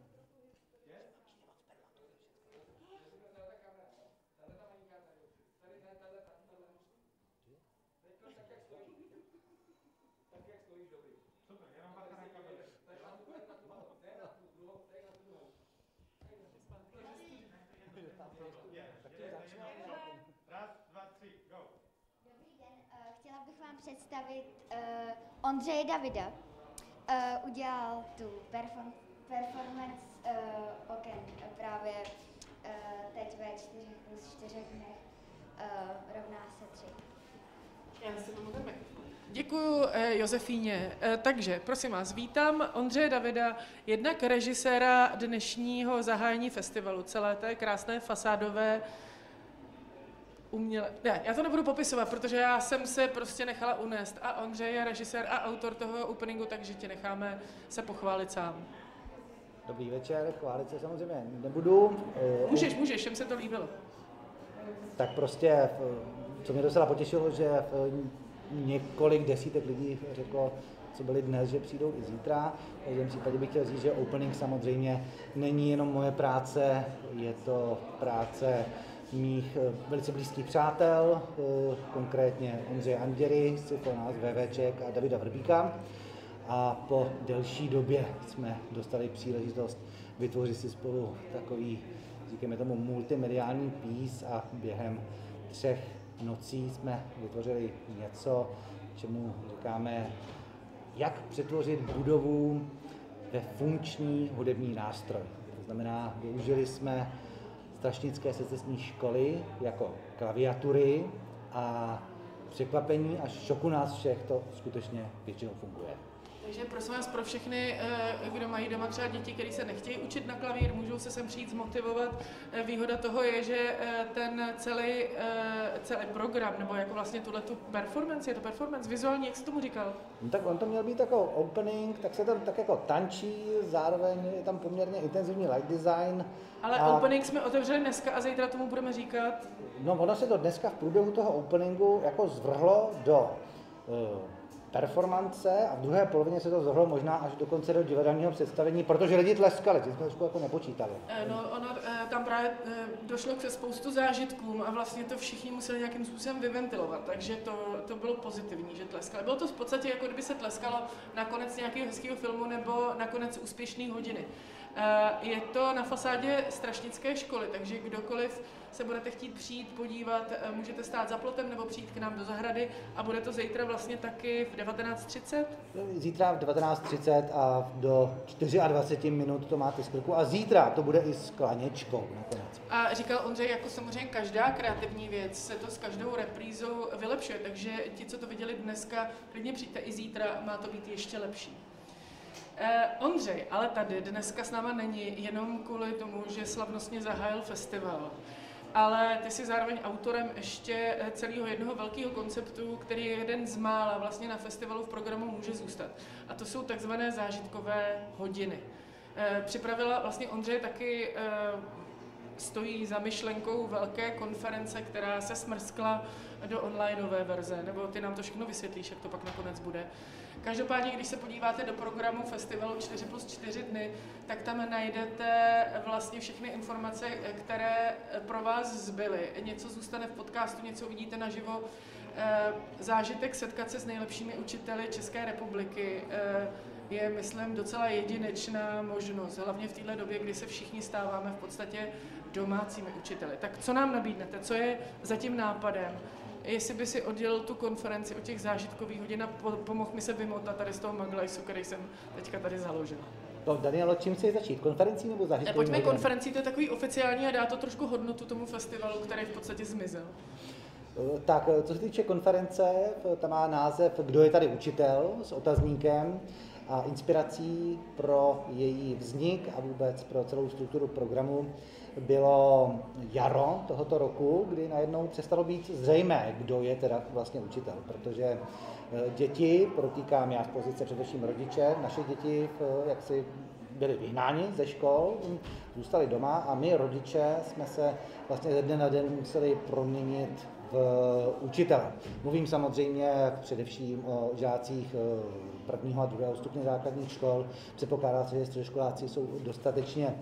Chtěla bych vám představit uh, Ondřeje Davida. Uh, udělal tu perform, performance uh, oken právě uh, teď ve čtyřech plus čtyřech dnech uh, rovná se tři. Já si můžeme. Děkuju eh, Josefíně. Eh, takže, prosím vás, vítám Ondřeje Davida, jednak režiséra dnešního zahájení festivalu, celé té krásné fasádové uměle... Ne, já to nebudu popisovat, protože já jsem se prostě nechala unést a Ondřej je režisér a autor toho openingu, takže ti necháme se pochválit sám. Dobrý večer, chválit se samozřejmě nebudu. Můžeš, můžeš, všem se to líbilo. Tak prostě, co mě docela potěšilo, že několik desítek lidí řeklo, co byli dnes, že přijdou i zítra. V každém případě bych chtěl říct, že opening samozřejmě není jenom moje práce, je to práce mých velice blízkých přátel, konkrétně Ondřeje Anděry, Sciponář Vévéček a Davida Vrbíka. A po delší době jsme dostali příležitost vytvořit si spolu takový, říkáme tomu, multimediální pís a během třech nocí jsme vytvořili něco, čemu říkáme, jak přetvořit budovu ve funkční hudební nástroj. To znamená, využili jsme strašnické secesní školy jako klaviatury a překvapení až šoku nás všech to skutečně většinou funguje. Takže prosím vás, pro všechny, kdo mají doma třeba děti, které se nechtějí učit na klavír, můžou se sem přijít zmotivovat. Výhoda toho je, že ten celý, celý program, nebo jako vlastně tuhletu performance, je to performance vizuální, jak jsi tomu říkal? No tak on to měl být jako opening, tak se tam tak jako tančí, zároveň je tam poměrně intenzivní light design. Ale a... opening jsme otevřeli dneska a zítra tomu budeme říkat? No ono se to dneska v průběhu toho openingu jako zvrhlo do uh, performance a v druhé polovině se to zvrhlo možná až dokonce do divadelního představení, protože lidi tleskali, tím jsme trošku jako nepočítali. No, ono tam právě došlo k spoustu zážitkům a vlastně to všichni museli nějakým způsobem vyventilovat, takže to, to bylo pozitivní, že tleskali. Bylo to v podstatě jako kdyby se tleskalo na konec nějakého hezkého filmu nebo na konec úspěšné hodiny. Je to na fasádě Strašnické školy, takže kdokoliv se budete chtít přijít podívat, můžete stát za plotem nebo přijít k nám do zahrady a bude to zítra vlastně taky v devatenáct třicet? Zítra v devatenáct třicet a do dvacet čtyři minut to máte z krku a zítra to bude i s klaněčkou nakonec. A říkal Ondřej, jako samozřejmě každá kreativní věc se to s každou reprízou vylepšuje, takže ti, co to viděli dneska, klidně přijďte i zítra, má to být ještě lepší. Eh, Ondřej ale tady dneska s náma není jenom kvůli tomu, že slavnostně zahájil festival, ale ty jsi zároveň autorem ještě celého jednoho velkého konceptu, který je jeden z mála vlastně na festivalu v programu může zůstat. A to jsou takzvané zážitkové hodiny. Eh, připravila vlastně Ondřej taky eh, stojí za myšlenkou velké konference, která se smrskla do onlineové verze, nebo ty nám to všechno vysvětlíš, jak to pak nakonec bude. Každopádně, když se podíváte do programu festivalu čtyři plus čtyři dny, tak tam najdete vlastně všechny informace, které pro vás zbyly. Něco zůstane v podcastu, něco uvidíte naživo. Zážitek setkat se s nejlepšími učiteli České republiky je, myslím, docela jedinečná možnost, hlavně v této době, kdy se všichni stáváme v podstatě domácími učiteli. Tak co nám nabídnete? Co je za tím nápadem? Jestli by si oddělil tu konferenci o těch zážitkových hodin a pomohl mi se vymotat tady z toho maglajsu, který jsem teďka tady založil. No, Danielo, čím si začít? Konferencí nebo zážitkovým Pojďme hodinami? konferencí, to je takový oficiální a dá to trošku hodnotu tomu festivalu, který v podstatě zmizel. Tak, co se týče konference, ta má název Kdo je tady učitel s otazníkem A inspirací pro její vznik a vůbec pro celou strukturu programu bylo jaro tohoto roku, kdy najednou přestalo být zřejmé, kdo je teda vlastně učitel, protože děti, protýkám já z pozice především rodiče, naše děti jaksi byli vyhnáni ze škol, zůstali doma a my rodiče jsme se vlastně ze dne na den museli proměnit v učitele. Mluvím samozřejmě především o žácích prvního a druhého stupně základních škol. Předpokládá se, že středoškoláci jsou dostatečně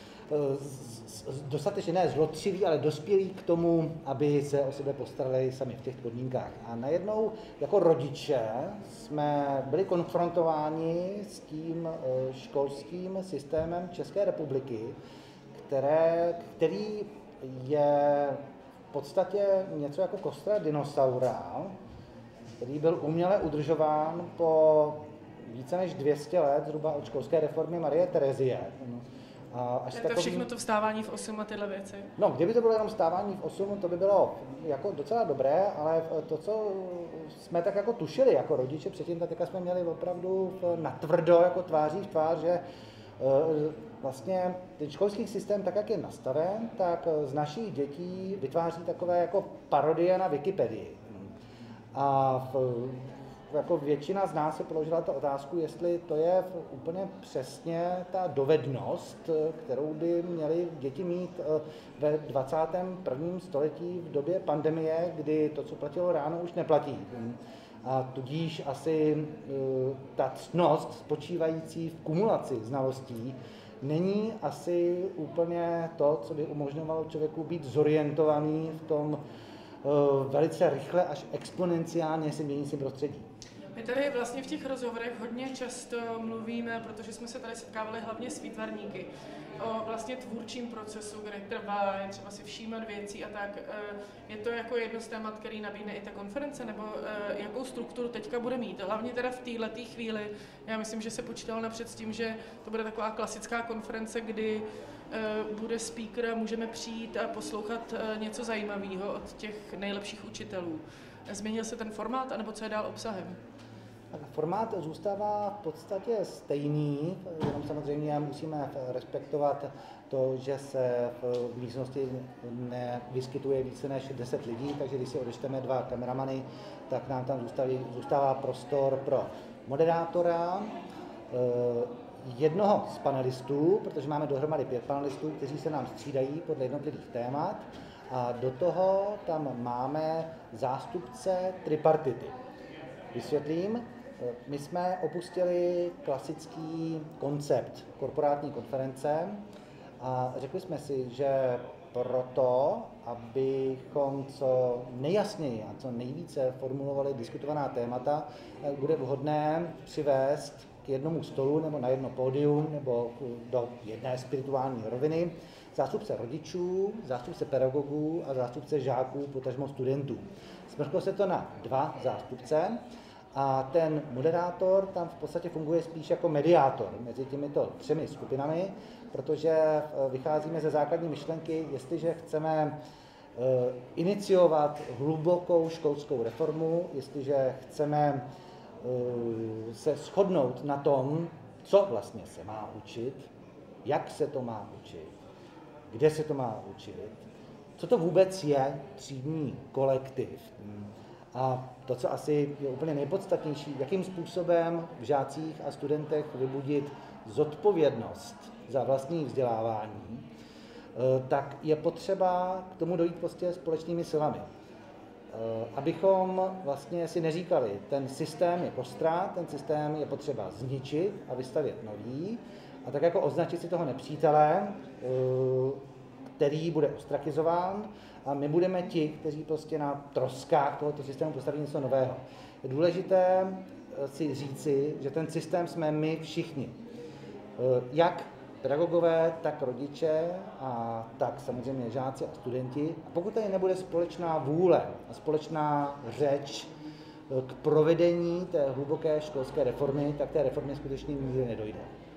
dostatečně ne zlotřiví, ale dospělí k tomu, aby se o sebe postarali sami v těch podmínkách. A najednou jako rodiče jsme byli konfrontováni s tím školským systémem České republiky, které, který je v podstatě něco jako kostra dinosaura, který byl uměle udržován po více než dvě stě let zhruba od školské reformy Marie Terezie. A až je to takový... všechno to vstávání v osm a tyhle věci? No, kdyby to bylo jenom vstávání v osm, to by bylo jako docela dobré, ale to, co jsme tak jako tušili jako rodiče předtím, tak teďka jsme měli opravdu natvrdo jako tváří v tvář, že vlastně ten školský systém, tak jak je nastaven, tak z našich dětí vytváří takové jako parodie na Wikipedii. A v, jako většina z nás se položila ta otázku, jestli to je úplně přesně ta dovednost, kterou by měly děti mít ve dvacátém prvním století v době pandemie, kdy to, co platilo ráno, už neplatí. A tudíž asi ta ctnost spočívající v kumulaci znalostí není asi úplně to, co by umožňovalo člověku být zorientovaný v tom velice rychle až exponenciálně se měnícím prostředí. My tady vlastně v těch rozhovorech hodně často mluvíme, protože jsme se tady setkávali hlavně s výtvarníky, o vlastně tvůrčím procesu, kde trvá, je třeba si všímat věcí a tak. Je to jako jedno z témat, který nabídne i ta konference, nebo jakou strukturu teďka bude mít? Hlavně teda v této chvíli, já myslím, že se počítalo napřed s tím, že to bude taková klasická konference, kdy bude speaker a můžeme přijít a poslouchat něco zajímavého od těch nejlepších učitelů. Změnil se ten formát, anebo co je dál obsahem? Formát zůstává v podstatě stejný, jenom samozřejmě musíme respektovat to, že se v místnosti nevyskytuje více než deset lidí, takže když si odečteme dva kameramany, tak nám tam zůstaví, zůstává prostor pro moderátora, jednoho z panelistů, protože máme dohromady pět panelistů, kteří se nám střídají podle jednotlivých témat, a do toho tam máme zástupce tripartity. Vysvětlím. My jsme opustili klasický koncept korporátní konference a řekli jsme si, že proto, abychom co nejjasněji a co nejvíce formulovali diskutovaná témata, bude vhodné přivést k jednomu stolu nebo na jedno pódium nebo do jedné spirituální roviny zástupce rodičů, zástupce pedagogů a zástupce žáků, potažmo studentů. Smrklo se to na dva zástupce a ten moderátor tam v podstatě funguje spíš jako mediátor mezi těmito třemi skupinami, protože vycházíme ze základní myšlenky, jestliže chceme iniciovat hlubokou školskou reformu, jestliže chceme se shodnout na tom, co vlastně se má učit, jak se to má učit, kde se to má učit, co to vůbec je třídní kolektiv. A to, co asi je úplně nejpodstatnější, jakým způsobem v žácích a studentech vybudit zodpovědnost za vlastní vzdělávání, tak je potřeba k tomu dojít prostě společnými silami. Abychom vlastně si neříkali, ten systém je kostrá, ten systém je potřeba zničit a vystavět nový, a tak jako označit si toho nepřítele, který bude ostrakizován, a my budeme ti, kteří prostě na troskách tohoto systému postaví něco nového. Je důležité si říci, že ten systém jsme my všichni. Jak pedagogové, tak rodiče a tak samozřejmě žáci a studenti. A pokud tady nebude společná vůle a společná řeč k provedení té hluboké školské reformy, tak té reformy skutečně nikdy nedojde.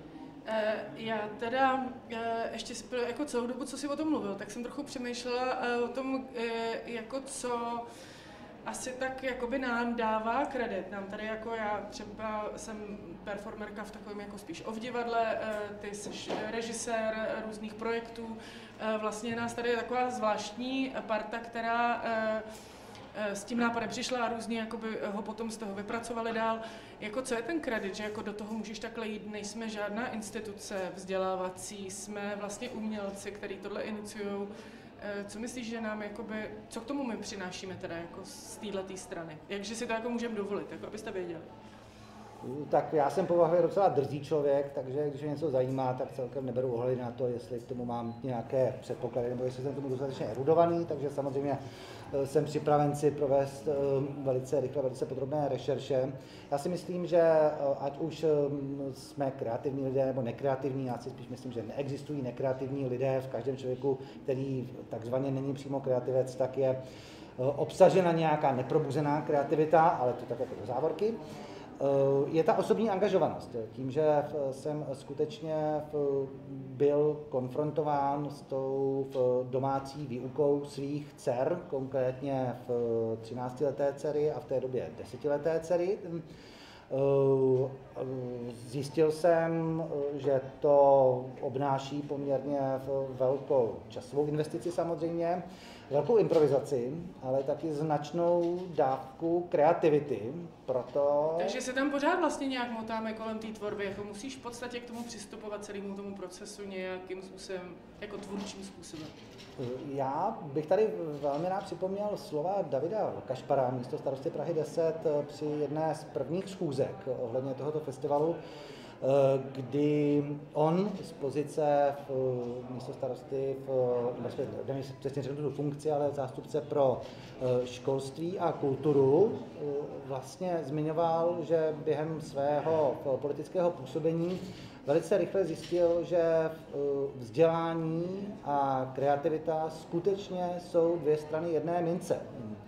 Já teda ještě jako celou dobu, co jsi o tom mluvil, tak jsem trochu přemýšlela o tom, jako co asi tak jakoby nám dává kredit. Nám tady jako já třeba jsem performerka v takovém jako spíš o v divadle, ty jsi režisér různých projektů. Vlastně nás tady je taková zvláštní parta, která s tím nápadem přišla a různě jakoby ho potom z toho vypracovali dál. Jako co je ten kredit, že jako do toho můžeš takhle jít, nejsme žádná instituce vzdělávací, jsme vlastně umělci, který tohle iniciujou. Co myslíš, že nám jakoby, co k tomu my přinášíme teda jako z této strany? Jakže si to jako můžeme dovolit, jako abyste věděli? Tak já jsem povahově docela drzý člověk, takže když mě něco zajímá, tak celkem neberu ohledy na to, jestli k tomu mám nějaké předpoklady, nebo jestli jsem tomu dostatečně erudovaný, takže samozřejmě jsem připraven si provést velice rychle, velice podrobné rešerše. Já si myslím, že ať už jsme kreativní lidé nebo nekreativní, já si spíš myslím, že neexistují nekreativní lidé v každém člověku, který takzvaně není přímo kreativec, tak je obsažena nějaká neprobuzená kreativita, ale to tak jako do závorky. Je ta osobní angažovanost. Tím, že jsem skutečně byl konfrontován s tou domácí výukou svých dcer, konkrétně v třináctileté dcery a v té době desetileté dcery, zjistil jsem, že to obnáší poměrně velkou časovou investici samozřejmě, velkou improvizaci, ale taky značnou dávku kreativity, proto... Takže se tam pořád vlastně nějak motáme kolem té tvorby, jako musíš v podstatě k tomu přistupovat celému tomu procesu nějakým způsobem, jako tvůrčím způsobem. Já bych tady velmi rád připomněl slova Davida Kašpara, místostarosty Prahy deset, při jedné z prvních schůzek ohledně tohoto festivalu, kdy on z pozice místostarosty, nevím, přesně řeknu tu funkci, ale zástupce pro školství a kulturu, vlastně zmiňoval, že během svého politického působení velice rychle zjistil, že vzdělání a kreativita skutečně jsou dvě strany jedné mince.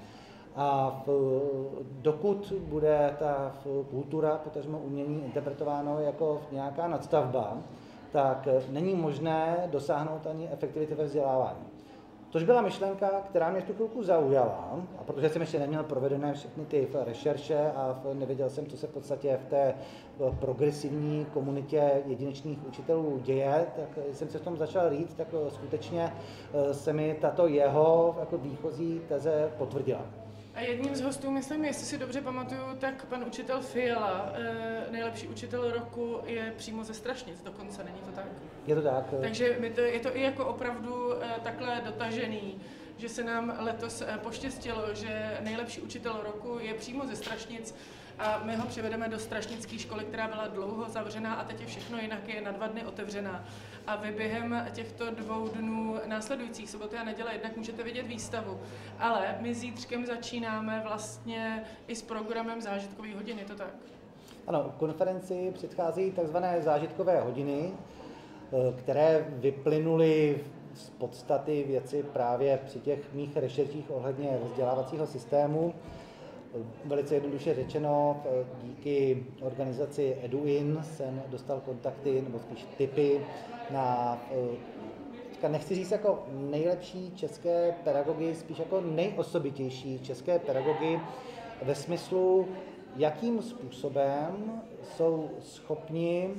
A v, dokud bude ta kultura, potažmo umění, interpretováno jako nějaká nadstavba, tak není možné dosáhnout ani efektivity ve vzdělávání. Tož byla myšlenka, která mě v tu chvilku zaujala, a protože jsem ještě neměl provedené všechny ty rešerše a nevěděl jsem, co se v podstatě v té progresivní komunitě jedinečných učitelů děje, tak jsem se v tom začal rýt, tak skutečně se mi tato jeho jako výchozí teze potvrdila. A jedním z hostů, myslím, jestli si dobře pamatuju, tak pan učitel Fiala, nejlepší učitel roku, je přímo ze Strašnic dokonce, není to tak? Je to tak. Takže my to, je to i jako opravdu takhle dotažený, že se nám letos poštěstilo, že nejlepší učitel roku je přímo ze Strašnic a my ho přivedeme do strašnické školy, která byla dlouho zavřená a teď je všechno jinak, je na dva dny otevřená. A vy během těchto dvou dnů následujících, soboty a neděle, jednak můžete vidět výstavu. Ale my zítřkem začínáme vlastně i s programem zážitkových hodin, je to tak? Ano, konferenci předchází takzvané zážitkové hodiny, které vyplynuly z podstaty věci právě při těch mých rešerších ohledně vzdělávacího systému. Velice jednoduše řečeno, díky organizaci EduIn jsem dostal kontakty, nebo spíš tipy na, nechci říct jako nejlepší české pedagogy, spíš jako nejosobitější české pedagogy ve smyslu, jakým způsobem jsou schopni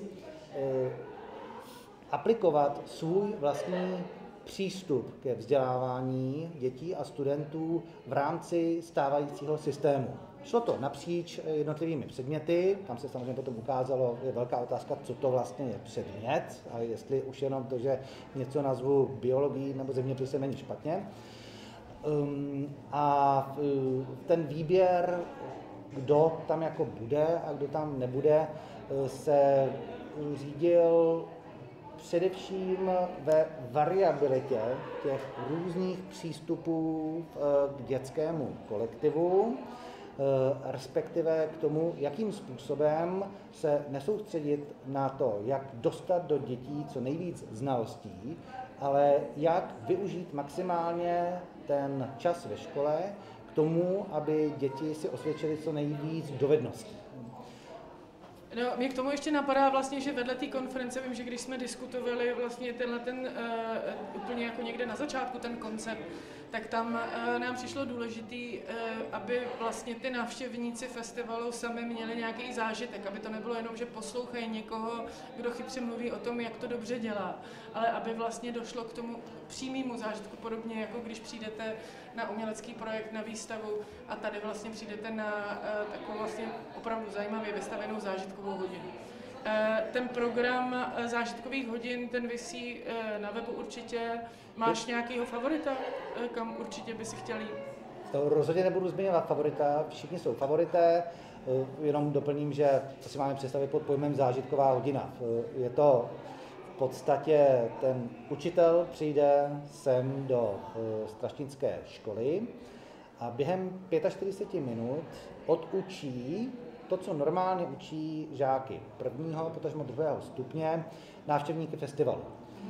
aplikovat svůj vlastní přístup ke vzdělávání dětí a studentů v rámci stávajícího systému. Šlo to napříč jednotlivými předměty, tam se samozřejmě potom ukázalo, je velká otázka, co to vlastně je předmět a jestli už jenom to, že něco nazvu biologií nebo zeměpisem, není špatně. Um, a ten výběr, kdo tam jako bude a kdo tam nebude, se řídil především ve variabilitě těch různých přístupů k dětskému kolektivu, respektive k tomu, jakým způsobem se nesoustředit na to, jak dostat do dětí co nejvíc znalostí, ale jak využít maximálně ten čas ve škole k tomu, aby děti si osvědčily co nejvíc dovedností. No, mě k tomu ještě napadá vlastně, že vedle té konference, vím, že když jsme diskutovali vlastně tenhle ten uh, úplně jako někde na začátku ten koncept, tak tam nám přišlo důležitý, aby vlastně ty návštěvníci festivalu sami měli nějaký zážitek, aby to nebylo jenom, že poslouchají někoho, kdo chytře mluví o tom, jak to dobře dělá, ale aby vlastně došlo k tomu přímému zážitku, podobně jako když přijdete na umělecký projekt, na výstavu a tady vlastně přijdete na takovou vlastně opravdu zajímavě vystavenou zážitkovou hodinu. Ten program zážitkových hodin, ten visí na webu určitě. Máš nějakýho favorita, kam určitě by si chtěl jít? To rozhodně nebudu zmiňovat favorita, všichni jsou favorité, jenom doplním, že to si máme představit pod pojmem zážitková hodina. Je to v podstatě ten učitel přijde sem do strašnické školy a během čtyřicet pět minut odučí to, co normálně učí žáky prvního, potažmo druhého stupně, návštěvníky festivalu.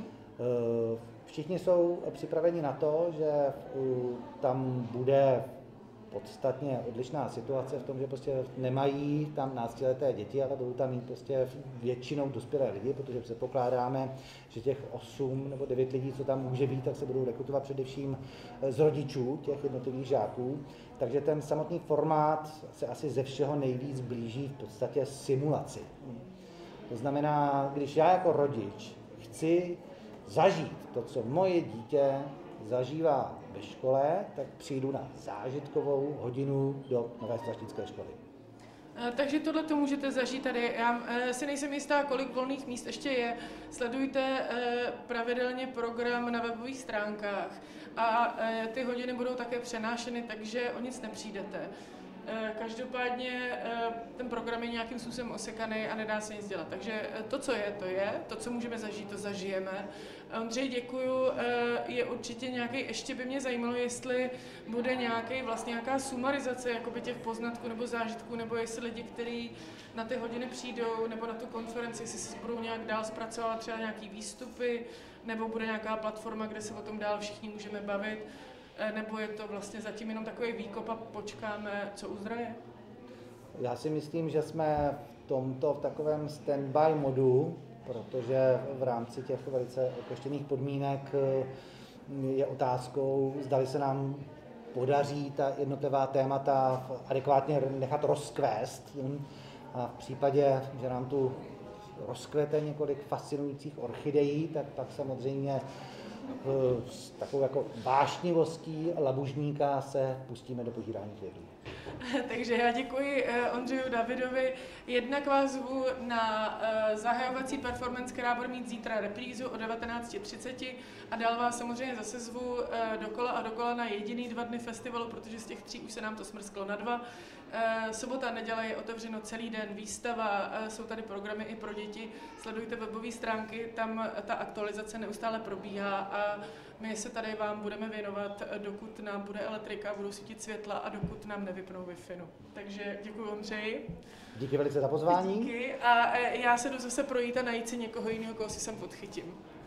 Všichni jsou připraveni na to, že tam bude podstatně odlišná situace v tom, že prostě nemají tam náctileté děti, ale budou tam mít prostě většinou dospělé lidi, protože předpokládáme, že těch osm nebo devět lidí, co tam může být, tak se budou rekrutovat především z rodičů těch jednotlivých žáků. Takže ten samotný formát se asi ze všeho nejvíc blíží v podstatě simulaci. To znamená, když já jako rodič chci zažít to, co moje dítě zažívá ve škole, tak přijdu na zážitkovou hodinu do Nové strašnické školy. Takže tohle to můžete zažít tady. Já si nejsem jistá, kolik volných míst ještě je. Sledujte pravidelně program na webových stránkách a ty hodiny budou také přenášeny, takže o nic nepřijdete. Každopádně ten program je nějakým způsobem osekaný a nedá se nic dělat. Takže to, co je, to je. To, co můžeme zažít, to zažijeme. Ondřej, děkuju. Je určitě nějaký, ještě by mě zajímalo, jestli bude nějaký, vlastně nějaká sumarizace jakoby těch poznatků nebo zážitků, nebo jestli lidi, kteří na ty hodiny přijdou, nebo na tu konferenci, jestli se budou nějak dál zpracovat třeba nějaký výstupy, nebo bude nějaká platforma, kde se o tom dál všichni můžeme bavit. Nebo je to vlastně zatím jenom takový výkop a počkáme, co uzraje? Já si myslím, že jsme v tomto v takovém stand-by modu, protože v rámci těch velice okleštěných podmínek je otázkou, zdali se nám podaří ta jednotlivá témata adekvátně nechat rozkvést. A v případě, že nám tu rozkvete několik fascinujících orchidejí, tak pak samozřejmě s takovou jako vášnivostí labužníka se pustíme do požírání květů. Takže já děkuji Ondřeju Davidovi. Jednak vás zvu na zahajovací performance, která bude mít zítra reprízu o devatenáct třicet a dál vás samozřejmě zase zvu dokola a dokola na jediný dva dny festivalu, protože z těch tří už se nám to smrsklo na dva. Sobota a neděle je otevřeno celý den, výstava, jsou tady programy i pro děti. Sledujte webové stránky, tam ta aktualizace neustále probíhá a my se tady vám budeme věnovat, dokud nám bude elektrika, budou svítit světla a dokud nám nevypnou Wi-Fi. Takže děkuji Ondřeji. Díky velice za pozvání. Díky a já se jdu zase projít a najít si někoho jiného, koho si sem podchytím.